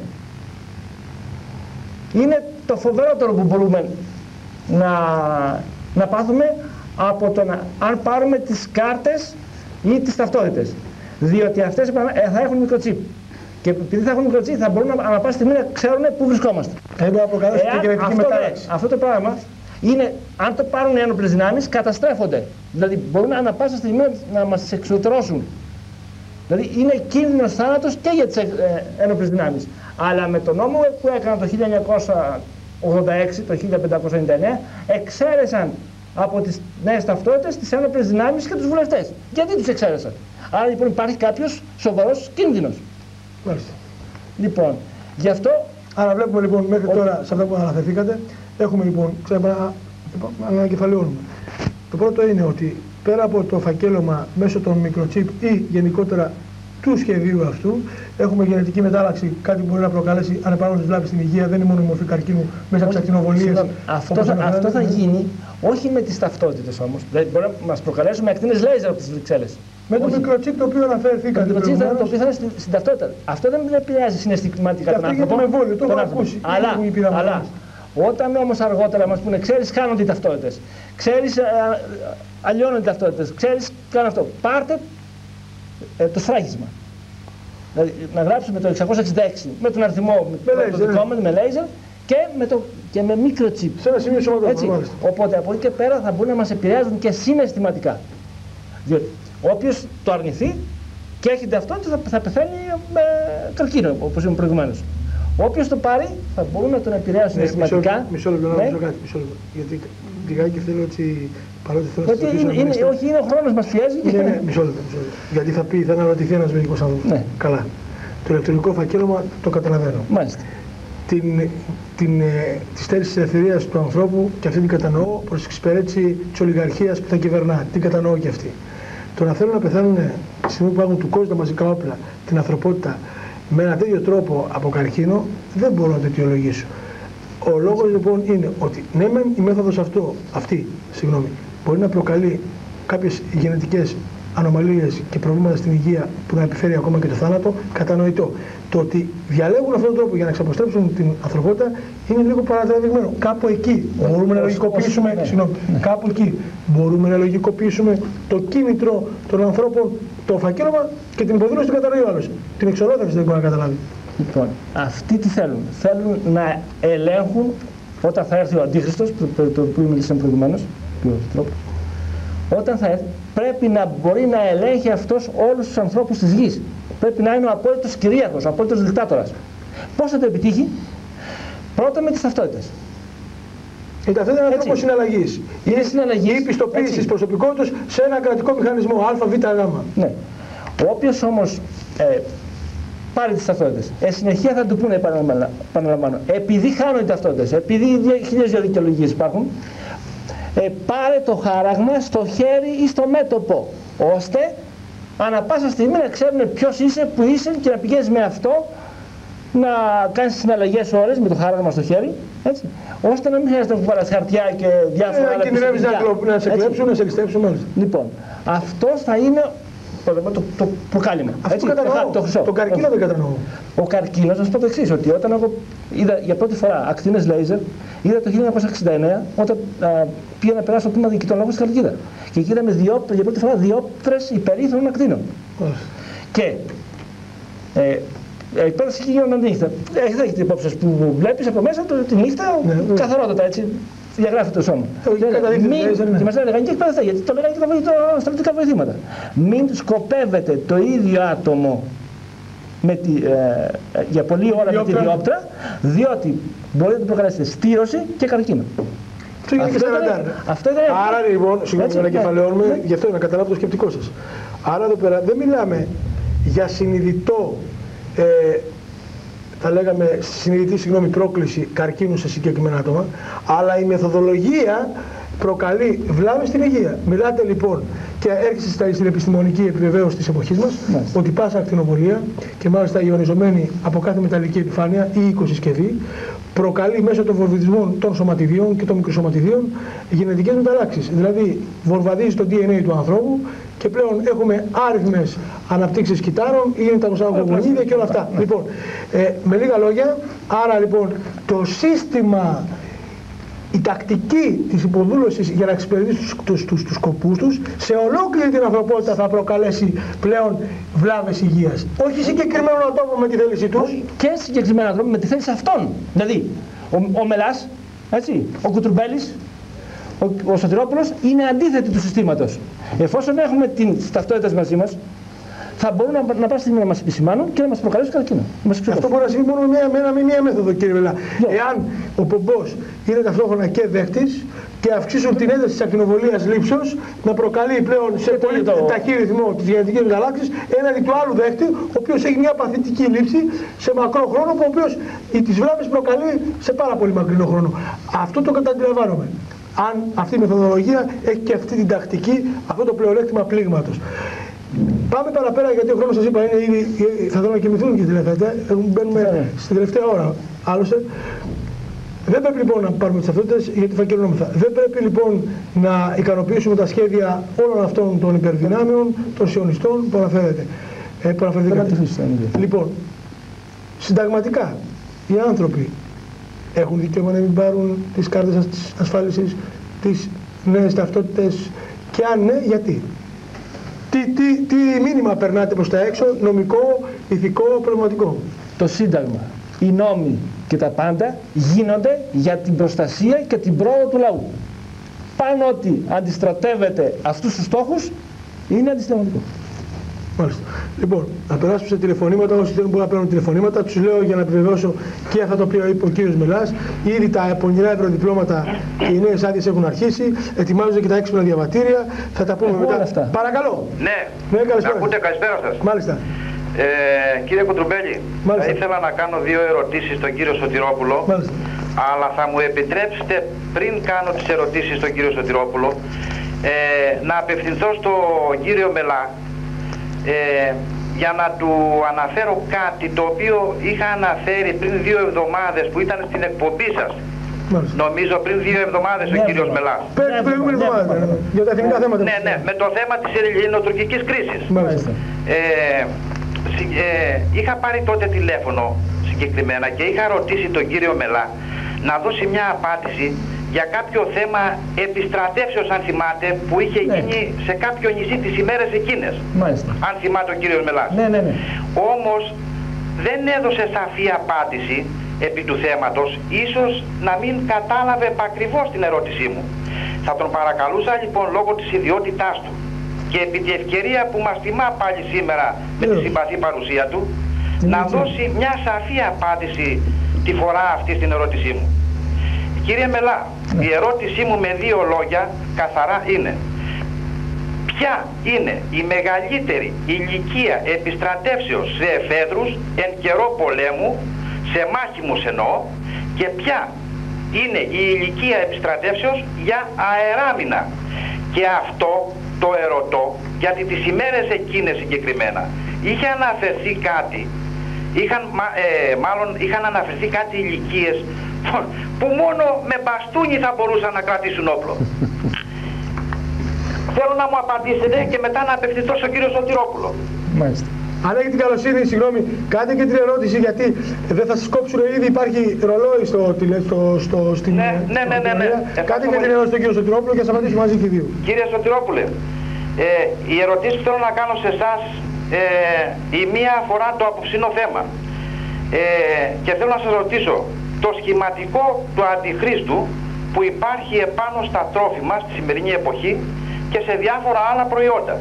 Είναι το φοβερότερο που μπορούμε να πάθουμε από το αν πάρουμε τις κάρτες ή τις ταυτότητες. Διότι αυτές θα έχουν μικροτσίπ. Και επειδή θα έχουν μικροτσίπ θα μπορούν ανά πάσα στιγμή να ξέρουν πού βρισκόμαστε. Αυτό το πράγμα είναι, αν το πάρουν οι ένοπλες δυνάμεις, καταστρέφονται. Δηλαδή μπορούν ανά πάσα στιγμή να μας εξουδετερώσουν. Δηλαδή είναι κίνδυνος θάνατος και για τις ένοπλες δυνάμεις. Αλλά με τον νόμο που έκαναν το 1986, το 1599, εξαίρεσαν από τις νέες ταυτότητες τις ένοπλες δυνάμεις και τους βουλευτές. Γιατί τους εξαίρεσαν? Άρα λοιπόν υπάρχει κάποιος σοβαρός κίνδυνος. Μάλιστα. Λοιπόν, γι' αυτό... Άρα βλέπουμε λοιπόν μέχρι τώρα σε αυτά που αναφερθήκατε, έχουμε λοιπόν, ανακεφαλαιώνουμε. Το πρώτο είναι ότι πέρα από το φακέλωμα μέσω των μικροτσίπ ή γενικότερα του σχεδίου αυτού, έχουμε γενετική μετάλλαξη, κάτι που μπορεί να προκαλέσει ανεπανόρθωτες βλάβες στην υγεία, δεν είναι μόνο η μορφή καρκίνου μέσα από τις ακτινοβολίες. Αυτό θα γίνει όχι με τις ταυτότητες όμως. Δηλαδή μπορεί να μας προκαλέσουν με ακτίνες λέιζερ από τις Βρυξέλλες. Με το μικροτσίπ το οποίο αναφέρθηκατε προηγουμένως. Το οποίο θα είναι στην ταυτότητα. Αυτό δεν επηρεάζει συναισθηματικά τον άνθρωπο. Το έχω ακούσει. Αλλά όταν όμως αργότερα μας πούνε, ξέρεις, χάνονται οι ταυτότητες, ξέρεις, αλλοιώνονται οι ταυτότητες, ξέρεις, κάνω αυτό. Πάρτε το σφράγισμα. Δηλαδή να γράψουμε το 666 με τον αριθμό με λέιζερ και με μικροτσίπ. Σε ένα σημείο σωματικό. Οπότε από εκεί και πέρα θα μπορούν να μας επηρεάζουν και συναισθηματικά. Διότι όποιος το αρνηθεί και έχει ταυτότητα θα πεθαίνει με καρκίνο, όπως είπαμε προηγουμένως. Όποιος το πάρει θα μπορούν να τον επηρεάσουν συναισθηματικά. Μισό λεπτό να ρωτήσω κάτι. Γιατί λιγάκι θέλω έτσι Γιατί είναι ο χρόνος μας πιέζει. Ναι, μισό λεπτό. Γιατί θα αναρωτηθεί ένας μερικός άνθρωπος. Ναι. Καλά. Το ηλεκτρονικό φακέλωμα το καταλαβαίνω. Μάλιστα. Τη στέρηση της ελευθερίας του ανθρώπου και αυτή την κατανοώ προς την εξυπηρέτηση της ολιγαρχίας που θα κυβερνά. Την κατανοώ και αυτή. Το να θέλουν να πεθάνουν τη στιγμή που έχουν του κόσμου τα μαζικά όπλα την ανθρωπότητα με ένα τέτοιο τρόπο από καρκίνο δεν μπορώ να το αιτιολογήσω. Ο λόγος λοιπόν είναι ότι ναι μεν η μέθοδος αυτή μπορεί να προκαλεί κάποιες γενετικές ανομαλίες και προβλήματα στην υγεία που να επιφέρει ακόμα και το θάνατο, κατανοητό. Το ότι διαλέγουν αυτόν τον τρόπο για να εξαποστρέψουν την ανθρωπότητα είναι λίγο παρατραβηγμένο. Κάπου εκεί μπορούμε να λογικοποιήσουμε, κάπου εκεί μπορούμε να λογικοποιήσουμε το κίνητρο των ανθρώπων, το φακέλωμα και την υποδήλωση του κατανοεί ο άλλος. Την εξολόθρευση δεν μπορεί να καταλάβει. Λοιπόν, αυτοί τι θέλουν. Θέλουν να ελέγχουν όταν θα έρθει ο Αντίχριστος, που μιλήσαμε προηγουμένως, όταν θα έρθει, πρέπει να μπορεί να ελέγχει αυτός όλους τους ανθρώπους της γης. Πρέπει να είναι ο απόλυτος κυρίαρχος, ο απόλυτος δικτάτορας. Πώς θα το επιτύχει? Πρώτα με τις ταυτότητες. Γιατί αυτό είναι ένα τρόπο συναλλαγής. Ή πιστοποίησης προσωπικότητας σε ένα κρατικό μηχανισμό Α, Β, Γ. Ναι. Όποιος όμως πάρει τις ταυτότητες, συνεχεία θα του πούνε, επαναλαμβάνω, επειδή χάνουν οι ταυτότητες, επειδή χίλιες δικαιολογίες υπάρχουν, πάρε το χάραγμα στο χέρι ή στο μέτωπο, ώστε ανά πάσα στιγμή να ξέρουν ποιος είσαι, που είσαι και να πηγαίνεις με αυτό να κάνεις συναλλαγές ώρες με το χάραγμα στο χέρι, έτσι, ώστε να μην χρειάζεται να κουβάλας χαρτιά και διάφορα άλλα κινδυνεύεις να σε κλέψουν, να σε ληστέψουν μάλιστα. Λοιπόν, αυτό θα είναι το προκάλυμα. Αυτό κατανοώ. Το καρκίνο δεν κατανοώ. Ο καρκίνος, να σου πω το εξής, ότι όταν εγώ είδα για πρώτη φορά ακτίνες λέιζερ, είδα το 1969 όταν πήγα να περάσω το τμήμα διοικητών λόγων στη Χαλκίδα. Και εκεί είδαμε για πρώτη φορά διόπτρες υπερήθρωνων ακτίνων. Και πέρα στη χειμώνα νύχτα. Δεν έχετε υπόψη που βλέπεις από μέσα τη νύχτα καθαρότατα έτσι. Διαγράφει το σώμα. Και μας έλεγαν και εκπαιδευτά, γιατί το λέγανε και τα στρατιωτικά βοηθήματα. Μην σκοπεύετε το ίδιο άτομο για πολλή ώρα με τη διόπτρα, διότι μπορείτε να προκαλέσετε στήρωση και καρκίνο. Αυτό ήταν. Άρα λοιπόν, συγγνώμη να κεφαλαιώνουμε, γι' αυτό να καταλάβω το σκεπτικό σας. Άρα εδώ πέρα δεν μιλάμε για συνειδητό, θα λέγαμε συνειδητή πρόκληση καρκίνου σε συγκεκριμένα άτομα, αλλά η μεθοδολογία προκαλεί βλάβες στην υγεία. Μιλάτε λοιπόν και έρχεστε στην επιστημονική επιβεβαίωση της εποχής μας ότι πάσα ακτινοβολία και μάλιστα ιονιζομένη από κάθε μεταλλική επιφάνεια ή οικοσυσκευή προκαλεί μέσω των βορβιδισμών των σωματιδίων και των μικροσωματιδίων γενετικές μεταλλάξεις. Δηλαδή βορβαδίζει το DNA του ανθρώπου και πλέον έχουμε άριθμες αναπτύξεις κυτάρων ή είναι τα γονίδια και όλα αυτά. Λοιπόν, με λίγα λόγια, άρα λοιπόν το σύστημα, η τακτική της υποδούλωσης για να εξυπηρετήσει τους σκοπούς τους σε ολόκληρη την ανθρωπότητα θα προκαλέσει πλέον βλάβες υγείας. Όχι συγκεκριμένων ατόμων με τη θέληση τους. Και συγκεκριμένων ατόμων με τη θέληση αυτών. Δηλαδή, ο Μελάς, έτσι, ο Κουτρουμπέλης, ο Σωτηρόπουλος είναι αντίθετοι του συστήματος. Εφόσον έχουμε τις ταυτότητες μαζί μας, θα μπορούν να πάνε στιγμή να μας επισημάνουν και να μας προκαλέσουν καρκίνο. Αυτό μπορεί να συμβεί μόνο με μία μέθοδο, κύριε Βελά. Εάν ο πομπός είναι ταυτόχρονα και δέχτης και αυξήσουν την ένταση της ακτινοβολίας λήψεως, να προκαλεί πλέον σε πολύ ταχύ ρυθμό τις γενετικές μεταλλάξεις έναντι του άλλου δέχτη, ο οποίος έχει μια παθητική λήψη σε μακρό χρόνο, που ο οποίος τις βλάβες προκαλεί σε πάρα πολύ μακρινό χρόνο. Αυτό το καταντιλαμβάνομαι. Αν αυτή η μεθοδολογία έχει και αυτή την τακτική, αυτό το πλεονέκτημα πλήγματος. Πάμε παραπέρα, γιατί ο χρόνος σας είπα είναι ήδη, θα θέλω να κοιμηθούν και τηλεφωνητές, μπαίνουμε στην τελευταία ώρα. Άλλωστε, δεν πρέπει λοιπόν να πάρουμε τις ταυτότητες γιατί φακελωνόμεθα. Δεν πρέπει λοιπόν να ικανοποιήσουμε τα σχέδια όλων αυτών των υπερδυνάμεων, των σιωνιστών που αναφέρεται. Λοιπόν, συνταγματικά οι άνθρωποι έχουν δικαίωμα να μην πάρουν τις κάρτες ασφάλισης, τις νέες ταυτότητες, και αν ναι, γιατί? Τι μήνυμα περνάτε προς τα έξω, νομικό, ηθικό, πνευματικό? Το Σύνταγμα, οι νόμοι και τα πάντα γίνονται για την προστασία και την πρόοδο του λαού. Πάνω ότι αντιστρατεύεται αυτούς τους στόχους είναι αντισυνταγματικό. Μάλιστα. Λοιπόν, να περάσουμε σε τηλεφωνήματα. Όσοι θέλουν μπορούν να παίρνουν τηλεφωνήματα. Τους λέω για να επιβεβαιώσω και αυτά τα οποία είπε ο κύριος Μελάς. Ήδη τα πονηρά ευρωδιπλώματα και οι νέες άδειες έχουν αρχίσει. Ετοιμάζονται και τα έξυπνα διαβατήρια. Θα τα πούμε μετά. Αυτά. Παρακαλώ. Ναι, καλησπέρα. ακούτε, καλησπέρα σας. Μάλιστα. Κύριε Κουτρουμπέλη, Μάλιστα. θα ήθελα να κάνω 2 ερωτήσεις στον κύριο Σωτηρόπουλο. Μάλιστα. Αλλά θα μου επιτρέψετε πριν κάνω τις ερωτήσεις στον κύριο Σωτηρόπουλο να απευθυνθώ στον κύριο Μελά για να του αναφέρω κάτι το οποίο είχα αναφέρει πριν 2 εβδομάδες που ήταν στην εκπομπή σας. Μάλιστα. Νομίζω πριν 2 εβδομάδες ο κύριος Μελάς. Την προηγούμενη εβδομάδα για τα εθνικά θέματα. Ναι, με το θέμα της ελληνοτουρκικής κρίσης. Μάλιστα. Είχα πάρει τότε τηλέφωνο συγκεκριμένα και είχα ρωτήσει τον κύριο Μελά να δώσει μια απάντηση για κάποιο θέμα επιστρατεύσεως, αν θυμάται, που είχε γίνει σε κάποιο νησί τις ημέρες εκείνες. Μάλιστα. Αν θυμάται ο κύριος Μελάς. Ναι. Όμως δεν έδωσε σαφή απάντηση επί του θέματος, ίσως να μην κατάλαβε επακριβώς την ερώτησή μου. Θα τον παρακαλούσα λοιπόν λόγω της ιδιότητάς του και επί τη ευκαιρία που μας τιμά πάλι σήμερα με τη συμπαθή παρουσία του, να δώσει μια σαφή απάντηση τη φορά αυτή στην ερώτησή μου. Κύριε Μελά, η ερώτησή μου με 2 λόγια καθαρά είναι: ποια είναι η μεγαλύτερη ηλικία επιστρατεύσεως σε εφέδρους εν καιρό πολέμου, σε μάχημους εννοώ, και ποια είναι η ηλικία επιστρατεύσεως για αεράμινα? Και αυτό το ερωτώ γιατί τις ημέρες εκείνες συγκεκριμένα είχε αναφερθεί κάτι, είχαν αναφερθεί κάτι ηλικίες που μόνο με μπαστούνι θα μπορούσαν να κρατήσουν όπλο. Θέλω να μου απαντήσετε και μετά να απευθυνθώ στον κύριο Σωτηρόπουλο. Μάλιστα. Αν έχετε την καλοσύνη, συγγνώμη, κάντε και την ερώτηση γιατί δεν θα σας κόψουν ήδη. Υπάρχει ρολόι στην Ναι. Κάντε και την ερώτηση στον κύριο Σωτηρόπουλο και θα απαντήσουμε μαζί και οι 2. Κύριε Σωτηρόπουλε, η ερωτήση που θέλω να κάνω σε εσάς η μία αφορά το απόψινό θέμα. Και θέλω να σας ρωτήσω, το σχηματικό του αντιχρίστου που υπάρχει επάνω στα τρόφιμα στη σημερινή εποχή και σε διάφορα άλλα προϊόντα.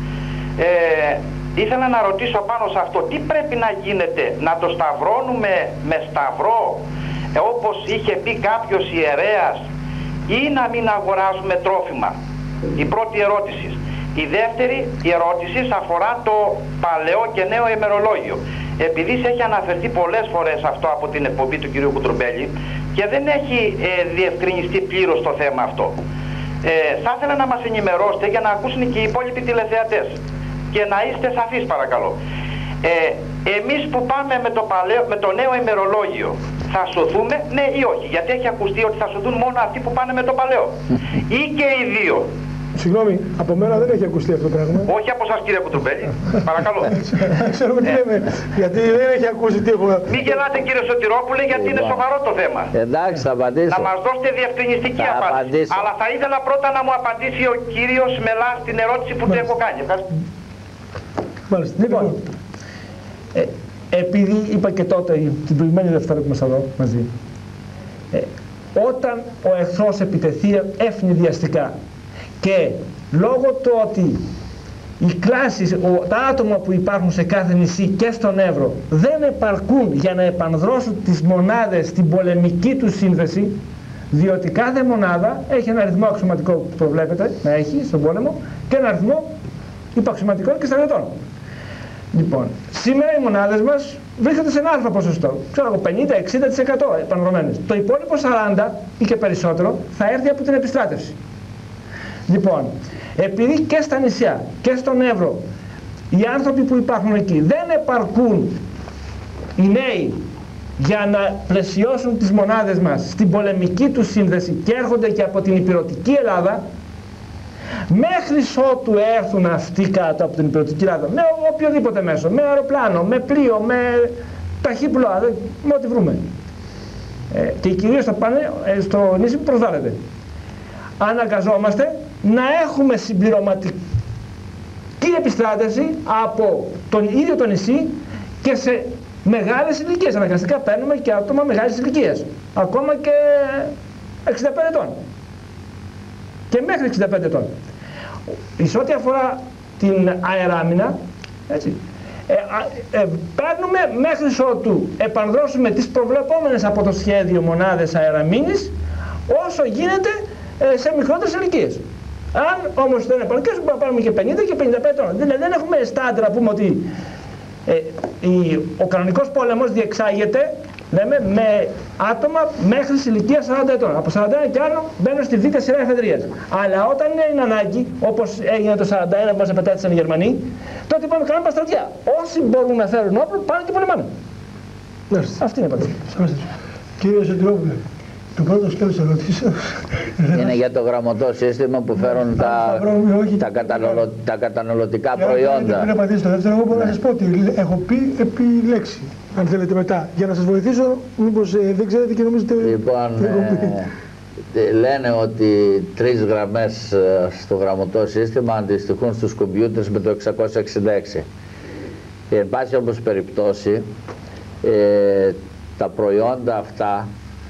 Ήθελα να ρωτήσω πάνω σε αυτό, τι πρέπει να γίνεται, να το σταυρώνουμε με σταυρό όπως είχε πει κάποιος ιερέας, ή να μην αγοράζουμε τρόφιμα? Η πρώτη ερώτηση. Η δεύτερη ερώτηση αφορά το παλαιό και νέο ημερολόγιο. Επειδή σε έχει αναφερθεί πολλές φορές αυτό από την εκπομπή του κ. Κουτρουμπέλη και δεν έχει διευκρινιστεί πλήρως το θέμα αυτό, θα ήθελα να μας ενημερώσετε για να ακούσουν και οι υπόλοιποι τηλεθεατές και να είστε σαφείς παρακαλώ. Εμείς που πάμε με το νέο ημερολόγιο θα σωθούμε, ναι ή όχι? Γιατί έχει ακουστεί ότι θα σωθούν μόνο αυτοί που πάνε με το παλαιό, ή και οι δύο? Συγγνώμη, από μένα δεν έχει ακουστεί αυτό το πράγμα. Όχι από σας κύριε Κουτρουμπέλη, παρακαλώ. Ξέρουμε τι λέμε, γιατί δεν έχει ακούσει τι έχω... Μην γελάτε κύριε Σωτηρόπουλε, γιατί είναι σοβαρό το θέμα. Εντάξει, θα απαντήσω. Να μας δώσετε διευκρινιστική απάντηση. Αλλά θα ήθελα πρώτα να μου απαντήσει ο κύριος Μελάς στην ερώτηση που του έχω κάνει. Μάλιστα. Λοιπόν, επειδή είπα και τότε την προηγουμένη Δευτέρα που είμαστε εδώ μαζί, όταν ο εχθρός επιτεθεί ευνηδιαστικά και λόγω του ότι οι κλάσεις, τα άτομα που υπάρχουν σε κάθε νησί και στον Εύρο δεν επαρκούν για να επανδρώσουν τις μονάδες στην πολεμική του σύνθεση, διότι κάθε μονάδα έχει ένα αριθμό αξιωματικό που προβλέπεται να έχει στον πόλεμο και ένα αριθμό υπαξιωματικών και στρατιωτών. Λοιπόν, σήμερα οι μονάδες μας βρίσκονται σε ένα αλφα ποσοστό, ξέρω εγώ 50-60% επανδρομένες. Το υπόλοιπο 40% ή και περισσότερο θα έρθει από την επιστράτευση. Λοιπόν, επειδή και στα νησιά και στον Εύρο οι άνθρωποι που υπάρχουν εκεί δεν επαρκούν οι νέοι για να πλαισιώσουν τις μονάδες μας στην πολεμική του σύνδεση και έρχονται και από την υπηρετική Ελλάδα, μέχρι ότου έρθουν αυτοί κάτω από την υπηρετική Ελλάδα με οποιοδήποτε μέσο, με αεροπλάνο, με πλοίο, με ταχύπλοα, με ό,τι βρούμε, και κυρίως θα πάνε στο νησί που προσβάλλεται, αναγκαζόμαστε να έχουμε συμπληρωματική επιστράτευση από τον ίδιο το νησί και σε μεγάλες ηλικίες. Αναγκαστικά παίρνουμε και άτομα μεγάλες ηλικίες, ακόμα και 65 ετών και μέχρι 65 ετών. Σε ό,τι αφορά την αεράμινα, Έτσι. Παίρνουμε μέχρι ότου επανδρώσουμε τις προβλεπόμενες από το σχέδιο μονάδες αεραμήνης όσο γίνεται σε μικρότερες ηλικίες. Αν όμως δεν επαρκέσουν, μπορούμε να πάρουμε και 50 και 55 τόνα. Δηλαδή δεν έχουμε στάντρα να πούμε ότι ο κανονικός πόλεμος διεξάγεται, λέμε, με άτομα μέχρι της ηλικίας 40 ετών. Από 41 και άνω μπαίνουν στη β' σειρά εφεδρείας. Αλλά όταν είναι ανάγκη, όπως έγινε το 41 που μας επετέθησαν οι Γερμανοί, τότε είπαμε κάνουμε παστρατιά. Όσοι μπορούν να φέρουν όπλο, πάνε και πολεμάνε. Αυτή είναι η απάντηση. Κύριε Σωτηρόπουλε, το πρώτο σκέλος ερωτήσεως είναι για το γραμμωτό σύστημα που φέρουν τα καταναλωτικά προϊόντα. Πριν απαντήσω το δεύτερο, εγώ μπορώ να σας πω ότι έχω πει επί λέξη, αν θέλετε μετά, για να σας βοηθήσω, μήπως δεν ξέρετε και νομίζετε... Λοιπόν, λένε ότι 3 γραμμές στο γραμμωτό σύστημα αντιστοιχούν στους κομπιούτερς με το 666. Εν πάση όμως περιπτώσει, τα προϊόντα αυτά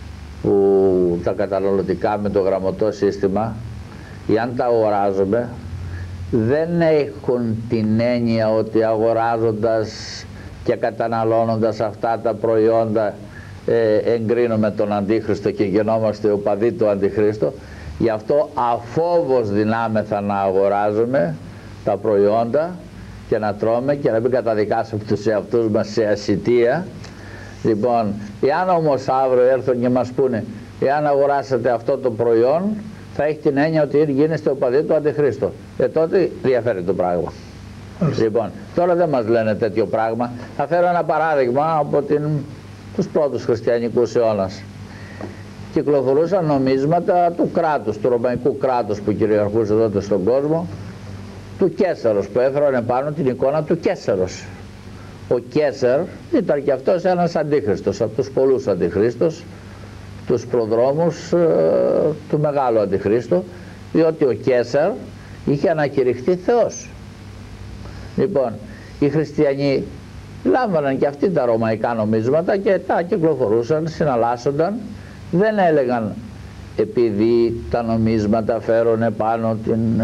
που τα καταναλωτικά με το γραμμωτό σύστημα, ή αν τα αγοράζουμε, δεν έχουν την έννοια ότι αγοράζοντας και καταναλώνοντας αυτά τα προϊόντα εγκρίνουμε τον Αντίχριστο και γινόμαστε οπαδοί του Αντιχρίστου. Γι' αυτό αφόβος δυνάμεθα να αγοράζουμε τα προϊόντα και να τρώμε και να μην καταδικάσουμε τους εαυτούς μας σε ασιτεία. Λοιπόν, εάν όμως αύριο έρθουν και μας πούνε εάν αγοράσετε αυτό το προϊόν θα έχει την έννοια ότι γίνεστε οπαδοί του Αντιχρίστου, τότε διαφέρει το πράγμα. Λοιπόν, τώρα δεν μας λένε τέτοιο πράγμα. Θα φέρω ένα παράδειγμα από τους πρώτους χριστιανικούς αιώνας. Κυκλοφορούσαν νομίσματα του κράτους, του ρωμαϊκού κράτους που κυριαρχούσε τότε στον κόσμο, του Καίσαρος, που έφεραν επάνω την εικόνα του Καίσαρος. Ο Καίσαρ ήταν και αυτός ένας αντίχριστος, από τους πολλούς αντιχρίστους, τους προδρόμους του μεγάλου αντιχρίστου, διότι ο Καίσαρ είχε ανακηρυχθεί Θεός. Λοιπόν, οι χριστιανοί λάμβαναν και αυτοί τα ρωμαϊκά νομίσματα και τα κυκλοφορούσαν, συναλλάσσονταν. Δεν έλεγαν επειδή τα νομίσματα φέρουν επάνω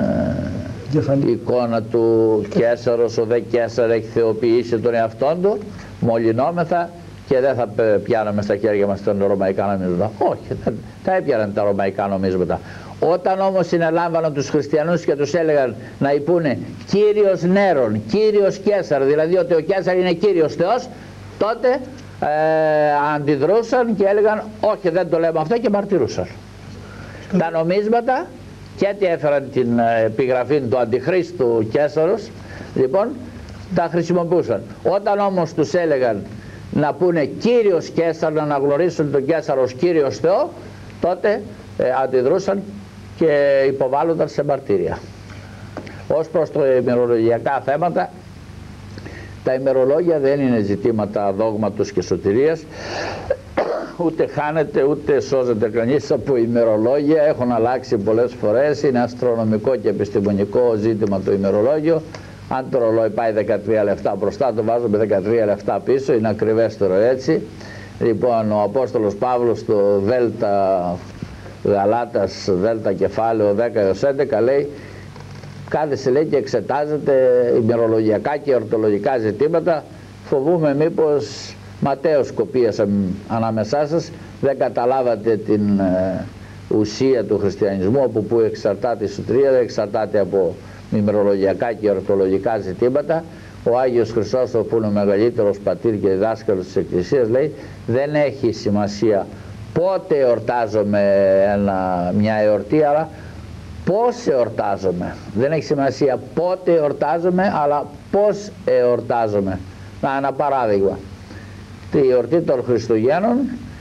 την εικόνα του Καίσαρος, ο δε Καίσαρ έχει θεοποιήσει τον εαυτόν του, μολυνόμεθα και δεν θα πιάνουμε στα χέρια μας τα ρωμαϊκά νομίσματα. Όχι, τα έπιαναν τα ρωμαϊκά νομίσματα. Όταν όμως συνελάμβαναν τους χριστιανούς και τους έλεγαν να υπούνε Κύριος Νέρον, Κύριος Καίσαρ, δηλαδή ότι ο Καίσαρ είναι Κύριος Θεός, τότε αντιδρούσαν και έλεγαν όχι, δεν το λέμε αυτό, και μαρτυρούσαν. Τα νομίσματα και έτσι έφεραν την επιγραφή του Αντιχρίστου Καίσαρος, λοιπόν, τα χρησιμοποιούσαν. Όταν όμως τους έλεγαν να πούνε Κύριος Καίσαρ, να αναγνωρίσουν τον Καίσαρο ως Κύριος Θεό, τότε αντιδρούσαν και υποβάλλονταν σε μαρτύρια. Ως προς τα ημερολογιακά θέματα, τα ημερολόγια δεν είναι ζητήματα δόγματος και σωτηρίας, ούτε χάνεται ούτε σώζεται κανείς από ημερολόγια. Έχουν αλλάξει πολλές φορές, είναι αστρονομικό και επιστημονικό ζήτημα το ημερολόγιο. Αν το ρολόι πάει 13 λεπτά μπροστά, το βάζουμε 13 λεπτά πίσω, είναι ακριβέστερο έτσι. Λοιπόν, ο Απόστολος Παύλος στο Δέλτα Γαλάτας, Δέλτα κεφάλαιο 10-11 λέει, κάθεσε λέει και εξετάζεται ημερολογιακά και ορτολογικά ζητήματα. Φοβούμαι μήπως ματέως κοπίασαν ανάμεσά σας, δεν καταλάβατε την ουσία του χριστιανισμού, από που εξαρτάται η σωτηρία, δεν εξαρτάται από ημερολογιακά και ορτολογικά ζητήματα. Ο Άγιος Χρυσόστομος, που είναι ο μεγαλύτερος πατήρ και δάσκαλος της Εκκλησίας, λέει δεν έχει σημασία πότε εορτάζομαι μια εορτή, αλλά πώς εορτάζομαι. Δεν έχει σημασία πότε εορτάζομαι, αλλά πώς εορτάζομαι. Ένα παράδειγμα. Η εορτή των Χριστουγέννων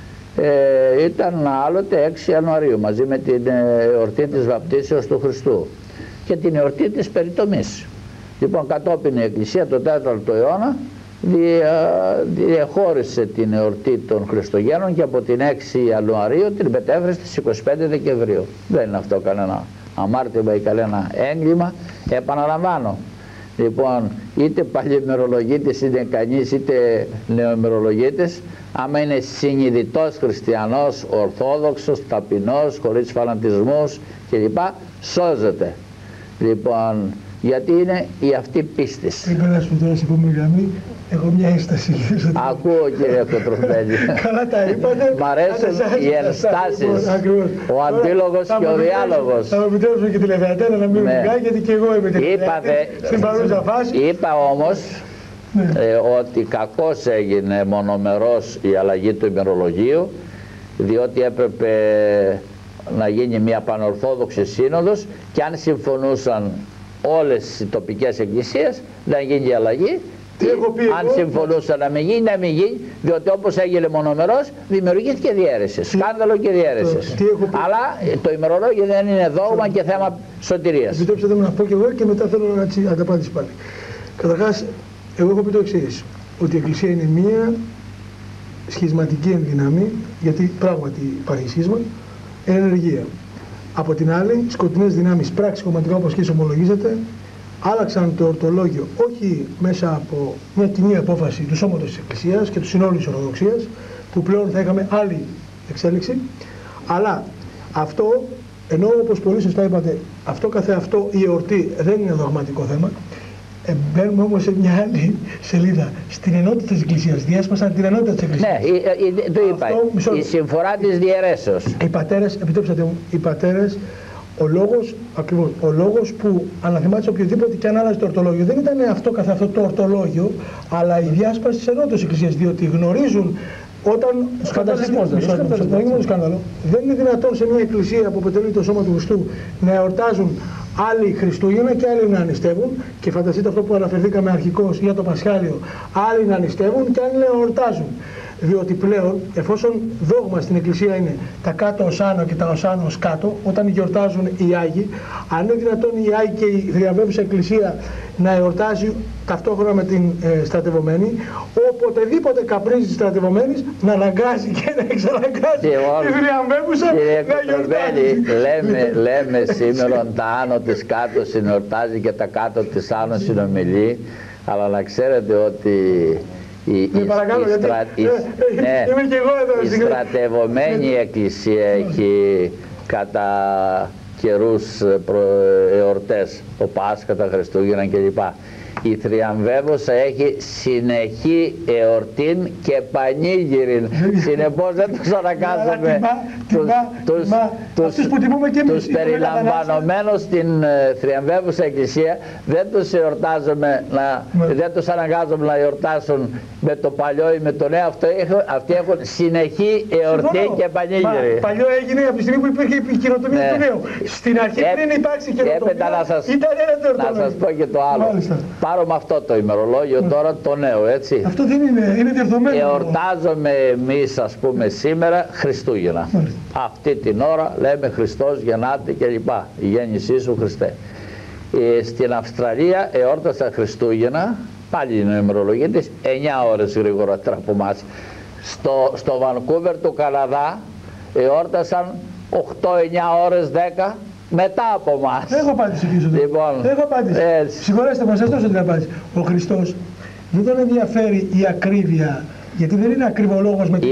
ήταν άλλοτε 6 Ιανουαρίου μαζί με την εορτή της βαπτίσεως του Χριστού και την εορτή της περιτομής. Λοιπόν, κατόπιν η Εκκλησία το 4ο αιώνα διεχώρισε την εορτή των Χριστουγέννων και από την 6 Ιανουαρίου την μετέφερε στις 25 Δεκεμβρίου. Δεν είναι αυτό κανένα αμάρτημα ή κανένα έγκλημα. Επαναλαμβάνω, λοιπόν, είτε παλιημερολογίτης είναι κανείς είτε νεομερολογίτης, άμα είναι συνειδητός χριστιανός, ορθόδοξος, ταπεινός, χωρίς φανατισμούς κλπ, σώζεται. Λοιπόν, γιατί είναι η αυτή πίστη. Πριν περάσουμε τώρα στην επόμενη γραμμή, έχω μια ένσταση. Ακούω, κύριε Κοτροπέλη. Καλά τα είπατε. Μ' αρέσουν οι ενστάσεις, ο αντίλογος και ο διάλογος. Θα μου επιτρέψουμε και τηλεθεατές να μην μιλάει, γιατί και εγώ είμαι τηλεθεατής στην παρούσα φάση. Είπα όμως ότι κακώς έγινε μονομερός η αλλαγή του ημερολογίου, διότι έπρεπε να γίνει μια πανορθόδοξη σύνοδος και αν συμφωνούσαν όλες οι τοπικές εκκλησίες να γίνει η αλλαγή. Αν συμφωνούσαν να μην γίνει, διότι όπως έγινε μονομερός δημιουργήθηκε διαίρεση, σκάνδαλο και διαίρεση. Αλλά το ημερολόγιο δεν είναι δόγμα και θέμα σωτηρίας. Επιτρέψτε μου να πω και εγώ και μετά θέλω να ανταπάντηση πάλι. Καταρχάς, εγώ έχω πει το εξής, ότι η Εκκλησία είναι μία σχισματική ενδυναμή, γιατί πράγματι υπάρχει σχίσμα, ενεργεία. Από την άλλη, σκοτεινές δυνάμεις, πράξη κομματικά όπως και ομολογίζεται, άλλαξαν το ορτολόγιο όχι μέσα από μια κοινή απόφαση του σώματος της Εκκλησίας και του συνόλου της Ορθοδοξίας, που πλέον θα είχαμε άλλη εξέλιξη, αλλά αυτό, ενώ όπως πολύ σωστά είπατε, αυτό καθεαυτό η εορτή δεν είναι δογματικό θέμα, μπαίνουμε όμως σε μια άλλη σελίδα, στην ενότητα της Εκκλησίας, διάσπασαν την ενότητα της Εκκλησίας. Ναι, το είπα, η συμφορά της διαιρέσεως. Οι πατέρες, επιτρέψατε μου, οι πατέρες, ο λόγος που αναθεμάτισε οποιοδήποτε και αν άλλαζε το ορτολόγιο δεν ήταν αυτό καθ' αυτό το ορτολόγιο, αλλά η διάσπαση της ενότητας της Εκκλησίας, διότι γνωρίζουν όταν δεν είναι δυνατόν σε μια εκκλησία που αποτελεί το σώμα του Χριστού να εορτάζουν άλλοι Χριστούγεννα και άλλοι να νηστεύουν, και φανταστείτε αυτό που αναφερθήκαμε αρχικώς για το Πασχάλιο, άλλοι να νηστεύουν και άλλοι να εορτάζουν. Διότι πλέον, εφόσον δόγμα στην Εκκλησία είναι τα κάτω ως άνω και τα ως άνω ως κάτω, όταν γιορτάζουν οι Άγιοι, αν είναι δυνατόν οι Άγιοι και η θριαμβεύουσα Εκκλησία να εορτάζει ταυτόχρονα με την στρατευωμένη, οποτεδήποτε καπρίζει τη στρατευωμένη να αναγκάζει και να εξαναγκάζει τη θριαμβεύουσα να γιορτάζει. Λέμε σήμερα τα άνω της κάτω συνορτάζει και τα κάτω της άνω συνομιλεί, αλλά να ξέρετε ότι η στρατευωμένη Εκκλησία έχει κατά καιρούς εορτές, ο Πάσχα, τα Χριστούγεννα κλπ. Η θριαμβεύουσα έχει συνεχή εορτήν και πανήγυριν. Συνεπώς δεν τους αναγκάζουμε τους περιλαμβανομένους στην θριαμβεύουσα Εκκλησία, δεν τους εορτάζουμε, δεν τους αναγκάζουμε να εορτάσουν με το παλιό ή με το νέο. Αυτοί έχουν συνεχή εορτή και πανήγυρη. Παλιό έγινε από τη στιγμή που υπήρχε η καινοτομία του νέου. Στην αρχή πριν υπάρξει καινοτομία ήταν ένα τερτολόγιο. Να σας πω και το άλλο. Πάρω με αυτό το ημερολόγιο τώρα το νέο, έτσι. Αυτό δεν είναι διαδομένο. Εορτάζομαι εμείς, ας πούμε, σήμερα Χριστούγεννα. Αυτή την ώρα λέμε Χριστός γεννάται κλπ. Η γέννησή σου Χριστέ. Στην Αυστραλία εόρτασαν Χριστούγεννα, πάλι είναι η ημερολογία της, 9 ώρες γρηγορότερα από εμάς. Στο Βανκούβερ του Καναδά εόρτασαν 8-9 ώρες 10 μετά από εμάς. Έχω απάντηση πίσω. Λοιπόν, έχω απάντηση. Συγχωρέστε μας, σας δώσω την απάντηση. Ο Χριστός δεν τον ενδιαφέρει η ακρίβεια, γιατί δεν είναι ακριβολόγος με την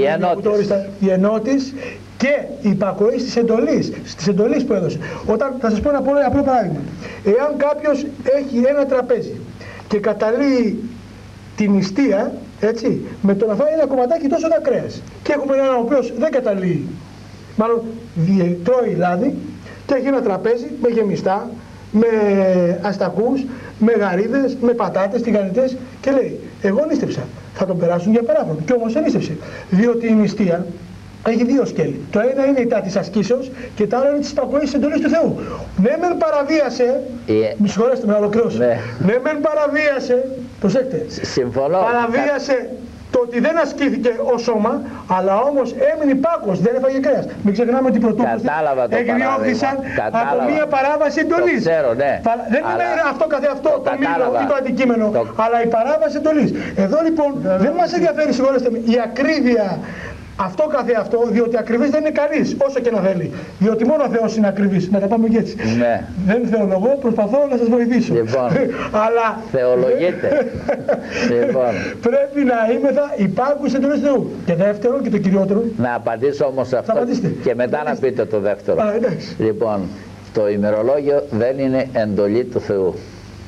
η ενότης και η υπακοή στις εντολής που έδωσε. Όταν, θα σας πω ένα πολύ απλό παράδειγμα. Εάν κάποιος έχει ένα τραπέζι και καταλύει την νηστεία, έτσι, με το να φάει ένα κομματάκι τόσο τα κρέας, και έχουμε έναν ο οποίος δεν καταλύει, μάλλον τρώει λάδι, και έχει ένα τραπέζι με γεμιστά, με αστακούς, με γαρίδες, με πατάτες, τηγανιτές, και λέει, εγώ νήστεψα. Θα τον περάσουν για παράφρονο. Και όμως δεν νήστεψε. Διότι η νηστεία έχει δύο σκέλη. Το ένα είναι η τα της ασκήσεως και το άλλο είναι της υπακοής της εντολής του Θεού. Ναι, μεν παραβίασε. Μη συγχωρέστε με, να ολοκληρώσω. Ναι, μεν παραβίασε. Προσέξτε. Συμφωνώ. Παραβίασε το ότι δεν ασκήθηκε ως σώμα, αλλά όμως έμεινε υπάκουος, δεν έφαγε κρέας. Μην ξεχνάμε ότι οι πρωτόπληστοι εκδιώχθησαν από μία παράβαση εντολής. Ναι. Δεν είναι αυτό καθεαυτό το μήλο ή το αντικείμενο, αλλά η παράβαση εντολής. Εδώ λοιπόν δεν μας ενδιαφέρει, συγχωρέστε με, η ακρίβεια. Αυτό καθεαυτό, διότι ακριβής δεν είναι κανείς, όσο και να θέλει. Διότι μόνο ο Θεός είναι ακριβής. Να τα πάμε και έτσι. Ναι. Δεν θεολογώ, προσπαθώ να σας βοηθήσω. Λοιπόν, αλλά θεολογείτε. Λοιπόν. Πρέπει ναήμεθα υπάκουοι σε εντολές του Θεού. Και δεύτερον και το κυριότερο. Να απαντήσω όμως σε αυτό και μετά να πείτε το δεύτερο. Λοιπόν, το ημερολόγιο δεν είναι εντολή του Θεού.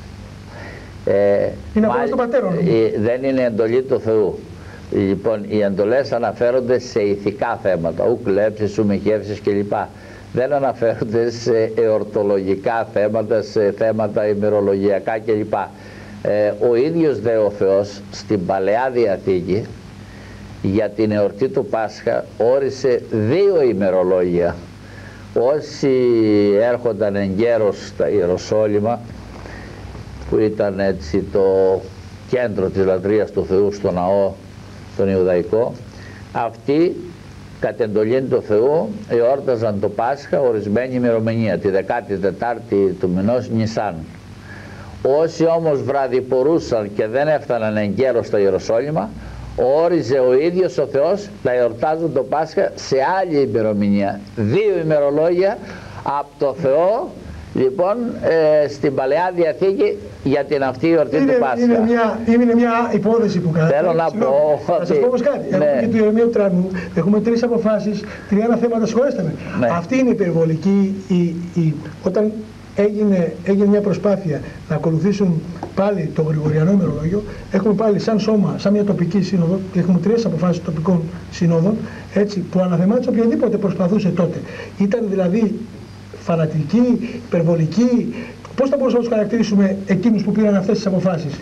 Είναι ακόμα στον πατέρα. Δεν είναι εντολή του Θεού. Λοιπόν, οι εντολές αναφέρονται σε ηθικά θέματα, ου κλέψεις, ου μοιχεύσεις κλπ. Δεν αναφέρονται σε εορτολογικά θέματα, σε θέματα ημερολογιακά κλπ. Ο ίδιος δε ο Θεός στην Παλαιά Διαθήκη για την εορτή του Πάσχα όρισε 2 ημερολόγια. Όσοι έρχονταν εγκαίρως στα Ιεροσόλυμα, που ήταν έτσι το κέντρο της λατρείας του Θεού στο ναό τον Ιουδαϊκό, αυτοί κατ' εντολή του Θεού εόρταζαν το Πάσχα ορισμένη ημερομηνία, τη 14η του μηνός Νισάν. Όσοι όμως βραδιπορούσαν και δεν έφταναν εγκαίρως στα Ιεροσόλυμα, όριζε ο ίδιος ο Θεός να εορτάζουν το Πάσχα σε άλλη ημερομηνία. 2 ημερολόγια από το Θεό, λοιπόν, στην Παλαιά Διαθήκη για την αυτή εορτή του Πάσχα. Είναι μια υπόθεση που κάνει. Θέλω να πω. Θα σας πω όμως κάτι. Ναι. Έχουμε και του Ιερεμίου Τρανού, έχουμε 3 αποφάσεις, 3 θέματα, συγχωρέστε με. Ναι. Αυτή είναι υπερβολική. Όταν έγινε μια προσπάθεια να ακολουθήσουν πάλι το Γρηγοριανό ημερολόγιο, έχουμε πάλι σαν σώμα, σαν μια τοπική σύνοδο, και έχουμε 3 αποφάσεις τοπικών συνόδων, έτσι, που αναθεμάτισε οποιοδήποτε προσπαθούσε τότε. Ήταν δηλαδή φανατική, υπερβολική. Πώς θα μπορούσαμε να τους χαρακτηρίσουμε εκείνους που πήραν αυτές τις αποφάσεις?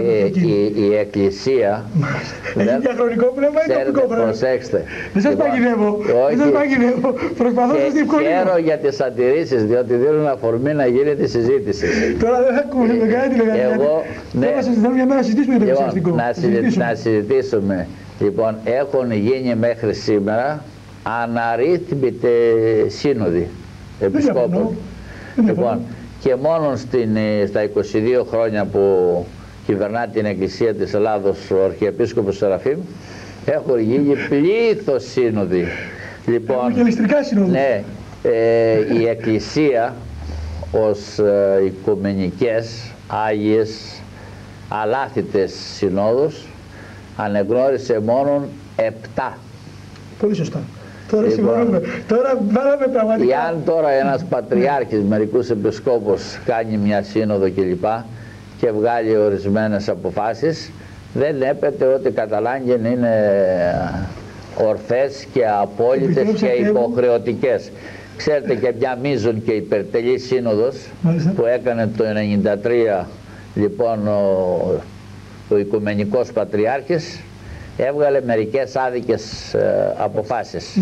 Η Εκκλησία έχει διαχρονικό πνεύμα ή τοπικό πνεύμα? Προσέξτε. Δεν σας παγιδεύω. Προσπαθώ να σας διευκολύνω. Χαίρομαι για τις αντιρρήσεις, διότι δίνουν αφορμή να γίνεται συζήτηση. Τώρα δεν θα ακούμε με κανένα τηλεγραφή. Θέλω μια μέρα να συζητήσουμε για το εξαρτικό. Να συζητήσουμε. Λοιπόν, έχουν γίνει μέχρι σήμερα αναρρύθμιτες σύνοδοι επισκόπων. Λοιπόν, και μόνο στα 22 χρόνια που κυβερνά την Εκκλησία της Ελλάδος ο Αρχιεπίσκοπος Σεραφείμ, έχουν γίνει πλήθος σύνοδοι. Λοιπόν, ναι, η Εκκλησία ως οικουμενικές, άγιες, αλάθητες συνόδους ανεγνώρισε μόνον 7. Πολύ σωστά. Τώρα συμφωνούμε. Τώρα βάλαμε πραγματικά. Εάν τώρα ένας πατριάρχης, μερικούς επισκόπους κάνει μια σύνοδο κλπ. Και βγάλει ορισμένες αποφάσεις, δεν έπεται ότι κατά ανάγκη είναι ορθές και απόλυτες και υποχρεωτικές. Ξέρετε και μια μείζον και υπερτελή σύνοδος που έκανε το 1993 λοιπόν ο Οικουμενικός Πατριάρχης, έβγαλε μερικές άδικες αποφάσεις.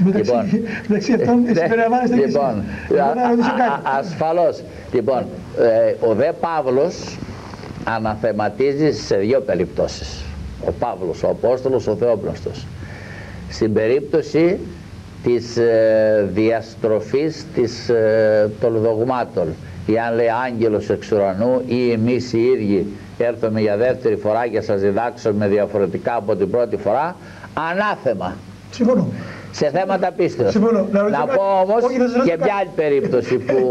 Λοιπόν, ασφαλώς. Λοιπόν, ο δε Παύλος αναθεματίζει σε 2 περιπτώσεις. Ο Παύλος, ο Απόστολος, ο Θεόπνευστος. Στην περίπτωση της διαστροφής των δογμάτων. Ή αν λέει άγγελος εξ ουρανού ή εμείς οι ίδιοι έρθουμε για δεύτερη φορά και σας διδάξουμε διαφορετικά από την πρώτη φορά, ανάθεμα. Συμφωνώ. Σε θέματα πίστεως. Να πω όμως και μια άλλη περίπτωση που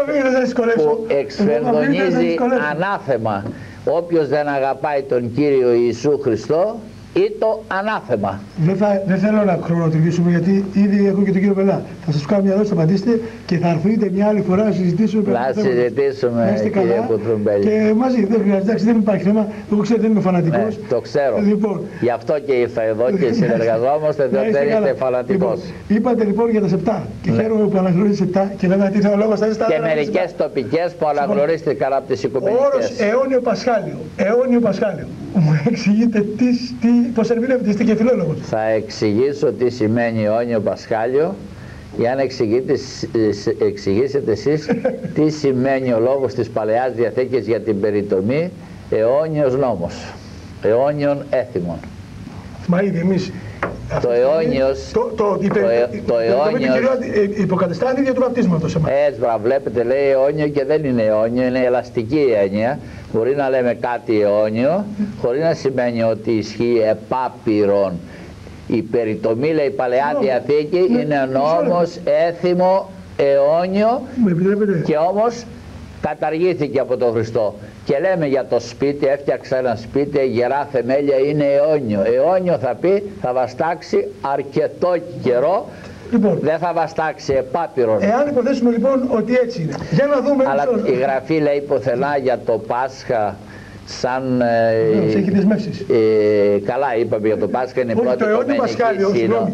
εξφενδονίζει ανάθεμα. Όποιος δεν αγαπάει τον Κύριο Ιησού Χριστό, ή το ανάθεμα. Δεν θέλω να χρονοτριβήσουμε, γιατί ήδη έχω και τον κύριο Πελά. Θα σας κάνω μια ερώτηση, θα απαντήσετε και θα έρθετε μια άλλη φορά να συζητήσουμε. Να συζητήσουμε, κύριε Κουτρουμπέλη. Και μαζί, δεν χρειάζεται, δεν υπάρχει θέμα. Εγώ ξέρω δεν είμαι φανατικός. Το ξέρω. Λοιπόν. Γι' αυτό και ήρθα εδώ και συνεργαζόμαστε, διότι δεν είστε φανατικός. Είπατε λοιπόν για τα 7 και χαίρομαι που αναγνωρίζετε 7 και λέμε τι θα λόγο στα 7. Και μερικές τοπικές που αναγνωρίστηκαν από τις οικουμενικές. Ο όρος αιώνιο Πασχάλιο. Αιώνιο Πασχάλιο. Μου εξηγείτε πώς ερμηνεύετε, είστε και φιλόλογος. Θα εξηγήσω τι σημαίνει αιώνιο Πασχάλιο, για να εξηγήσετε εσείς τι σημαίνει ο λόγος της Παλαιάς Διαθήκης για την περιτομή αιώνιος νόμος, αιώνιον έθιμον. Μα ήδη εμείς το αιώνιος, το αιώνιος υποκατεστάθηκε για του βαπτίσματος. Έτσι, βλέπετε, λέει αιώνιο και δεν είναι αιώνιο, είναι ελαστική έννοια. Μπορεί να λέμε κάτι αιώνιο, χωρίς να σημαίνει ότι ισχύει επάπειρον. Η περιτομή, λέει η Παλαιά Διαθήκη, είναι νόμος έθιμο, αιώνιο, και όμως καταργήθηκε από τον Χριστό. Και λέμε για το σπίτι, έφτιαξα ένα σπίτι, γερά θεμέλια, είναι αιώνιο. Αιώνιο θα πει, θα βαστάξει αρκετό καιρό. Λοιπόν, δεν θα βαστάξει επάπειρον. Εάν υποθέσουμε λοιπόν ότι έτσι είναι, για να δούμε. Αλλά η Γραφή λέει πουθενά για το Πάσχα σαν έχει δεσμεύσεις. Καλά είπαμε για το Πάσχα, είναι η πρώτη το αιώνιο Πασχάλιο,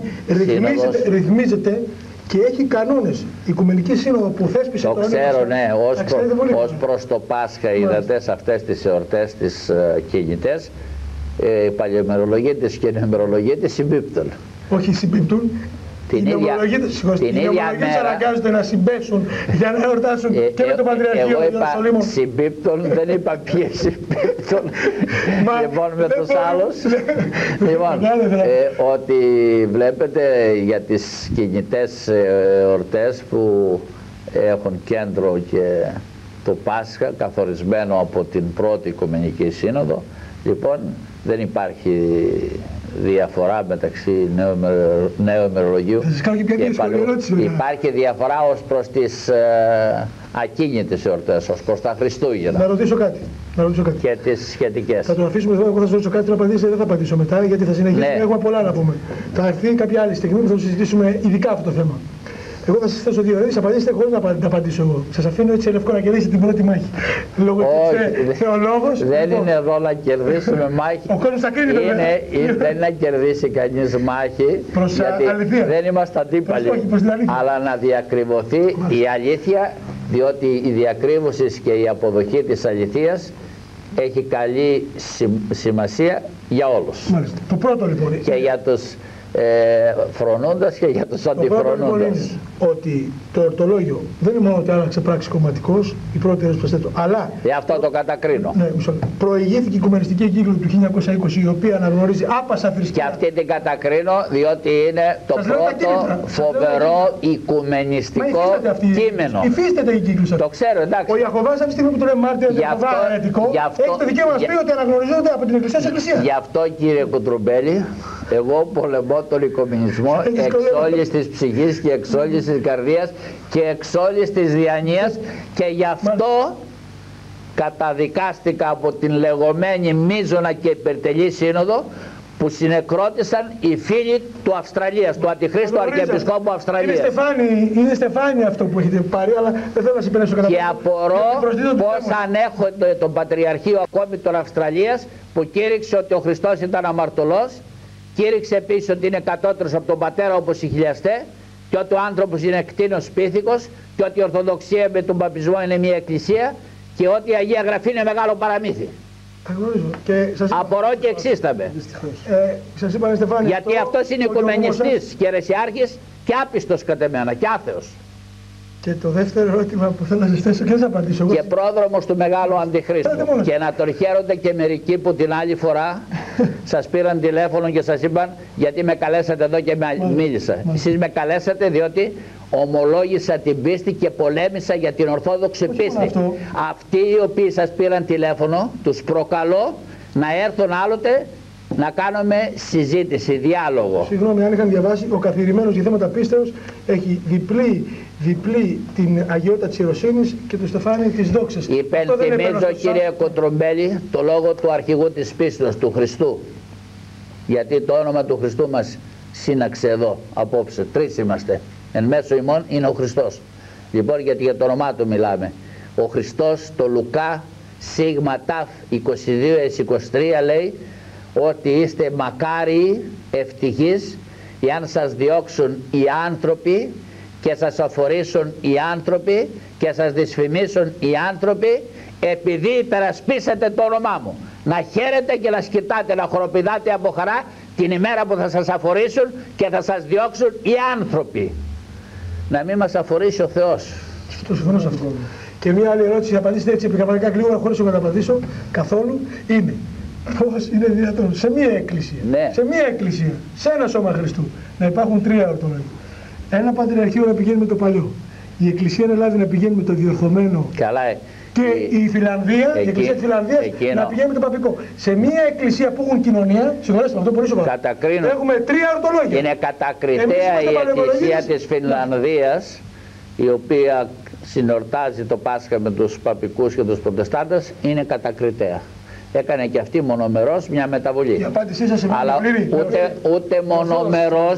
ρυθμίζεται και έχει κανόνες. Η Οικουμενική Σύνοδο που θέσπισε το ξέρω, ναι, ως προς το Πάσχα είδατε σε αυτές τις εορτές τις κινητές, οι παλαιομερολογίτες και οι νεομερολογίτες συμπίπτουν. Όχι συμπίπτουν. Οι νεομερολογίτες αναγκάζονται να συμπέσουν για να εορτάσουν και με το Πατριαρχείο. Εγώ είπα συμπίπτουν, δεν είπα ποιοι συμπίπτουν. Λοιπόν, με τους άλλους. Λοιπόν, ότι βλέπετε για τις κινητές εορτές που έχουν κέντρο και το Πάσχα καθορισμένο από την πρώτη Οικουμενική Σύνοδο, λοιπόν δεν υπάρχει διαφορά μεταξύ νέου ημερολογίου και υπάρχει διαφορά ως προς τις ακίνητες εορτές, ως προς τα Χριστούγεννα. Να ρωτήσω κάτι. Και τις σχετικές. Θα το αφήσουμε εδώ, εγώ θα σας ρωτήσω κάτι να απαντήσετε, δεν θα απαντήσω μετά γιατί θα συνεχίσουμε, έχουμε πολλά να πούμε. Θα έρθει κάποια άλλη στιγμή που θα το συζητήσουμε ειδικά αυτό το θέμα. Εγώ θα σας θέσω δύο ερωτήσεις, απαντήσετε χωρίς να απαντήσω εγώ. Σας αφήνω έτσι ελευκό να κερδίσετε την πρώτη μάχη. Λόγω ότι θεολόγος. Δεν είναι εδώ να κερδίσουμε μάχη. Ο κόσμος θα κρίνει βέβαια. Δεν είναι να κερδίσει κανείς μάχη. Γιατί δεν είμαστε αντίπαλοι. Αλλά να διακριβωθεί η αλήθεια, διότι η διακρύβωση και η αποδοχή της αληθείας έχει καλή σημασία για όλους. Μάλιστα. Το πρώτο λοιπόν. Και για τους φρονώντας και για τους αντιφρονώντας. Ότι το ορτολόγιο δεν είναι μόνο ότι άλλαξε πράξη κομματικός, η πρώτη ερώτηση προσθέτω, αλλά. Γι' αυτό το κατακρίνω. Ναι, προηγήθηκε η Οικουμενιστική Εγκύκλωση του 1920, η οποία αναγνωρίζει άπασα θρησκεία. Και αυτή την κατακρίνω, διότι είναι το πρώτο φοβερό οικουμενιστικό κείμενο. Υφίσταται η εγκύκλωση αυτή. Το ξέρω, εντάξει. Ο Ιαχωβάς, αυτή τη στιγμή που τον λέμε μάρτυρα και αιρετικό, έχει το δικαίωμα να πει ότι αναγνωριζόνται από την Εκκλησία σε Εκκλησία. Γι' αυτό, κύριε Κουτρουμπέλη, εγώ πολεμώ τον οικουμενισμό εξ όλης της ψυχής και εξ όλης της καρδίας και εξ όλης της διανοίας και γι' αυτό καταδικάστηκα από την λεγόμενη μείζωνα και υπερτελή σύνοδο που συνεκρότησαν οι φίλοι του Αυστραλίας, του Αντιχρίστου Αρχιεπισκόπου Αυστραλίας. Είναι στεφάνι αυτό που έχετε πάρει, αλλά δεν θέλω να συμπεράσω κατά. Και απορώ πώς ανέχονται τον Πατριαρχείο ακόμη των Αυστραλίας που κήρυξε ότι ο Χριστός ήταν αμαρτωλός. Κήρυξε επίσης ότι είναι κατώτερος από τον πατέρα όπως οι χιλιαστέ και ότι ο άνθρωπος είναι κτήνος πίθηκος και ότι η Ορθοδοξία με τον παπισμό είναι μια εκκλησία και ότι η Αγία Γραφή είναι μεγάλο παραμύθι. Απορώ και εξίσταμε. Γιατί αυτός είναι οικουμενιστής και αιρεσιάρχης και άπιστος κατ' εμένα και άθεος. Και το δεύτερο ερώτημα που θέλω να σας θέσω και δεν θα απαντήσω. Και πρόδρομος του Μεγάλου Αντιχρίστου. Και να τον χαίρονται και μερικοί που την άλλη φορά σας πήραν τηλέφωνο και σας είπαν γιατί με καλέσατε εδώ και μίλησα. Εσείς με καλέσατε διότι ομολόγησα την πίστη και πολέμησα για την ορθόδοξη πίστη. Αυτοί οι οποίοι σας πήραν τηλέφωνο, τους προκαλώ να έρθουν άλλοτε να κάνουμε συζήτηση, διάλογο. Συγγνώμη, αν είχαν διαβάσει, ο καθηρημένος για θέματα πίστεως έχει διπλή την αγιότητα της ιεροσύνης και το στεφάνι της δόξας. Υπενθυμίζω, κύριε Κοντρομπέλη, το λόγο του αρχηγού της πίστεως, του Χριστού. Γιατί το όνομα του Χριστού μας σύναξε εδώ απόψε. Τρεις είμαστε. Εν μέσω ημών είναι ο Χριστός. Λοιπόν, γιατί για το όνομά του μιλάμε. Ο Χριστός, το Λουκά, σίγμα ταφ 22-23 λέει ότι είστε μακάριοι, ευτυχείς, εάν σας διώξουν οι άνθρωποι και σας αφορήσουν οι άνθρωποι και σας δυσφημίσουν οι άνθρωποι επειδή υπερασπίσατε το όνομά μου. Να χαίρετε και να σκητάτε, να χοροπηδάτε από χαρά την ημέρα που θα σας αφορήσουν και θα σας διώξουν οι άνθρωποι. Να μην μας αφορήσει ο Θεός. Το συμφωνώ σε αυτό. Και μια άλλη ερώτηση, απαντήστε έτσι επικαφαλικά γλίγορα χωρίς να απαντήσω καθόλου, είναι πώς είναι δυνατόν σε μία εκκλησία, σε μία εκκλησία, σε ένα σώμα Χριστού, να υπάρχουν τρία ορτολόγια. Ένα πατριαρχείο να πηγαίνει με το παλιό, η εκκλησία Ελλάδα να πηγαίνει με το διορθωμένο. Καλά, και η Φιλανδία, η εκκλησία της Φιλανδίας να πηγαίνει με το παπικό. Σε μία εκκλησία που έχουν κοινωνία, συγχωρέστε με αυτό πολύ σοβαρό, έχουμε τρία ορτολόγια. Είναι κατακριτέα η εκκλησία της Φινλανδίας, η οποία συνορτάζει το Πάσχα με τους παπικούς και τους προτεστάντες, είναι κατακριτέα. Έκανε και αυτή μονομερός μια μεταβολή. Η απάντησή σας είναι αλλά ούτε μονομερός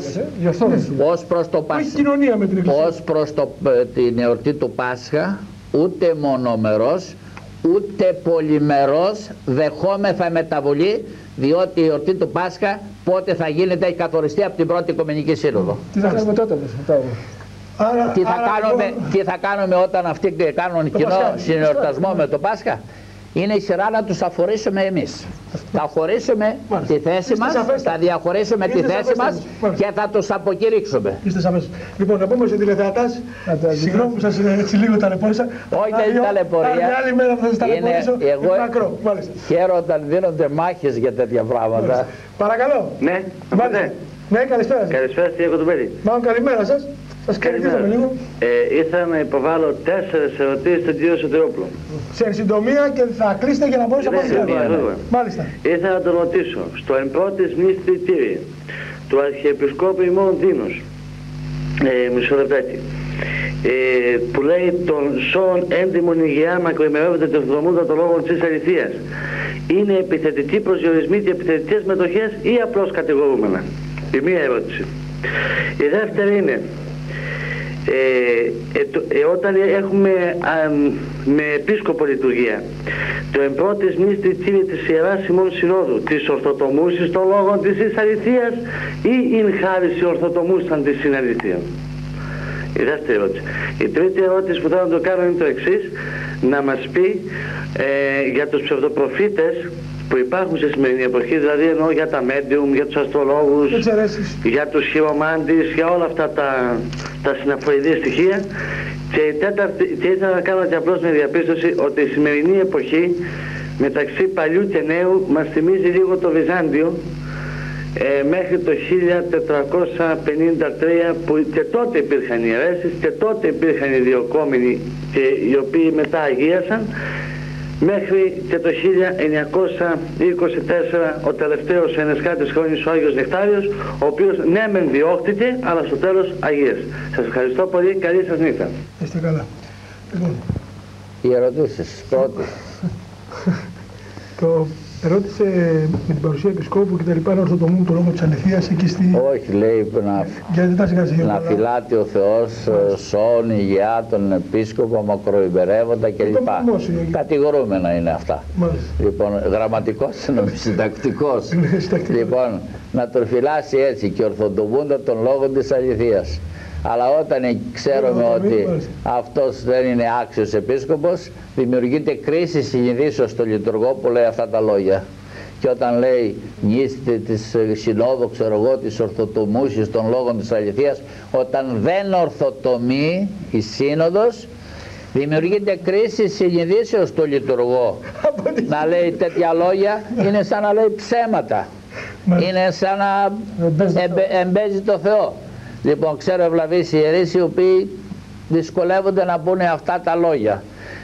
ως προς το Πάσχα, ως προς την εορτή του Πάσχα, ούτε μονομερός, ούτε πολυμερός δεχόμεθα μεταβολή, διότι η εορτή του Πάσχα πότε θα γίνεται, έχει καθοριστεί από την πρώτη Οικουμενική Σύνοδο. Τι θα κάνουμε τότε μετά? Τι θα κάνουμε όταν αυτοί κάνουν κοινό συνεορτασμό με το Πάσχα? Είναι η σειρά να τους αφορήσουμε εμείς. Θα χωρίσουμε τη θέση μας, θα διαχωρίσουμε τη θέση μας και θα τους αποκηρύξουμε. Είστε σαφές. Λοιπόν, να πούμε σε τηλεθεατάς, συγγνώμη που σας έτσι λίγο ταλαιπώρησα. Όχι, δεν είναι ταλαιπωρία. Άλλη μέρα θα σας ταλαιπωρήσω. Εγώ χαίρομαι όταν δίνονται μάχες για τέτοια πράγματα. Παρακαλώ. Ναι, ναι, καλησπέρα σας. Καλησπέρα στη Κοντουπέδη. Μάλλον καλημέρα σας. Σας καλημερίζαμε λίγο. Ήθελα να υποβάλω 4 ερωτήσεις στον κύριο Σωτηρόπουλο. Σε συντομία και θα κλείσετε για να μπορέσω να πάρω. Μάλιστα. Ήθελα να τον ρωτήσω, στο εμπρότης μνηστητήρι του Αρχιεπισκόπου ημών Δήμος, μισό λεπτάκι, που λέει τον σώον έντιμον υγειά μακροημερεύονται των δρομούντα των λόγων της αληθείας, είναι επιθετικοί προσδιορισμοί και επιθετικές μετοχές ή απλώς κατηγορούμενα? Η μία ερώτηση. Η δεύτερη είναι, όταν έχουμε με επίσκοπο λειτουργία το εμπρότης μνηστητήρι της Ιεράς ημών Συνόδου, της ορθοτομούσης των λόγων της αληθείας ή ειν χάρις ορθοτομούσαν της συναληθείων? Η δεύτερη ερώτηση. Η τρίτη ερώτηση που θέλω να το κάνω είναι το εξής, να μας πει για τους ψευδοπροφήτες που υπάρχουν στη σημερινή εποχή, δηλαδή εννοώ για τα medium, για τους αστρολόγους, για τους χειρομάντες, για όλα αυτά τα συναφοριδή στοιχεία. Και ήθελα να κάνω και απλώς μια διαπίστωση ότι η σημερινή εποχή μεταξύ παλιού και νέου μας θυμίζει λίγο το Βυζάντιο, μέχρι το 1453, που και τότε υπήρχαν οι αιρέσεις και τότε υπήρχαν οι διοκόμενοι και οι οποίοι μετά αγίασαν, μέχρι και το 1924 ο τελευταίος ενεσκάτης χρόνης, ο Άγιος Νεκτάριος, ο οποίος ναι μεν διώχτηκε, αλλά στο τέλος αγίασε. Σας ευχαριστώ πολύ, καλή σας νύχτα. Είστε καλά. Οι ερωτήσεις, πρώτη. Το ερώτησε με την παρουσία επισκόπου και τα λοιπά, να ορθοτομούν το λόγο της αληθείας εκεί στη... Όχι, λέει να φυλάται ο Θεός σώον υγειά τον επίσκοπο, μακροημερεύοντα κλπ. Κατηγορούμενα είναι αυτά. Λοιπόν, γραμματικός είναι συντακτικός. Λοιπόν, να τον φυλάσει έτσι και ορθοτομούντα τον λόγο της αληθείας. Αλλά όταν ξέρουμε ότι αυτός δεν είναι άξιος επίσκοπος, δημιουργείται κρίση συνειδήσεως στο λειτουργό που λέει αυτά τα λόγια. Και όταν λέει νήστε της συνόδου, ξέρω εγώ, της ορθοτομούσης των λόγων της αληθείας, όταν δεν ορθοτομεί η σύνοδος, δημιουργείται κρίση συνειδήσεως στο λειτουργό. Να λέει τέτοια λόγια είναι σαν να λέει ψέματα. Είναι σαν να εμπέζει το Θεό. Λοιπόν, ξέρω ευλαβείς ιερείς οι οποίοι δυσκολεύονται να πούνε αυτά τα λόγια.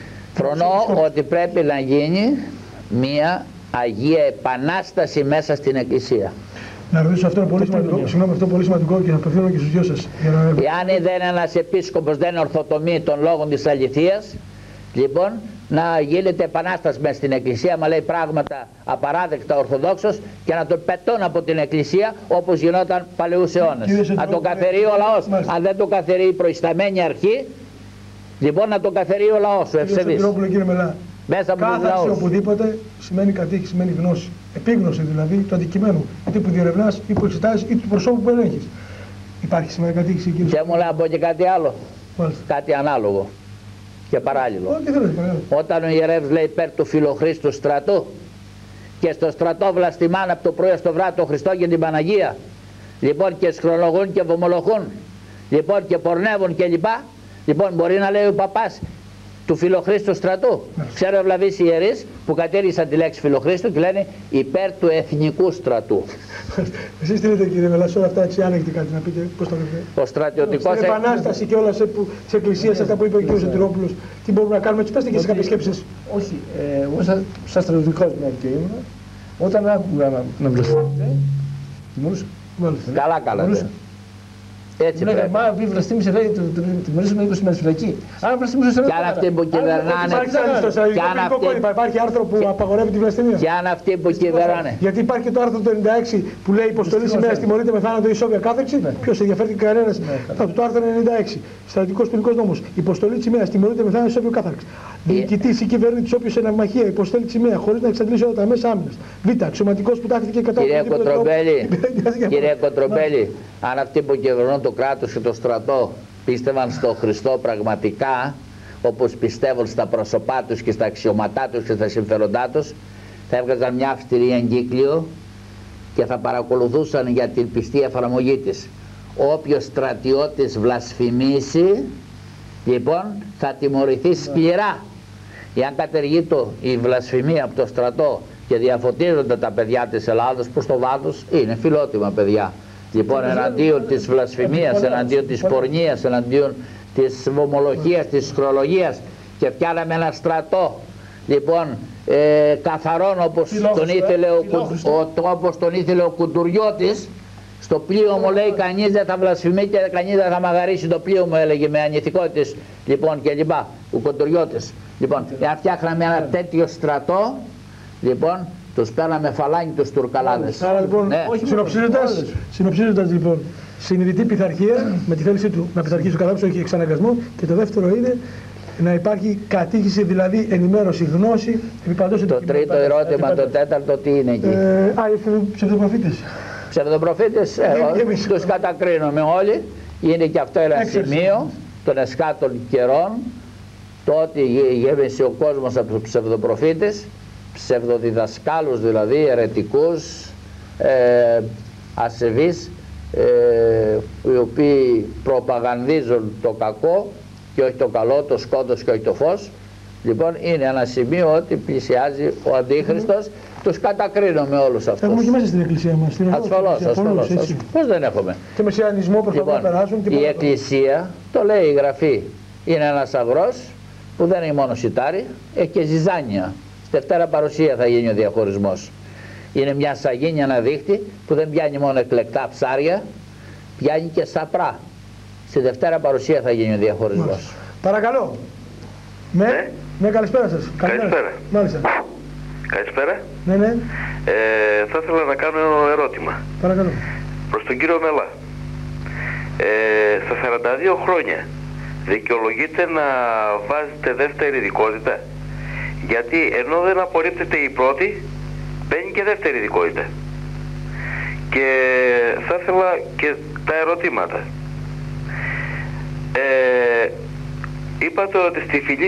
Φρονώ ότι πρέπει να γίνει μία Αγία Επανάσταση μέσα στην Εκκλησία. Να ρωτήσω αυτό πολύ σημαντικό, συγγνώμη, αυτό πολύ σημαντικό και να απευθύνω και στους δυο σας. Εάν δεν ένας επίσκοπος δεν ορθοτομεί των λόγων της αληθείας, λοιπόν, να γίνεται επανάσταση μέσα στην Εκκλησία, μα λέει πράγματα απαράδεκτα ορθοδόξος και να τον πετώνουν από την Εκκλησία όπως γινόταν παλαιούς αιώνες. Να τον καθαρεί ο λαός. Αν δεν τον καθαρεί η προϊσταμένη αρχή, λοιπόν να τον καθαρεί ο λαός, ο ευσεβής. Κύριε Μελά, μέσα από τους λαούς. Οπουδήποτε σημαίνει κατήχη, σημαίνει γνώση. Επίγνωση δηλαδή του αντικειμένου. Είτε που διερευνάς, είτε που εξετάζεις, είτε του προσώπου που ελέγχεις. Υπάρχει σήμερα κατήχηση, κύριε. Και μου λέει να πω και κάτι άλλο. Κάτι ανάλογο και παράλληλο. Όταν ο ιερεύς λέει υπέρ του Φιλοχρίστου στρατού και στο στρατό βλαστημάνε από το πρωί στο βράδυ το Χριστό και την Παναγία, λοιπόν, και σχρολογούν και βομολογούν, λοιπόν, και πορνεύουν κλπ. Λοιπόν, μπορεί να λέει ο παπάς του Φιλοχρίστου στρατού. Ξέρω ευλαβείς ιερείς που κατήργησαν τη λέξη Φιλοχρίστου και λένε υπέρ του εθνικού στρατού. Εσείς τι λέτε, κύριε Μελά, όλα αυτά έτσι, αν έχετε κάτι να πείτε, πώς το λέτε? Ο στρατιωτικός... Στην επανάσταση και όλα της Εκκλησίας, αυτά που είπε ο κ. Σωτηρόπουλος, τι μπορούμε να κάνουμε, έτσι πέστε και σε κάποιες σκέψεις. Όχι, εγώ σαν στρατιωτικός μια και ήμουν, όταν άκουγα να βλεφθείτε, τιμωρούσα. Καλά, καλά. Έτσι πρέπει. Μα βλαστήμησε, λέει, τη μερίσουμε 20 μέρες φυλακή. Αν βλαστήμησε, κι αν αυτοί που κυβερνάνε. Υπάρχει άρθρο που απαγορεύει τη βλαστημία. Κι αν αυτοί που κυβερνάνε. Γιατί υπάρχει και το άρθρο του 96 που λέει υποστολή σημαία τιμωρείται με θάνατο ή σόβια κάθεξη. Ποιος ενδιαφέρει κανένας. Το άρθρο 96. Στρατιωτικός ποινικός νόμος. Υποστολή σημαία τιμωρείται με θάνατο ή σόβια κάθεξη. Διοικητής ή κυβερνήτης όποιος σε ναυμαχία υποστέλει σημαία χωρίς να εξαντλήσει όλα τα μέσα άμυνας. Β. Αξιωματικός που τάχθηκε κατά Κύριε Κοντρομπέλη, αν αυτοί που κυβερνούν το κράτος και το στρατό πίστευαν στο Χριστό πραγματικά, όπως πιστεύουν στα πρόσωπά τους και στα αξιώματά τους και στα συμφέροντά τους, θα έβγαζαν μια αυστηρή εγκύκλιο και θα παρακολουθούσαν για την πιστή εφαρμογή της. Όποιος στρατιώτης βλασφημίσει, λοιπόν, θα τιμωρηθεί σκληρά. Εάν κατεργεί η βλασφημία από το στρατό και διαφωτίζονται τα παιδιά της Ελλάδος, προς το βάθος είναι φιλότιμα παιδιά. Λοιπόν, εναντίον της βλασφημίας, εναντίον της πορνείας, εναντίον της βομολογίας, της σχρολογίας, και φτιάναμε ένα στρατό, λοιπόν, καθαρόν όπως τον ήθελε ο Κουντουριώτης. Στο πλοίο μου, λέει, κανείς δεν θα βλασφημεί και κανείς δεν θα μαγαρίσει το πλοίο μου, έλεγε με ανηθικότητες, λοιπόν, και λοιπά, ο Κουντουριώτης. Λοιπόν, εάν φτιάχναμε ένα τέτοιο στρατό, λοιπόν, τους παίρναμε φαλάνι τους Τουρκαλάδες. Άρα λοιπόν, ναι. συνοψίζοντας λοιπόν, συνειδητή πειθαρχία με τη θέληση του να πειθαρχήσει ο καθένας, όχι εξαναγκασμό, και το δεύτερο είναι να υπάρχει κατήχηση, δηλαδή ενημέρωση, γνώση. Το τρίτο ερώτημα, το τέταρτο, τι είναι εκεί? Οι ψευδοπροφήτες. Ψευδοπροφήτες, τους κατακρίνουμε όλοι. Είναι και αυτό ένα σημείο των εσχάτων καιρών, το ότι γέμισε ο κόσμος από τους ψευδοπροφήτες, ψευδοδιδασκάλους δηλαδή, αιρετικούς, ασεβείς, οι οποίοι προπαγανδίζουν το κακό και όχι το καλό, το σκότος και όχι το φως. Λοιπόν, είναι ένα σημείο ότι πλησιάζει ο Αντίχριστος. Τους κατακρίνουμε όλους αυτούς. Έχουμε και μέσα στην εκκλησία μας. Ασφαλώς. Πώς δεν έχουμε? Και μεσιανισμό προσπαθούν να περάσουν. Η εκκλησία, το λέει η Γραφή, είναι ένας αγρός που δεν είναι μόνο σιτάρι, έχει και ζυζάνια. Στη Δευτέρα Παρουσία θα γίνει ο διαχωρισμός. Είναι μια σαγίνια, ένα δίχτυ που δεν πιάνει μόνο εκλεκτά ψάρια, πιάνει και σαπρά. Στη Δευτέρα Παρουσία θα γίνει ο διαχωρισμός. Παρακαλώ. Ναι, καλησπέρα σας. Καλησπέρα. Μάλιστα. Καλησπέρα. Ναι. Θα ήθελα να κάνω ένα ερώτημα. Παρακαλώ. Προς τον κύριο Μελά. Στα 42 χρόνια δικαιολογείται να βάζετε δεύτερη ειδικότητα? Γιατί ενώ δεν απορρίπτεται η πρώτη, μπαίνει και δεύτερη ειδικότητα. Και θα ήθελα και τα ερωτήματα. Είπατε ότι στη φυλή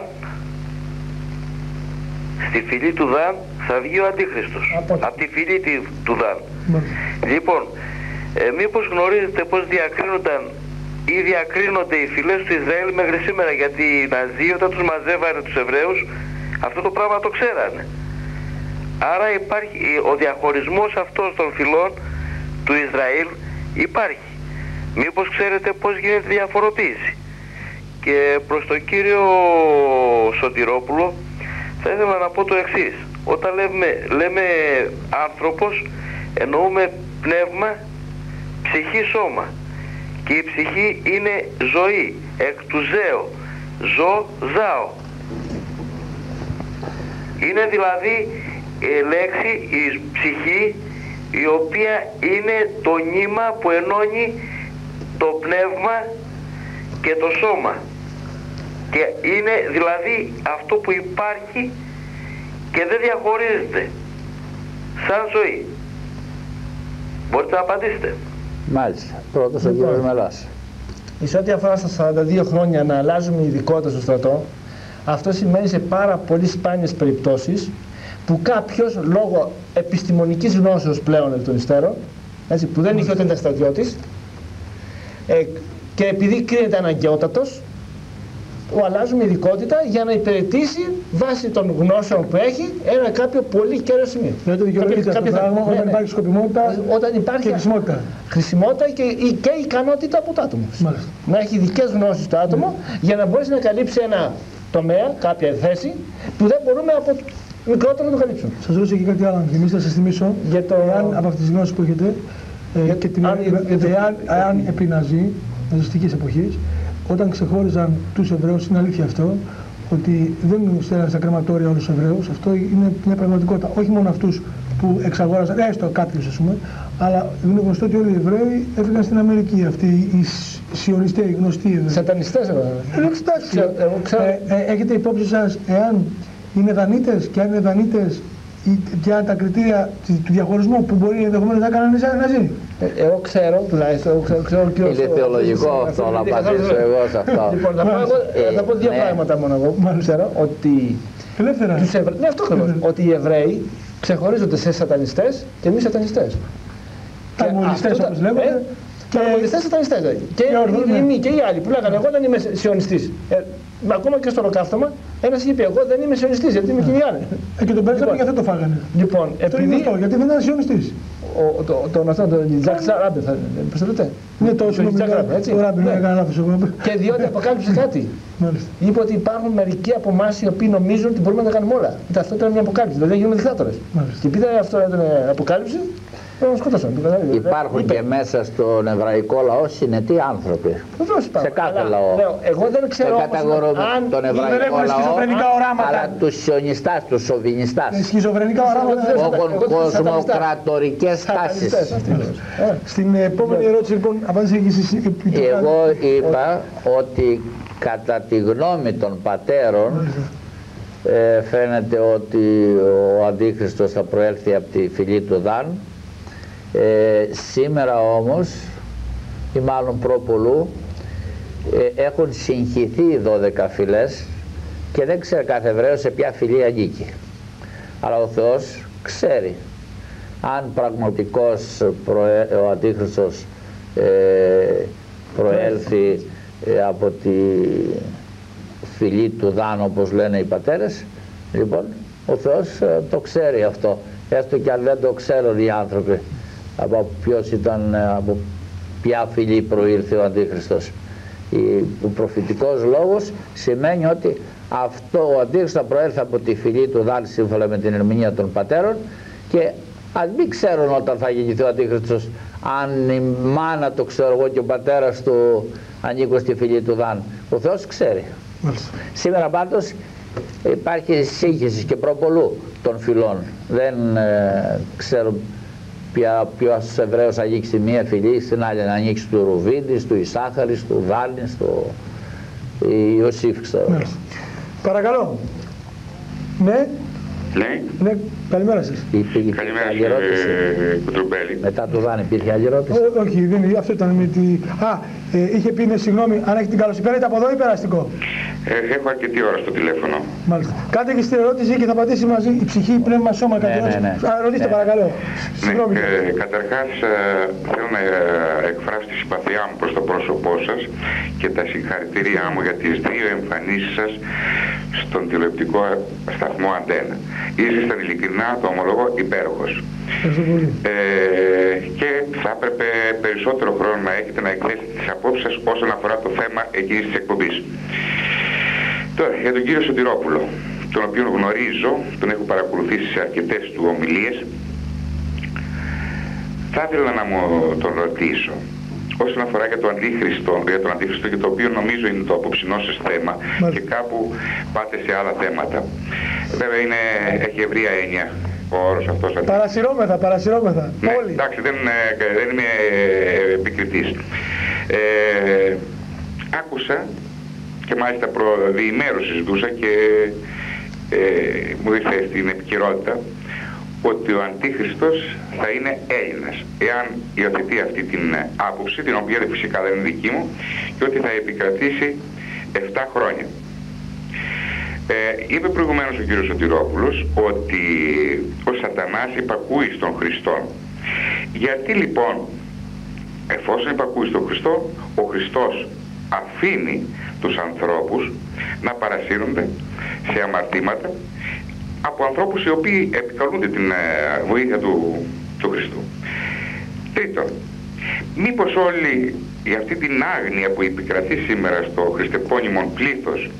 του Δαν θα βγει ο Αντίχριστος. Από τη φυλή του Δαν. Λοιπόν, μήπως γνωρίζετε πώς διακρίνονταν ή διακρίνονται οι φυλές του Ισραήλ μέχρι σήμερα? Γιατί οι Ναζί όταν τους μαζεύανε τους Εβραίους, αυτό το πράγμα το ξέρανε. Άρα υπάρχει ο διαχωρισμός αυτός των φυλών του Ισραήλ, υπάρχει. Μήπως ξέρετε πώς γίνεται η διαφοροποίηση? Και προς τον κύριο Σωτηρόπουλο θα ήθελα να πω το εξής. Όταν λέμε άνθρωπος, εννοούμε πνεύμα, ψυχή, σώμα. Και η ψυχή είναι ζωή, εκ του ζέω, ζάω. Είναι δηλαδή λέξη, η ψυχή, η οποία είναι το νήμα που ενώνει το πνεύμα και το σώμα. Και είναι δηλαδή αυτό που υπάρχει και δεν διαχωρίζεται σαν ζωή. Μπορείτε να απαντήσετε? Μάλιστα. Πρώτος ο κύριος Μελάς. Σε ό,τι αφορά στα 42 χρόνια να αλλάζουμε ειδικότητα στο στρατό, αυτό σημαίνει σε πάρα πολύ σπάνιες περιπτώσεις που κάποιος λόγω επιστημονικής γνώσεως πλέον εκ των υστέρων, έτσι, που δεν είχε όταν ήταν στρατιώτης, και επειδή κρίνεται αναγκαιότατος, αλλάζουμε ειδικότητα για να υπηρετήσει βάσει των γνώσεων που έχει ένα κάποιο πολύ κέριο σημείο. Δηλαδή το δικαιολογείται αυτό το πράγμα όταν υπάρχει σκοπιμότητα και χρησιμότητα. Χρησιμότητα και η ικανότητα από το άτομο. Να έχει ειδικές γνώσεις το άτομο για να μπορέσει να καλύψει ένα τομέα, κάποια θέση που δεν μπορούμε από μικρότερο να το καλύψουμε. Σας ρωτήσω και κάτι άλλο, να σας θυμίσω, εάν από αυτές τις γνώσεις που έχετε Και εάν επί ναζιστικής εποχής, όταν ξεχώριζαν τους Εβραίους, είναι αλήθεια αυτό, ότι δεν στέλναν στα κρεματόρια όλους τους Εβραίους, αυτό είναι μια πραγματικότητα. Όχι μόνο αυτούς που εξαγόραζαν, έστω κάποιους ας πούμε, αλλά είναι γνωστό ότι όλοι οι Εβραίοι έφυγαν στην Αμερική. Αυτοί οι σιωνιστές, οι γνωστοί Εβραίοι. Σατανιστές, εγώ ξέρω. Έχετε υπόψη σας, εάν είναι Δανίτες και αν είναι Δανίτες, ποια είναι τα κριτήρια του διαχωρισμού που μπορεί ενδεχομένως να έκαναν Ναζί. Εγώ ξέρω, τουλάχιστον, ξέρω και είναι θεολογικό αυτό, να απαντήσω εγώ σε αυτό. Λοιπόν, θα πω δύο πράγματα μόνο εγώ. Ξέρω ότι ότι οι Εβραίοι ξεχωρίζονται σε σατανιστές και μη σατανιστές. Ταλμουδιστές όπως λέγονται. Ταλμουδιστές σατανιστές. Και οι άλλοι που λέγανε εγώ δεν είμαι σιωνιστής. Ακόμα και στο ολοκαύτωμα, ένας είπε: εγώ δεν είμαι σιωνιστής, γιατί είμαι Κινιάνη. Και τον πέτρεψε γιατί το φάγανε. Λοιπόν, γιατί δεν ήταν σιωνιστής. Τον Τζακ Ράμπε, πώς το λέτε. Ναι, το Ράμπε, έτσι. Και διότι αποκάλυψε κάτι. Είπε ότι υπάρχουν μερικοί από εμάς οι οποίοι νομίζουν ότι μπορούμε να τα κάνουμε όλα. Αυτό ήταν μια αποκάλυψη, δηλαδή γίνουμε δικτάτορες. Και επειδή αυτό ήταν αποκάλυψη, υπάρχουν και μέσα στον εβραϊκό λαό συνετοί άνθρωποι. Σε κάθε λαό. Εγώ δεν ξέρω αν τον εβραϊκό λαό, αλλά τους σιωνιστάς, τους σοβινιστάς. Σχιζοφρενικά οράματα. Κοσμοκρατορικές τάσεις. Στην επόμενη ερώτηση λοιπόν, απάντησε και εσείς. Εγώ είπα ότι κατά τη γνώμη των πατέρων φαίνεται ότι ο Αντίχριστος θα προέλθει από τη φυλή του Δαν. Σήμερα όμως, ή μάλλον προπολού, έχουν συγχυθεί οι 12 φυλές και δεν ξέρει κάθε Εβραίος σε ποια φυλή ανήκει. Αλλά ο Θεός ξέρει. Αν πραγματικώς ο Αντίχριστος προέλθει από τη φυλή του Δάν, όπως λένε οι πατέρες, λοιπόν, ο Θεός το ξέρει αυτό, έστω και αν δεν το ξέρουν οι άνθρωποι από από ποια φυλή προήλθε ο Αντίχριστος. Ο προφητικός λόγος σημαίνει ότι ο Αντίχριστος θα προέλθει από τη φυλή του Δάν σύμφωνα με την ερμηνεία των πατέρων, και αν μην ξέρουν όταν θα γεννηθεί ο Αντίχριστος, αν η μάνα το ξέρω εγώ και ο πατέρας του ανήκουν στη φυλή του Δάν, ο Θεός ξέρει. Σήμερα πάντως υπάρχει σύγχυση και προπολού των φυλών. Δεν ξέρω ποιος Εβραίος ανήκει στη μία φυλή, στην άλλη να ανήκει του Ρουβίνης, του Ισάχαρης, του Δάνης, του Ιωσήφ, ξέρω. Παρακαλώ. Ναι. Ναι, καλημέρα σας. Καλημέρα κύριε Κουτρουμπέλη. Μετά το Δάνη υπήρχε άλλη ερώτηση? Όχι, αυτό ήταν με τη... είχε πει, συγγνώμη, αν έχει την καλοσύνη, παίρνετε από εδώ ή περαστικό? Έχω αρκετή ώρα στο τηλέφωνο. Μάλιστα. Κάντε και στην ερώτηση και θα πατήσει μαζί η ψυχή, πνεύμα, σώμα, ρωτήστε παρακαλώ. Συγγνώμη. Καταρχάς θέλω να εκφράσω τη συμπαθιά μου προς το πρόσωπό σας και τα συγχαρητήριά μου για τις 2 εμφανίσεις σας στον τηλεοπτικό σταθμό Αντένα. Ήσασταν ειλικρινά, το ομολογώ, υπέροχος. Και θα έπρεπε περισσότερο χρόνο να έχετε να εκθέσετε τις απόψεις σας όσον αφορά το θέμα εκείνης της εκπομπής. Τώρα, για τον κύριο Σωτηρόπουλο, τον οποίο γνωρίζω, τον έχω παρακολουθήσει σε αρκετές του ομιλίες, θα ήθελα να μου τον ρωτήσω όσον αφορά για τον Αντίχριστο, και το οποίο νομίζω είναι το απόψινό σας θέμα και κάπου πάτε σε άλλα θέματα. Βέβαια έχει ευρεία έννοια ο όρος αυτός. Παρασυρώμεθα. Ναι, εντάξει, δεν είμαι επικριτής. Άκουσα και μάλιστα προδιημέρως συζητούσα και μου ήρθε στην επικαιρότητα ότι ο Αντίχριστος θα είναι Έλληνας, εάν υιοθετεί αυτή την άποψη, την οποία φυσικά δεν είναι δική μου, και ότι θα επικρατήσει 7 χρόνια. Είπε προηγουμένως ο κύριος Σωτηρόπουλος ότι ο Σατανάς υπακούει στον Χριστό. Γιατί λοιπόν, εφόσον υπακούει στον Χριστό, ο Χριστός αφήνει τους ανθρώπους να παρασύρονται σε αμαρτήματα από ανθρώπους οι οποίοι επικαλούνται την βοήθεια του Χριστού. Τρίτον, μήπως όλοι για αυτή την άγνοια που επικρατεί σήμερα στο χριστεπώνυμο πλήθος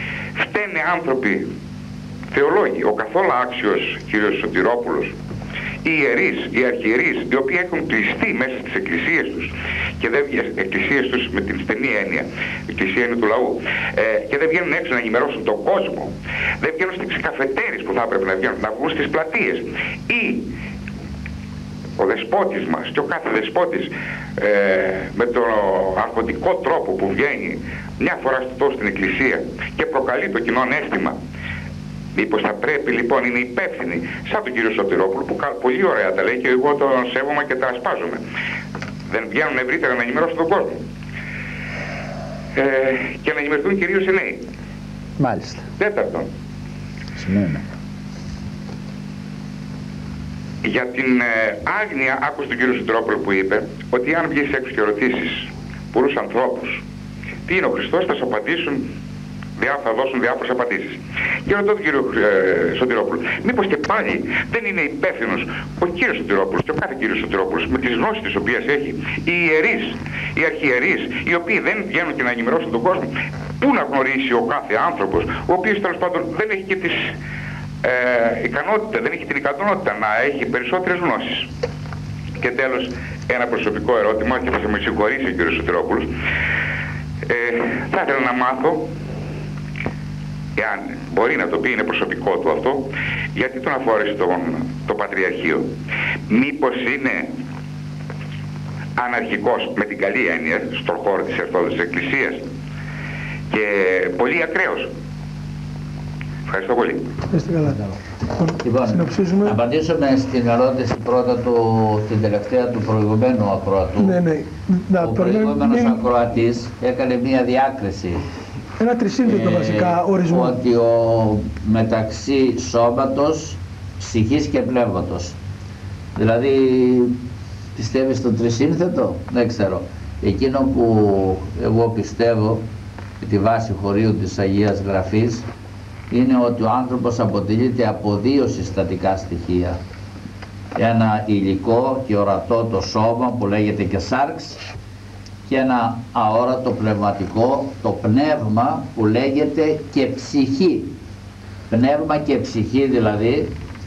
φταίνε άνθρωποι, θεολόγοι, ο καθόλου άξιος κύριος Σωτηρόπουλος οι ιερείς, οι αρχιερείς, οι οποίοι έχουν κλειστεί μέσα στις εκκλησίες τους και δεν βγαίνουν, εκκλησίες τους με την στενή έννοια, η εκκλησία είναι του λαού, και δεν βγαίνουν έξω να ενημερώσουν τον κόσμο, δεν βγαίνουν στις καφετέρειες που θα έπρεπε να βγαίνουν, να βγουν στις πλατείες, ή ο δεσπότης μας και ο κάθε δεσπότης με τον αρχοντικό τρόπο που βγαίνει μια φορά στο τόσο στην εκκλησία και προκαλεί το κοινό αίσθημα. Μήπως θα πρέπει λοιπόν, είναι υπεύθυνοι, σαν τον κύριο Σωτηρόπουλο που πολύ ωραία τα λέει και εγώ τον σέβομαι και τα ασπάζομαι. Δεν βγαίνουν ευρύτερα να ενημερώσουν τον κόσμο. Και να ενημερωθούν κυρίως οι νέοι. Μάλιστα. Τέταρτον. Σημαίνει. Για την άγνοια, άκουσα τον κύριο Σωτηρόπουλο που είπε ότι αν βγεις έξω και ρωτήσεις πολλούς ανθρώπους τι είναι ο Χριστός, θα σου απαντήσουν, θα δώσουν διάφορες απαντήσεις. Και ρωτώ τον κύριο Σωτηρόπουλο, μήπως και πάλι δεν είναι υπεύθυνος ο κύριος Σωτηρόπουλος και ο κάθε κύριος Σωτηρόπουλος με τις γνώσεις τις οποίες έχει, οι ιερείς, οι αρχιερείς, οι οποίοι δεν βγαίνουν και να ενημερώσουν τον κόσμο, πού να γνωρίσει ο κάθε άνθρωπος, ο οποίος τέλος πάντων δεν έχει και τις ικανότητα, δεν έχει την ικανότητα να έχει περισσότερες γνώσεις. Και τέλος, ένα προσωπικό ερώτημα και θα με συγχωρήσει ο κύριος Σωτηρόπουλος. Θα ήθελα να μάθω, εάν μπορεί να το πει, είναι προσωπικό του αυτό, γιατί τον αφορέσει το Πατριαρχείο. Μήπως είναι αναρχικός με την καλή έννοια στον χώρο της Ορθόδοξης Εκκλησίας και πολύ ακραίος. Ευχαριστώ πολύ. Είστε καλά. Λοιπόν, να απαντήσουμε στην ερώτηση πρώτα την τελευταία του προηγουμένου ακροατού. Ναι. Ο προηγούμενος ακροατής έκανε μία διάκριση. Ένα τρισύνδετο βασικά ορισμό. Ότι μεταξύ σώματος, ψυχής και πνεύματος. Δηλαδή, πιστεύεις στο τρισύνθετο? Δεν ξέρω. Εκείνο που εγώ πιστεύω, τη βάση χωρίου της Αγίας Γραφής, είναι ότι ο άνθρωπος αποτελείται από δύο συστατικά στοιχεία. Ένα υλικό και ορατό το σώμα που λέγεται και σάρξ και ένα αόρατο πνευματικό, το πνεύμα που λέγεται και ψυχή. Πνεύμα και ψυχή δηλαδή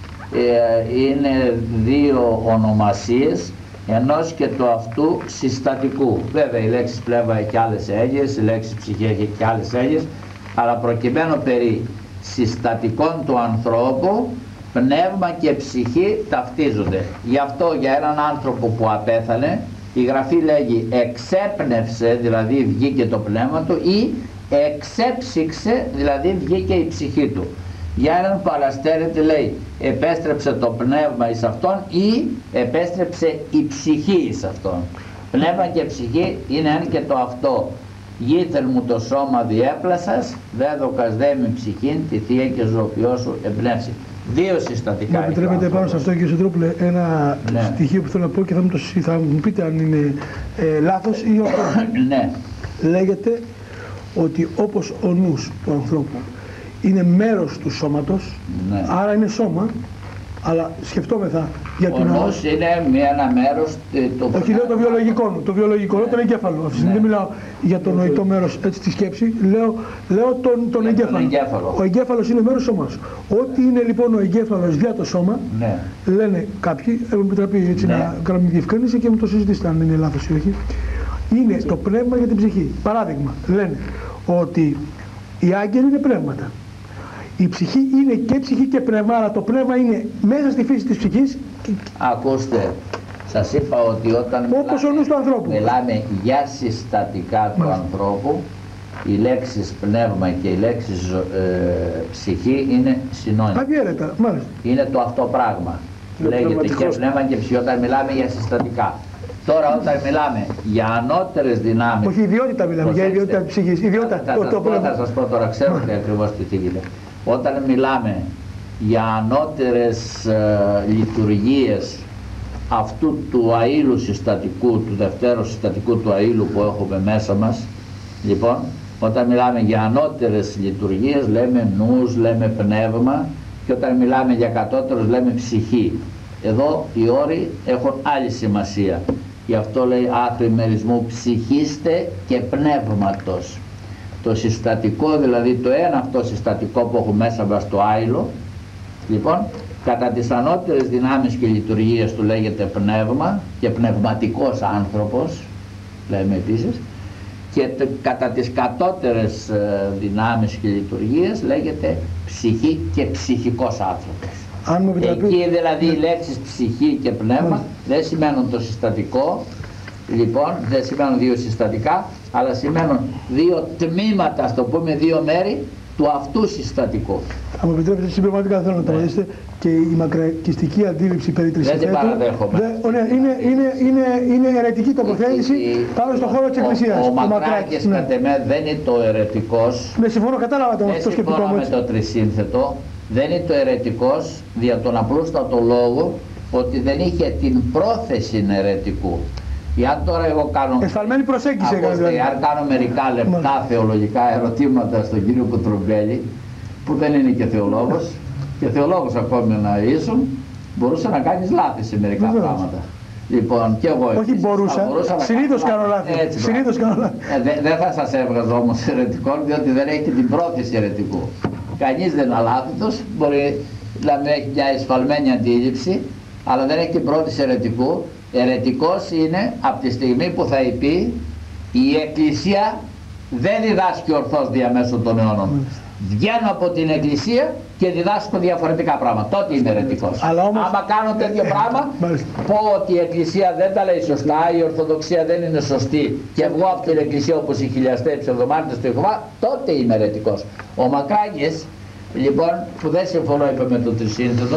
είναι δύο ονομασίες ενός και του αυτού συστατικού. Βέβαια η λέξη πνεύμα έχει και άλλες έννοιες, η λέξη ψυχή έχει και άλλες έννοιες, αλλά προκειμένου περί συστατικών του ανθρώπου, πνεύμα και ψυχή ταυτίζονται. Γι' αυτό για έναν άνθρωπο που απέθανε, η Γραφή λέγει εξέπνευσε, δηλαδή βγήκε το πνεύμα του, ή εξέψυξε, δηλαδή βγήκε η ψυχή του. Για έναν που αναστέρεται λέει επέστρεψε το πνεύμα εις αυτόν ή επέστρεψε η ψυχή εις αυτόν. Πνεύμα και ψυχή είναι ένα και το αυτό. Γήθεν μου το σώμα διέπλασας, δέδοκας δε με ψυχήν, τη θεία και ζωοποιό σου εμπνεύσει. Δύο συστατικά. Μου επιτρέπετε πάνω σε αυτό, κύριε Σωτηρόπουλε, ένα στοιχείο που θέλω να πω και θα μου πείτε αν είναι λάθος ή όχι. Ναι. Λέγεται ότι όπως ο νους του ανθρώπου είναι μέρος του σώματος, άρα είναι σώμα, αλλά σκεφτόμεθα για τον νου. Ο νους είναι ένα μέρος του... Όχι, λέω το βιολογικό νου. Το βιολογικό νου, τον εγκέφαλο. Αυτή δεν μιλάω για το νοητό μέρος, έτσι τη σκέψη. Λέω τον εγκέφαλο. Ο εγκέφαλος είναι μέρος του σώματος. Ό,τι είναι λοιπόν ο εγκέφαλος δια το σώμα, λένε κάποιοι, έχουν επιτραπεί έτσι να κάνουμε διευκρίνηση και μου το συζητήσετε αν είναι λάθος ή όχι. Είναι το πνεύμα για την ψυχή. Παράδειγμα, λένε ότι οι άγγελοι είναι πνεύματα. Η ψυχή είναι και ψυχή και πνεύμα, αλλά το πνεύμα είναι μέσα στη φύση της ψυχής. Ακούστε, σας είπα ότι όταν μιλάμε για συστατικά του ανθρώπου, οι λέξεις πνεύμα και οι λέξεις ψυχή είναι συνώνυμα. Αδιέρετα, μάλιστα. Είναι το αυτό πράγμα. Λέγεται και πνεύμα και ψυχή όταν μιλάμε για συστατικά. Τώρα όταν μιλάμε για ανώτερες δυνάμεις... Όχι, ιδιότητα μιλάμε, για ιδιότητα της ψυχής. Θα σας πω τώρα, ξέρω και ακριβώς τι θίγεται. Όταν μιλάμε για ανώτερες λειτουργίες αυτού του αΐλου συστατικού, του δευτέρου συστατικού του αΐλου που έχουμε μέσα μας, λοιπόν, όταν μιλάμε για ανώτερες λειτουργίες λέμε νους, λέμε πνεύμα, και όταν μιλάμε για κατώτερους λέμε ψυχή. Εδώ οι όροι έχουν άλλη σημασία. Γι' αυτό λέει άχρη μερισμού ψυχίστε και πνεύματος. Το συστατικό, δηλαδή το ένα αυτό συστατικό που έχουμε μέσα μας το άϊλο, λοιπόν, Κατά τις ανώτερες δυνάμεις και λειτουργίες του λέγεται πνεύμα και πνευματικός άνθρωπος, λέμε επίσης, και κατά τις κατώτερες δυνάμεις και λειτουργίες λέγεται ψυχή και ψυχικός άνθρωπος. Εκεί δηλαδή οι λέξεις ψυχή και πνεύμα δεν σημαίνουν το συστατικό, λοιπόν δεν σημαίνουν δύο συστατικά, αλλά σημαίνουν δύο τμήματα, στο πούμε δύο μέρη του αυτού συστατικού. Αν μου επιτρέπετε, συμπληρωματικά θέλω να το ρωτήσετε και η μακρακιστική αντίληψη περί τρισυνθέτου. Δεν την παραδέχομαι. Είναι αιρετική τοποθέτηση πάνω στον χώρο της Εκκλησίας. Ο Μακράκης κατ' εμέ δεν είναι το αιρετικός. Ναι, συμφωνώ, κατάλαβα το σκεπτικό μου. Με το τρισύνθετο, δεν είναι το αιρετικός δια τον απλούστατο λόγο ότι δεν είχε την πρόθεση αιρετικού. Αν τώρα εγώ κάνω, εσφαλμένη προσέγγιση, αν κάνω μερικά λεπτά θεολογικά ερωτήματα στον κύριο Κουτρουμπέλη, που δεν είναι και θεολόγος, και θεολόγος ακόμη να ήσουν, μπορούσα να κάνεις λάθη σε μερικά πράγματα. Λοιπόν, και εγώ όχι μπορούσα, συνήθως κάνω λάθη. Συνήθως κάνω λάθη. Δεν θα σας έβγαζα όμως αιρετικών, διότι δεν έχει την πρόθεση αιρετικού. Κανείς δεν είναι αλάθητος, μπορεί να έχει μια εσφαλμένη αντίληψη, αλλά δεν έχει την πρόθεση αιρετικού. Αιρετικός είναι από τη στιγμή που θα πει η Εκκλησία δεν διδάσκει ορθώς διαμέσου των αιώνων. Βγαίνω από την Εκκλησία και διδάσκω διαφορετικά πράγματα. Τότε είμαι αιρετικός. Άμα κάνω τέτοιο πράγμα, πω ότι η Εκκλησία δεν τα λέει σωστά, η Ορθοδοξία δεν είναι σωστή και βγω από την Εκκλησία όπως οι χιλιαστές ψευδομάρτυρες του Ιεχωβά, τότε είμαι αιρετικός. Ο Μακράκης, λοιπόν, που δεν συμφωνώ με το τρισύνθετο,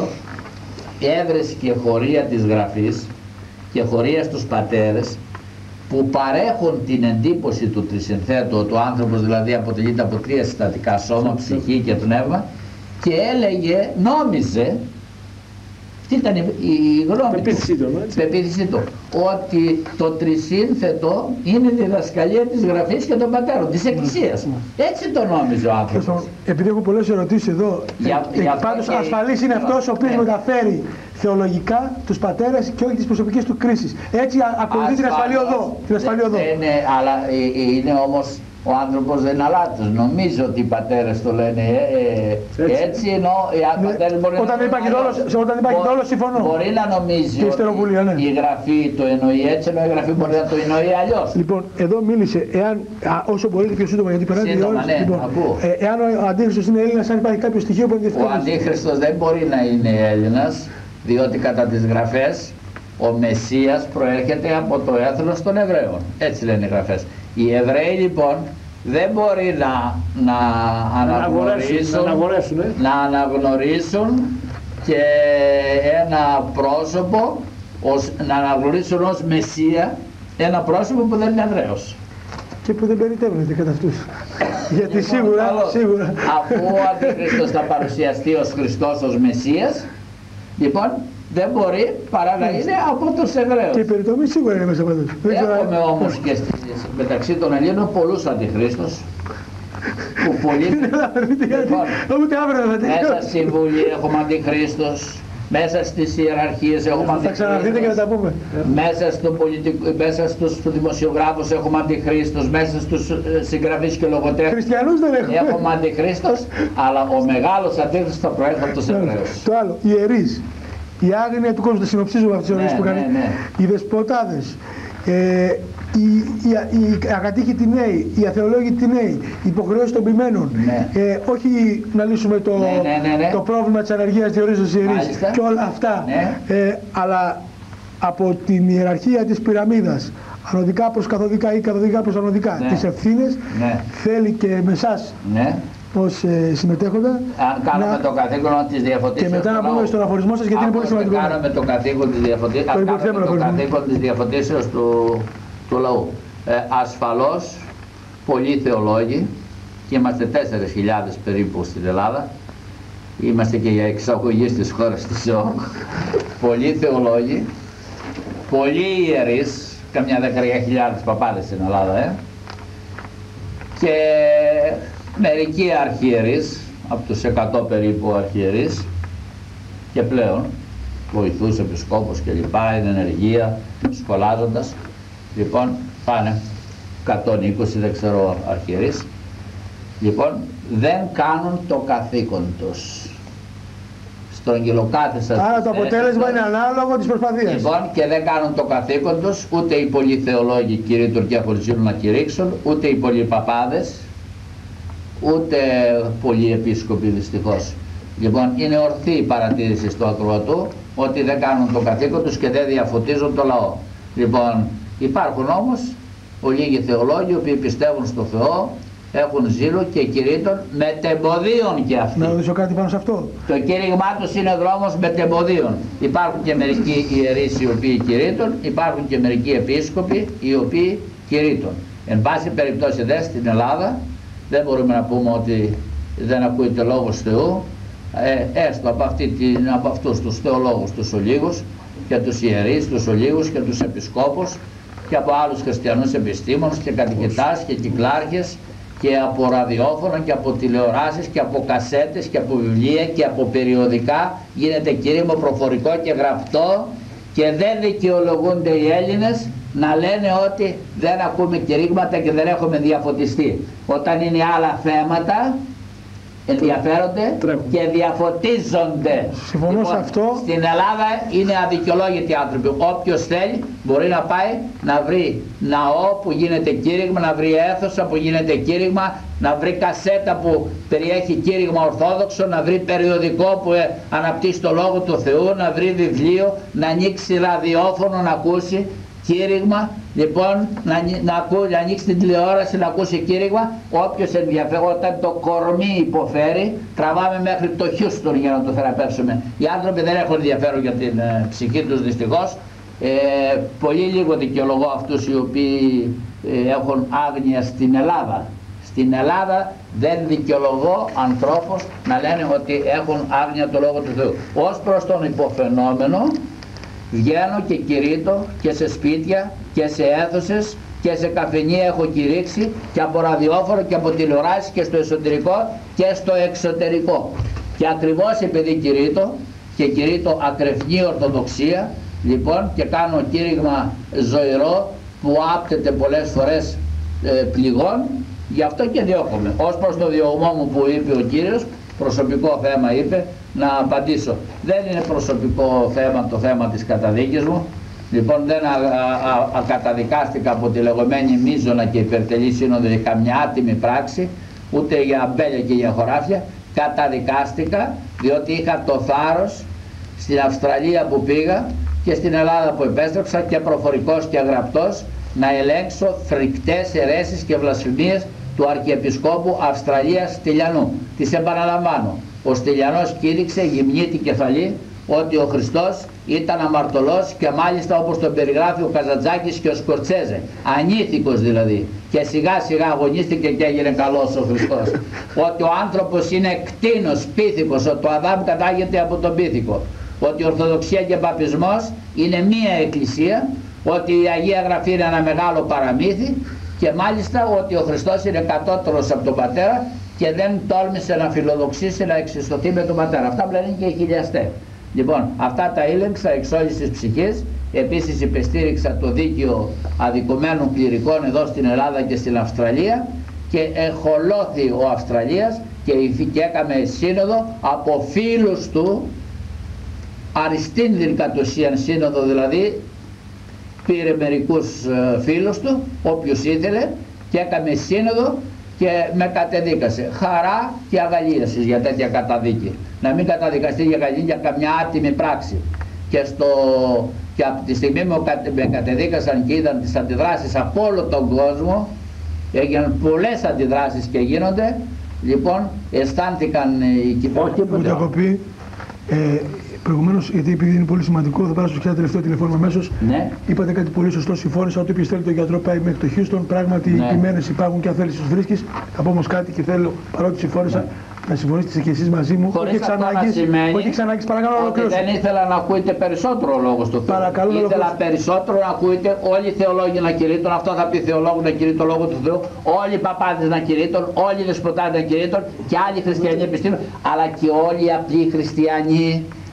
έβρεσε και χωρία της Γραφής και χωρία στους πατέρες που παρέχουν την εντύπωση του τρισυνθέτου, ότι ο άνθρωπος δηλαδή αποτελείται από τρία συστατικά, σώμα, ψυχή και πνεύμα, και έλεγε, νόμιζε, αυτή ήταν η γνώμη πεποίθησή του, ότι το τρισύνθετο είναι η διδασκαλία της Γραφής και των πατέρων, της Εκκλησίας. Έτσι το νόμιζε ο άνθρωπος. Επειδή έχω πολλές ερωτήσεις εδώ, πάντως ασφαλής είναι αυτός ο οποίος μεταφέρει θεολογικά τους πατέρες και όχι τις προσωπικές του κρίσεις. Έτσι ακολουθεί την ασφαλή οδό. Ναι, αλλά είναι όμως ο άνθρωπος δεν είναι αλάτος. Νομίζω ότι οι πατέρες το λένε έτσι, ενώ οι πατέρες μπορεί όταν υπάρχει δόλος συμφωνώ. Μπορεί να νομίζει ότι η Γραφή το εννοεί έτσι, ενώ η Γραφή μπορεί να το εννοεί αλλιώς. Λοιπόν, εδώ μίλησε, εάν, όσο μπορείτε πιο σύντομα, γιατί περνάει τη ώρα. Εάν ο Αντίχριστος είναι Έλληνας, αν υπάρχει κάποιο στοιχείο που ενδιαφέρει. Ο Αντίχριστος δεν μπορεί να είναι Έλληνας, διότι κατά τις Γραφές ο Μεσσίας προέρχεται από το έθνος των Εβραίων. Έτσι λένε οι Γραφές. Οι Εβραίοι λοιπόν δεν μπορεί να αναγνωρίσουν και ένα πρόσωπο, να αναγνωρίσουν ως Μεσσία ένα πρόσωπο που δεν είναι Εβραίος. Και που δεν περιτεύονται κατά αυτούς. Γιατί σίγουρα. Αφού ο Αντίχριστος θα παρουσιαστεί ως Χριστός, ως Μεσσίας, λοιπόν δεν μπορεί παρά να είναι από τους Εβραίους. Και η περιτομή σίγουρα είναι μέσα από αυτούς. Έχουμε όμως και μεταξύ των Ελλήνων πολλούς αντιχρίστους. Που πολλοί. Μέσα στη Βουλή έχουμε αντιχρίστους. Μέσα στις ιεραρχίες έχουμε αντιχρίστους. Θα ξαναρθείτε και να τα πούμε. Μέσα στους δημοσιογράφους έχουμε αντιχρίστους. Μέσα στους συγγραφείς και λογοτέχνες. Χριστιανούς δεν έχουμε αντιχρίστους. Αλλά ο μεγάλος αντίχριστος θα προέρχεται από τους Εβραίους. Το άλλο, οι ιερείς. Η άγνοια του κόσμου, τα συνοψίζουμε από τις ερωτήσεις που κάνει. Οι δεσποτάδες, οι ακατήχητοι νέοι, οι αθεολόγητοι νέοι, οι υποχρεώσεις των ποιμένων. Όχι να λύσουμε το πρόβλημα της ανεργίας διορίζοντας ιερείς και όλα αυτά. Αλλά από την ιεραρχία της πυραμίδας, ανωδικά προς καθοδικά ή καθοδικά προς ανωδικά, τις ευθύνες θέλει και με εσάς. Ως συμμετέχοντα. Αν κάνουμε το καθήκον της διαφωτίσεως. Και μετά να πούμε στον αφορισμό σας γιατί είναι πολύ σημαντικό. Αν κάνουμε το καθήκον της διαφωτίσεως του λαού. Ασφαλώς πολλοί θεολόγοι, και είμαστε 4.000 περίπου στην Ελλάδα, είμαστε και για εξαγωγή στις χώρες της ΖΟΟ, πολλοί θεολόγοι, πολλοί ιερείς, καμιά 10.000 παπάδες στην Ελλάδα, και μερικοί αρχιερείς, από τους 100 περίπου αρχιερείς και πλέον, βοηθούς, επισκόπους κλπ, είναι ενεργεία, σχολάζοντας, λοιπόν πάνε 120 δεν ξέρω αρχιερείς, λοιπόν δεν κάνουν το καθήκον τους στρογγυλοκάθεσαν. Άρα το αποτέλεσμα είναι ανάλογο της προσπαθίας. Λοιπόν, και δεν κάνουν το καθήκον τους, ούτε οι πολλοί θεολόγοι κηρύττουν και έχουν ζήλο να κηρύξουν, ούτε οι πολλοί παπάδες, ούτε πολλοί επίσκοποι δυστυχώς. Λοιπόν, είναι ορθή η παρατήρηση στο ακροατού ότι δεν κάνουν το καθήκον τους και δεν διαφωτίζουν το λαό. Λοιπόν, υπάρχουν όμως πολλοί θεολόγοι οι οποίοι πιστεύουν στο Θεό, έχουν ζήλο και κηρύττουν μετεμποδίων και αυτοί. Να ρωτήσω κάτι πάνω σε αυτό. Το κήρυγμά τους είναι δρόμος μετεμποδίων. Υπάρχουν και μερικοί ιερείς οι οποίοι κηρύττουν, υπάρχουν και μερικοί επίσκοποι οι οποίοι κηρύττουν. Εν πάση περιπτώσει δε στην Ελλάδα δεν μπορούμε να πούμε ότι δεν ακούγεται λόγος Θεού, έστω από αυτούς τους θεολόγους, τους ολίγους και τους ιερείς, τους ολίγους και τους επισκόπους και από άλλους χριστιανούς επιστήμονες και κατοικητάς και κυκλάρχες και από ραδιόφωνα και από τηλεοράσεις και από κασέτες και από βιβλία και από περιοδικά γίνεται κήρυγμα προφορικό και γραπτό και δεν δικαιολογούνται οι Έλληνες να λένε ότι δεν ακούμε κηρύγματα και δεν έχουμε διαφωτιστεί. Όταν είναι άλλα θέματα ενδιαφέρονται και διαφωτίζονται. Συμφωνώ σε αυτό. Στην Ελλάδα είναι αδικαιολόγητοι άνθρωποι. Όποιος θέλει μπορεί να πάει να βρει ναό που γίνεται κήρυγμα, να βρει αίθουσα που γίνεται κήρυγμα, να βρει κασέτα που περιέχει κήρυγμα ορθόδοξο, να βρει περιοδικό που αναπτύσσει το Λόγο του Θεού, να βρει βιβλίο, να ανοίξει ραδιόφωνο να ακούσει κήρυγμα, λοιπόν να ανοίξει την τηλεόραση να ακούσει κήρυγμα. Όποιος ενδιαφέρει, όταν το κορμί υποφέρει, τραβάμε μέχρι το Χιούστον για να το θεραπεύσουμε. Οι άνθρωποι δεν έχουν ενδιαφέρον για την ψυχή τους δυστυχώς. Πολύ λίγο δικαιολογώ αυτούς οι οποίοι έχουν άγνοια στην Ελλάδα. Στην Ελλάδα δεν δικαιολογώ ανθρώπους να λένε ότι έχουν άγνοια το Λόγο του Θεού. Ως προς τον υποφαινόμενο, βγαίνω και κηρύττω και σε σπίτια και σε αίθουσες και σε καφενεία έχω κηρύξει και από ραδιόφωνο και από τηλεοράσεις και στο εσωτερικό και στο εξωτερικό. Και ακριβώς επειδή κηρύττω και κηρύττω ακρεφνή ορθοδοξία, λοιπόν, και κάνω κήρυγμα ζωηρό που άπτεται πολλές φορές πληγών, γι' αυτό και διώκομαι. Ως προς το διωγμό μου που είπε ο Κύριος, προσωπικό θέμα είπε, να απαντήσω. Δεν είναι προσωπικό θέμα το θέμα της καταδίκης μου. Λοιπόν, δεν ακαταδικάστηκα από τη λεγόμενη μείζωνα και υπερτελή σύνοδο για καμιά άτιμη πράξη, ούτε για αμπέλια και για χωράφια. Καταδικάστηκα διότι είχα το θάρρος στην Αυστραλία που πήγα και στην Ελλάδα που επέστρεψα και προφορικός και αγραπτός να ελέγξω φρικτές αιρέσεις και βλασφημίες του Αρχιεπισκόπου Αυστραλίας Στυλιανού. Τις επαναλαμβάνω. Ο Στυλιανός κήρυξε γυμνή την κεφαλή ότι ο Χριστός ήταν αμαρτωλός και μάλιστα όπως τον περιγράφει ο Καζαντζάκης και ο Σκορτσέζε, ανήθικος δηλαδή, και σιγά σιγά αγωνίστηκε και έγινε καλός ο Χριστός. Ότι ο άνθρωπος είναι κτήνος, πίθηκος, ότι ο Αδάμ κατάγεται από τον πίθηκο, ότι η Ορθοδοξία και Παπισμός είναι μία εκκλησία, ότι η Αγία Γραφή είναι ένα μεγάλο παραμύθι και μάλιστα ότι ο Χριστός είναι κατώτερος από τον Πατέρα και δεν τόλμησε να φιλοδοξήσει να εξιστωθεί με τον Πατέρα. Αυτά που λένε και οι χιλιαστές. Λοιπόν, αυτά τα ήλεγξα εξ όλης της ψυχής. Επίσης υπεστήριξα το δίκαιο αδικωμένων κληρικών εδώ στην Ελλάδα και στην Αυστραλία και εχολώθη ο Αυστραλίας και έκαμε σύνοδο από φίλους του, αριστήνδυν κατ' ουσίαν σύνοδο δηλαδή, πήρε μερικούς φίλους του, όποιους ήθελε, και έκαμε σύνοδο και με κατεδίκασε. Χαρά και αγαλίαση για τέτοια καταδίκη. Να μην καταδικαστεί για καμιά άτιμη πράξη. Και από τη στιγμή που με κατεδίκασαν και είδαν τις αντιδράσεις από όλο τον κόσμο, έγιναν πολλές αντιδράσεις και γίνονται, λοιπόν αισθάνθηκαν οι κυβερνήσεις. Προηγουμένως, γιατί επειδή είναι πολύ σημαντικό, θα περάσω και ένα τελευταίο τηλεφώνημα αμέσως. Ναι. Είπατε κάτι πολύ σωστό. Συμφώνησα ότι όποιος θέλει τον γιατρό πάει μέχρι το Χιούστον. Πράγματι, οι κειμένες υπάρχουν και αν θέλεις τους βρίσκεις. Θα πω όμως κάτι και θέλω, παρότι συμφώνησα, να συμφωνήσετε και εσείς μαζί μου. Χωρίς αυτό να σημαίνει ότι δεν ήθελα να ακούετε περισσότερο ο λόγος του Θεού. Ήθελα περισσότερο να ακούετε όλοι οι θεολόγοι να κηρύττουν. Αυτό θα πει θεολόγου να κηρύττουν το λόγο του Θεού. Όλοι οι παπάδες να κηρύττουν, όλοι οι δεσποτάδες να κηρύττουν και άλλοι χριστιανοί επιστήμονες, αλλά και όλοι οι απλοί χριστιανοί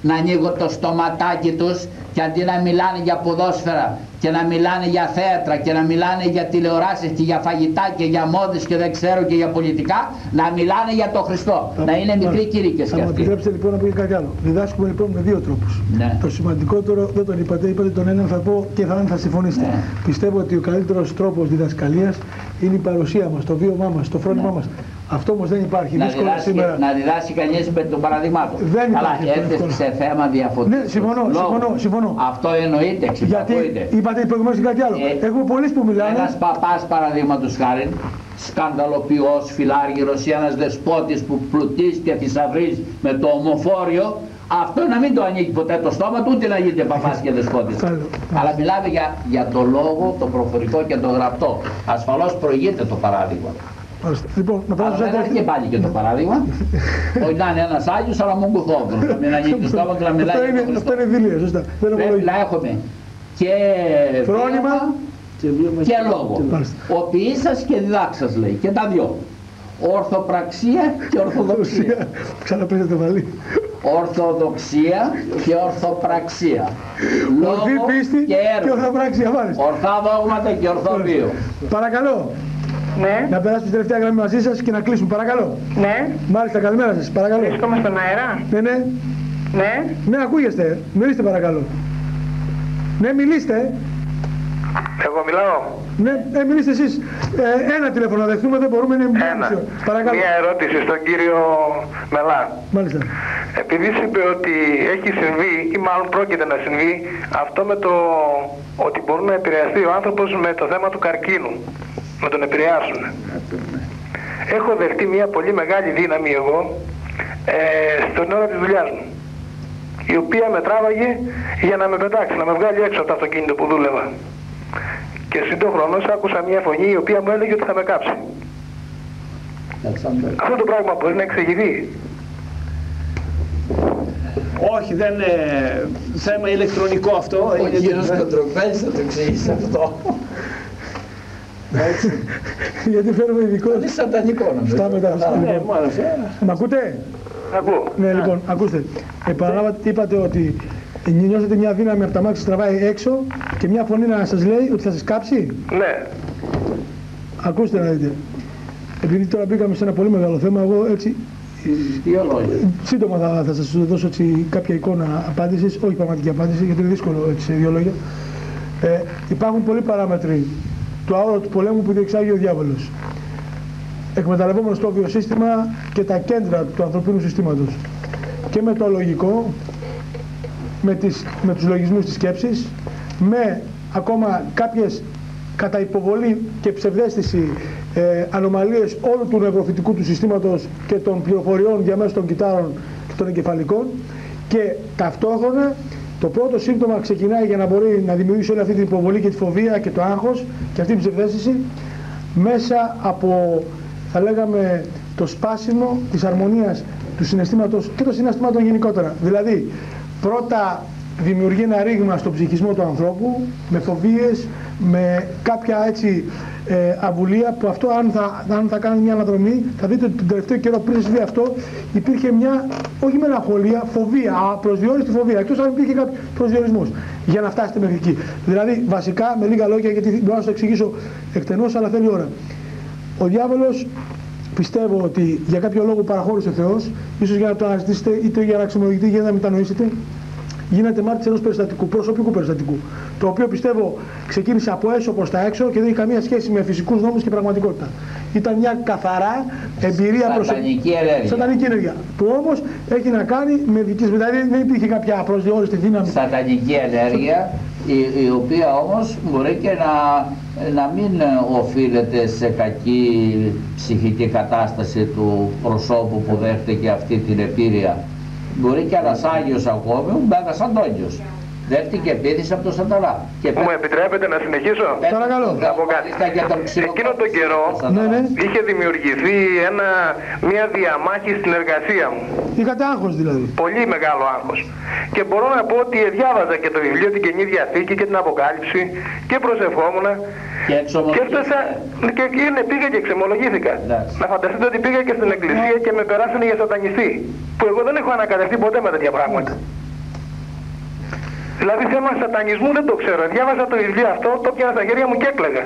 να ανοίγουν το στοματάκι τους και αντί να μιλάνε για ποδόσφαιρα και να μιλάνε για θέατρα και να μιλάνε για τηλεοράσεις και για φαγητά και για μόδες και δεν ξέρω και για πολιτικά, να μιλάνε για τον Χριστό. Να είναι μικροί κηρύκες και αυτοί. Θα μου επιτρέψετε λοιπόν να πω και κάτι άλλο. Διδάσκουμε λοιπόν με δύο τρόπους. Ναι. Το σημαντικότερο δεν τον είπατε τον έναν, θα πω και θα συμφωνήσετε. Ναι. Πιστεύω ότι ο καλύτερος τρόπος διδασκαλίας είναι η παρουσία μας, το βίωμά μας, το φρόνημά μας. Αυτό όμως δεν υπάρχει. Να διδάσει κανείς με τον παραδείγμα του. Δεν υπάρχει. Αλλά έρθει σε θέμα διαφωτισμού. Ναι, συμφωνώ. Αυτό εννοείται, ξυπακούεται. Γιατί είπατε προηγουμένως και κάτι άλλο. Έχουμε πολλοί που μιλάνε. Ένας παπάς παραδείγματος χάριν, σκανδαλοποιός, φιλάργυρος ή ένας δεσπότης που πλουτίζει και θησαυρίζει με το ομοφόριο, αυτό να μην το ανοίγει ποτέ το στόμα του, ούτε να γίνεται παπάς και δεσπότης. Αλλά μιλάμε για το λόγο, το προφορικό και το γραπτό. Ασφαλώς προηγείται το παράδειγμα. Λοιπόν, αλλά δεν έχει και πάλι και το παράδειγμα. Όχι να είναι ένας Άγιος, αλλά μου κουθόβρος. Να μην ανοίγει το στόμα και να μιλάει για τον Χριστό. Αυτό είναι δηλία, σωστά. Πρέπει να έχουμε και φρόνημα και λόγο. Ο ποιήσας και διδάξας λέει, και τα δυο. Ορθοπραξία και ορθοδοξία. Ξαναπέζετε βαλή. Ορθοδοξία και ορθοπραξία. Ορθή πίστη και ορθοπραξία, μάλιστα. Ορθά δόγματα και ορθό βίο. Παρακαλώ. Ναι. Να περάσουμε στη τελευταία γραμμή μαζί σας και να κλείσουμε, παρακαλώ. Ναι. Μάλιστα, καλημέρα σας, παρακαλώ. Βρίσκομαι στον αέρα. Ναι. Ναι, ακούγεστε. Μιλήστε παρακαλώ. Ναι, μιλήστε. Εγώ μιλάω. Ναι, μιλήστε εσείς. Ένα τηλέφωνο να δεχτούμε, δεν μπορούμε να μιλήσουμε. Παρακαλώ. Μια ερώτηση στον κύριο Μελά. Μάλιστα. Επειδή είπε ότι έχει συμβεί ή μάλλον πρόκειται να συμβεί αυτό με το ότι μπορεί να επηρεαστεί ο άνθρωπος με το θέμα του καρκίνου. Να τον επηρεάσουν. Έχω δεχτεί μια πολύ μεγάλη δύναμη εγώ στον ώρα της δουλειάς μου, η οποία με τράβαγε για να με πετάξει, να με βγάλει έξω από το αυτοκίνητο που δούλευα. Και συντόχρονος άκουσα μια φωνή η οποία μου έλεγε ότι θα με κάψει. Αυτό το πράγμα μπορεί να εξηγηθεί? Όχι, δεν είναι θέμα ηλεκτρονικό αυτό. Ο κύριος Κοντροπέλης θα το εξηγήσει αυτό. Γιατί φέρουμε ειδικό. Είναι σατανικό νομίζω. Στα μετά. Μ' ακούτε? Ακούω. Ναι, λοιπόν, ακούστε. Επαναλάβατε, είπατε ότι νιώσετε μια δύναμη από τα μάτια σας τραβάει έξω και μια φωνή να σας λέει ότι θα σας κάψει. Ναι. Ακούστε να δείτε. Επειδή τώρα μπήκαμε σε ένα πολύ μεγάλο θέμα, εγώ έτσι σύντομα θα σας δώσω έτσι κάποια εικόνα απάντησης, όχι πραγματική απάντηση, γιατί είναι δύσκολο έτσι, σε δύο λόγια. Υπάρχουν πολλοί παράμετροι του αόρατου του πολέμου που διεξάγει ο διάβολος, εκμεταλλευόμενος το βιοσύστημα και τα κέντρα του ανθρωπίνου συστήματος, και με το λογικό, με τους λογισμούς της σκέψης, με ακόμα κάποιες κατά υποβολή και ψευδαίσθηση ανομαλίες όλου του νευροφυτικού του συστήματος και των πληροφοριών διαμέσου των κυτάρων και των εγκεφαλικών, και ταυτόχρονα το πρώτο σύμπτωμα ξεκινάει για να μπορεί να δημιουργήσει όλη αυτή την υποβολή και τη φοβία και το άγχος και αυτή την ψευδαίσθηση μέσα από, θα λέγαμε, το σπάσιμο της αρμονίας του συναισθήματος και των συναισθημάτων γενικότερα. Δηλαδή, πρώτα δημιουργεί ένα ρήγμα στο ψυχισμό του ανθρώπου, με φοβίες, με κάποια έτσι αβουλία, που αυτό αν θα κάνει μια αναδρομή θα δείτε ότι τον τελευταίο καιρό πριν συμβεί αυτό υπήρχε μια, όχι μελαγχολία, φοβία, απροσδιόριστη φοβία, εκτός αν υπήρχε κάποιο προσδιορισμός για να φτάσετε μέχρι εκεί. Δηλαδή βασικά, με λίγα λόγια, γιατί μπορώ να σας το εξηγήσω εκτενώς, αλλά θέλει ώρα. Ο διάβολος, πιστεύω ότι για κάποιο λόγο παραχώρησε ο Θεός, ίσως για να το αναζητήσετε, είτε για να αξιολογηθείτε, είτε για να μετανοήσετε, γίνεται μάρτυρας ενός περιστατικού, προσωπικού περιστατικού, το οποίο πιστεύω ξεκίνησε από έσω προς τα έξω και δεν έχει καμία σχέση με φυσικούς νόμους και πραγματικότητα. Ήταν μια καθαρά εμπειρία προσωπική ενέργεια. Σατανική ενέργεια. Που όμως έχει να κάνει με δικής, δηλαδή δεν υπήρχε κάποια προσδιοριστή δύναμη. Σατανική ενέργεια, η οποία όμως μπορεί και να μην οφείλεται σε κακή ψυχική κατάσταση του προσώπου που δέχτηκε αυτή την επίρρεια. Μπορεί και ένας Άγιος ακόμη, ο Μέγας Αντώνιος, δέχτηκε επίθεση από τον Σατανά. Μου επιτρέπετε να συνεχίσω? Παρακαλώ. Εκείνο τον καιρό είχε δημιουργηθεί μια διαμάχη στην εργασία μου. Είχατε άγχος δηλαδή? Πολύ μεγάλο άγχος. Και μπορώ να πω ότι διάβαζα και το βιβλίο, την Καινή Διαθήκη και την Αποκάλυψη και προσευχόμουν. Και έφτασα και πήγα και εξομολογήθηκα. Να φανταστείτε ότι πήγα και στην εκκλησία και με περάσανε για σατανιστή. Που εγώ δεν έχω ανακατευτεί ποτέ με τέτοια πράγματα. Δηλαδή θέμα σατανισμού δεν το ξέρω. Διάβασα το βιβλίο αυτό, το πιάνα στα χέρια μου και έκλαιγα.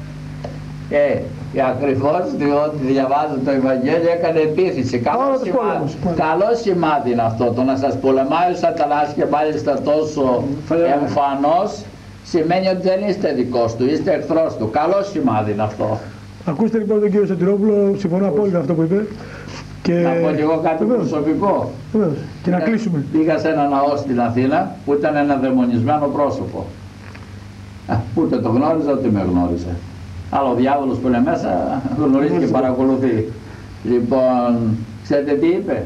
Ακριβώς διότι διαβάζω το Ευαγγέλιο έκανε επίθεση. Καλό σημάδι είναι αυτό. Το να σας πολεμάει ο Σατανάς και μάλιστα τόσο εμφανώς σημαίνει ότι δεν είστε δικός του, είστε εχθρός του. Καλό σημάδι είναι αυτό. Ακούστε λοιπόν τον κύριο Σωτηρόπουλο, συμφωνώ απόλυτα αυτό που είπε. Και... Να πω και εγώ κάτι προσωπικό. Και να κλείσουμε. Πήγα σε ένα ναό στην Αθήνα που ήταν ένα δαιμονισμένο πρόσωπο. Ούτε το γνώριζα ούτε με γνώριζε. Αλλά ο διάβολος που είναι μέσα γνωρίζει και παρακολουθεί. Λοιπόν, ξέρετε τι είπε?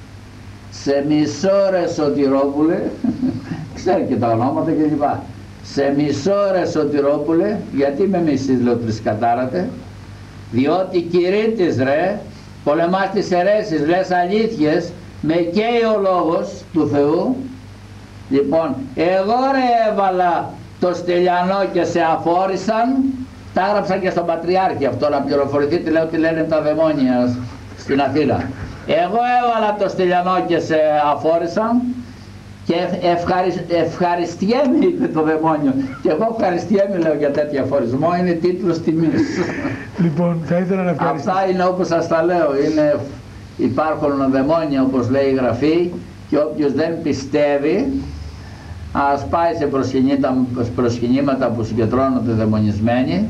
Σε μισό ρε Σωτηρόπουλε, ξέρει και τα ονόματα κλπ. Σε μισό ρε Σωτηρόπουλε, γιατί με μισείς λέω τρισκατάρατε? Διότι κηρύττεις ρε, πολεμάς τις αιρέσεις, λες αλήθειες, με καίει ο λόγος του Θεού. Λοιπόν, εγώ ρε έβαλα το Στυλιανό και σε αφόρησαν. Τα έγραψα και στον Πατριάρχη αυτό, να πληροφορηθείτε, λέω τι λένε τα δαιμόνια στην Αθήνα. Εγώ έβαλα το Στυλιανό και σε αφόρησαν και ευχαριστιέμαι, είπε το δαιμόνιο. Και εγώ ευχαριστιέμαι, λέω, για τέτοιο αφορισμό, είναι τίτλος τιμής. Λοιπόν, θα ήθελα να ευχαριστήσω. Αυτά είναι όπως σας τα λέω, υπάρχουν δαιμόνια όπως λέει η Γραφή και όποιος δεν πιστεύει ας πάει σε προσκυνήματα που συγκεντρώνονται δαιμονισμένοι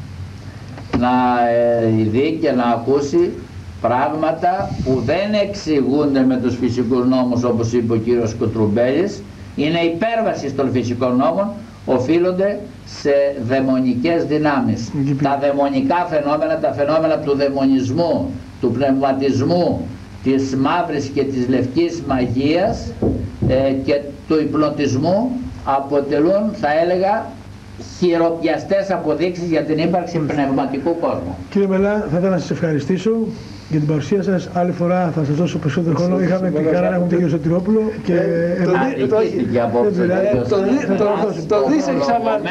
να δει και να ακούσει πράγματα που δεν εξηγούνται με τους φυσικούς νόμους, όπως είπε ο κύριος Κουτρουμπέλης, είναι υπέρβαση των φυσικών νόμων, οφείλονται σε δαιμονικές δυνάμεις. Τα δαιμονικά φαινόμενα, τα φαινόμενα του δαιμονισμού, του πνευματισμού, της μαύρης και της λευκής μαγείας και του υπνοτισμού αποτελούν, θα έλεγα, χειροπιαστές αποδείξεις για την ύπαρξη πνευματικού κόσμου. Κύριε Μελά, θα ήθελα να σας ευχαριστήσω για την παρουσία σας. Άλλη φορά θα σας δώσω περισσότερο χρόνο. Είχαμε την χαρά να έχουμε τον κύριο Σωτηρόπουλο και το δίσεξαμάτι.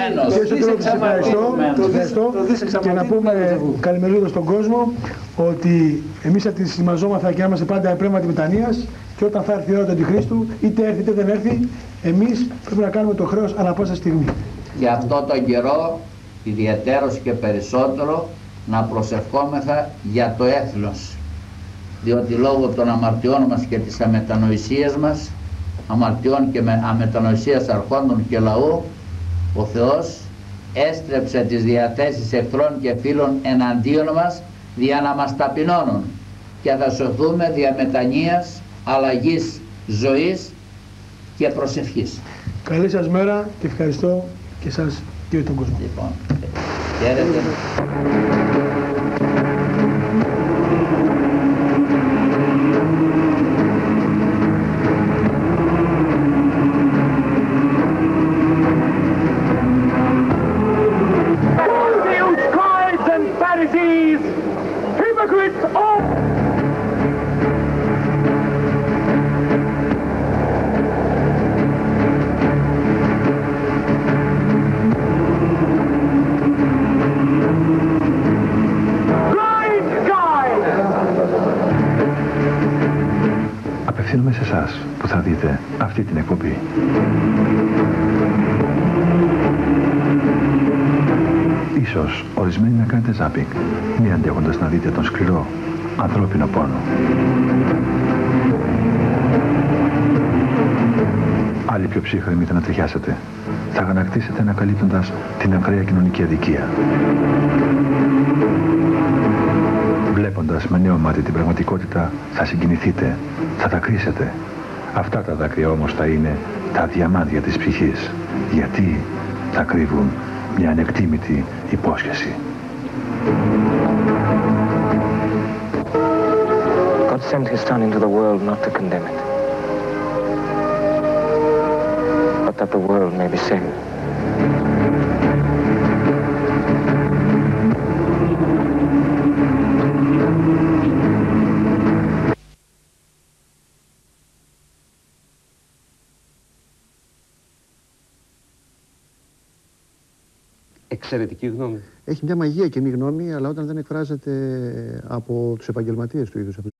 Και να πούμε καλημερίδο στον κόσμο ότι εμείς αντισημαζόμαθα και να είμαστε πάντα επρέματοι μετανοίας και όταν θα έρθει η ώρα του Αντιχρίστου, είτε έρθει είτε δεν έρθει, εμείς πρέπει να κάνουμε το χρέος ανά πάσα στιγμή. Γι' αυτό τον καιρό, ιδιαιτέρως και περισσότερο, να προσευχόμεθα για το έθνος. Διότι λόγω των αμαρτιών μας και της αμετανοησίας μας, αμαρτιών και αμετανοησίας αρχόντων και λαού, ο Θεός έστρεψε τις διαθέσεις εχθρών και φίλων εναντίον μας δια να μας ταπεινώνουν και θα σωθούμε δια μετανοίας, αλλαγής ζωής και προσευχής. Καλή σας μέρα και ευχαριστώ και σας και τον κόσμο. Λοιπόν, χαίρετε. Απευθύνομαι σε εσάς που θα δείτε αυτή την εκπομπή. Ίσως ορισμένοι να κάνετε ζάπινγκ, μη αντέχοντας να δείτε τον σκληρό ανθρώπινο πόνο. Άλλοι πιο ψύχρεμοι θα να τριχιάσετε. Θα αγανακτήσετε ανακαλύπτοντας την ακραία κοινωνική αδικία. Βλέποντας με νέο μάτι την πραγματικότητα θα συγκινηθείτε, θα τα κρίσετε. Αυτά τα δάκρυα όμως θα είναι τα διαμάντια της ψυχής, γιατί θα κρύβουν μια ανεκτήμητη υπόσχεση. God sent his son into the world not to condemn it, but that the world may be saved. Εξαιρετική γνώμη. Έχει μια μαγεία κοινή γνώμη, αλλά όταν δεν εκφράζεται από τους επαγγελματίες του είδους αυτού.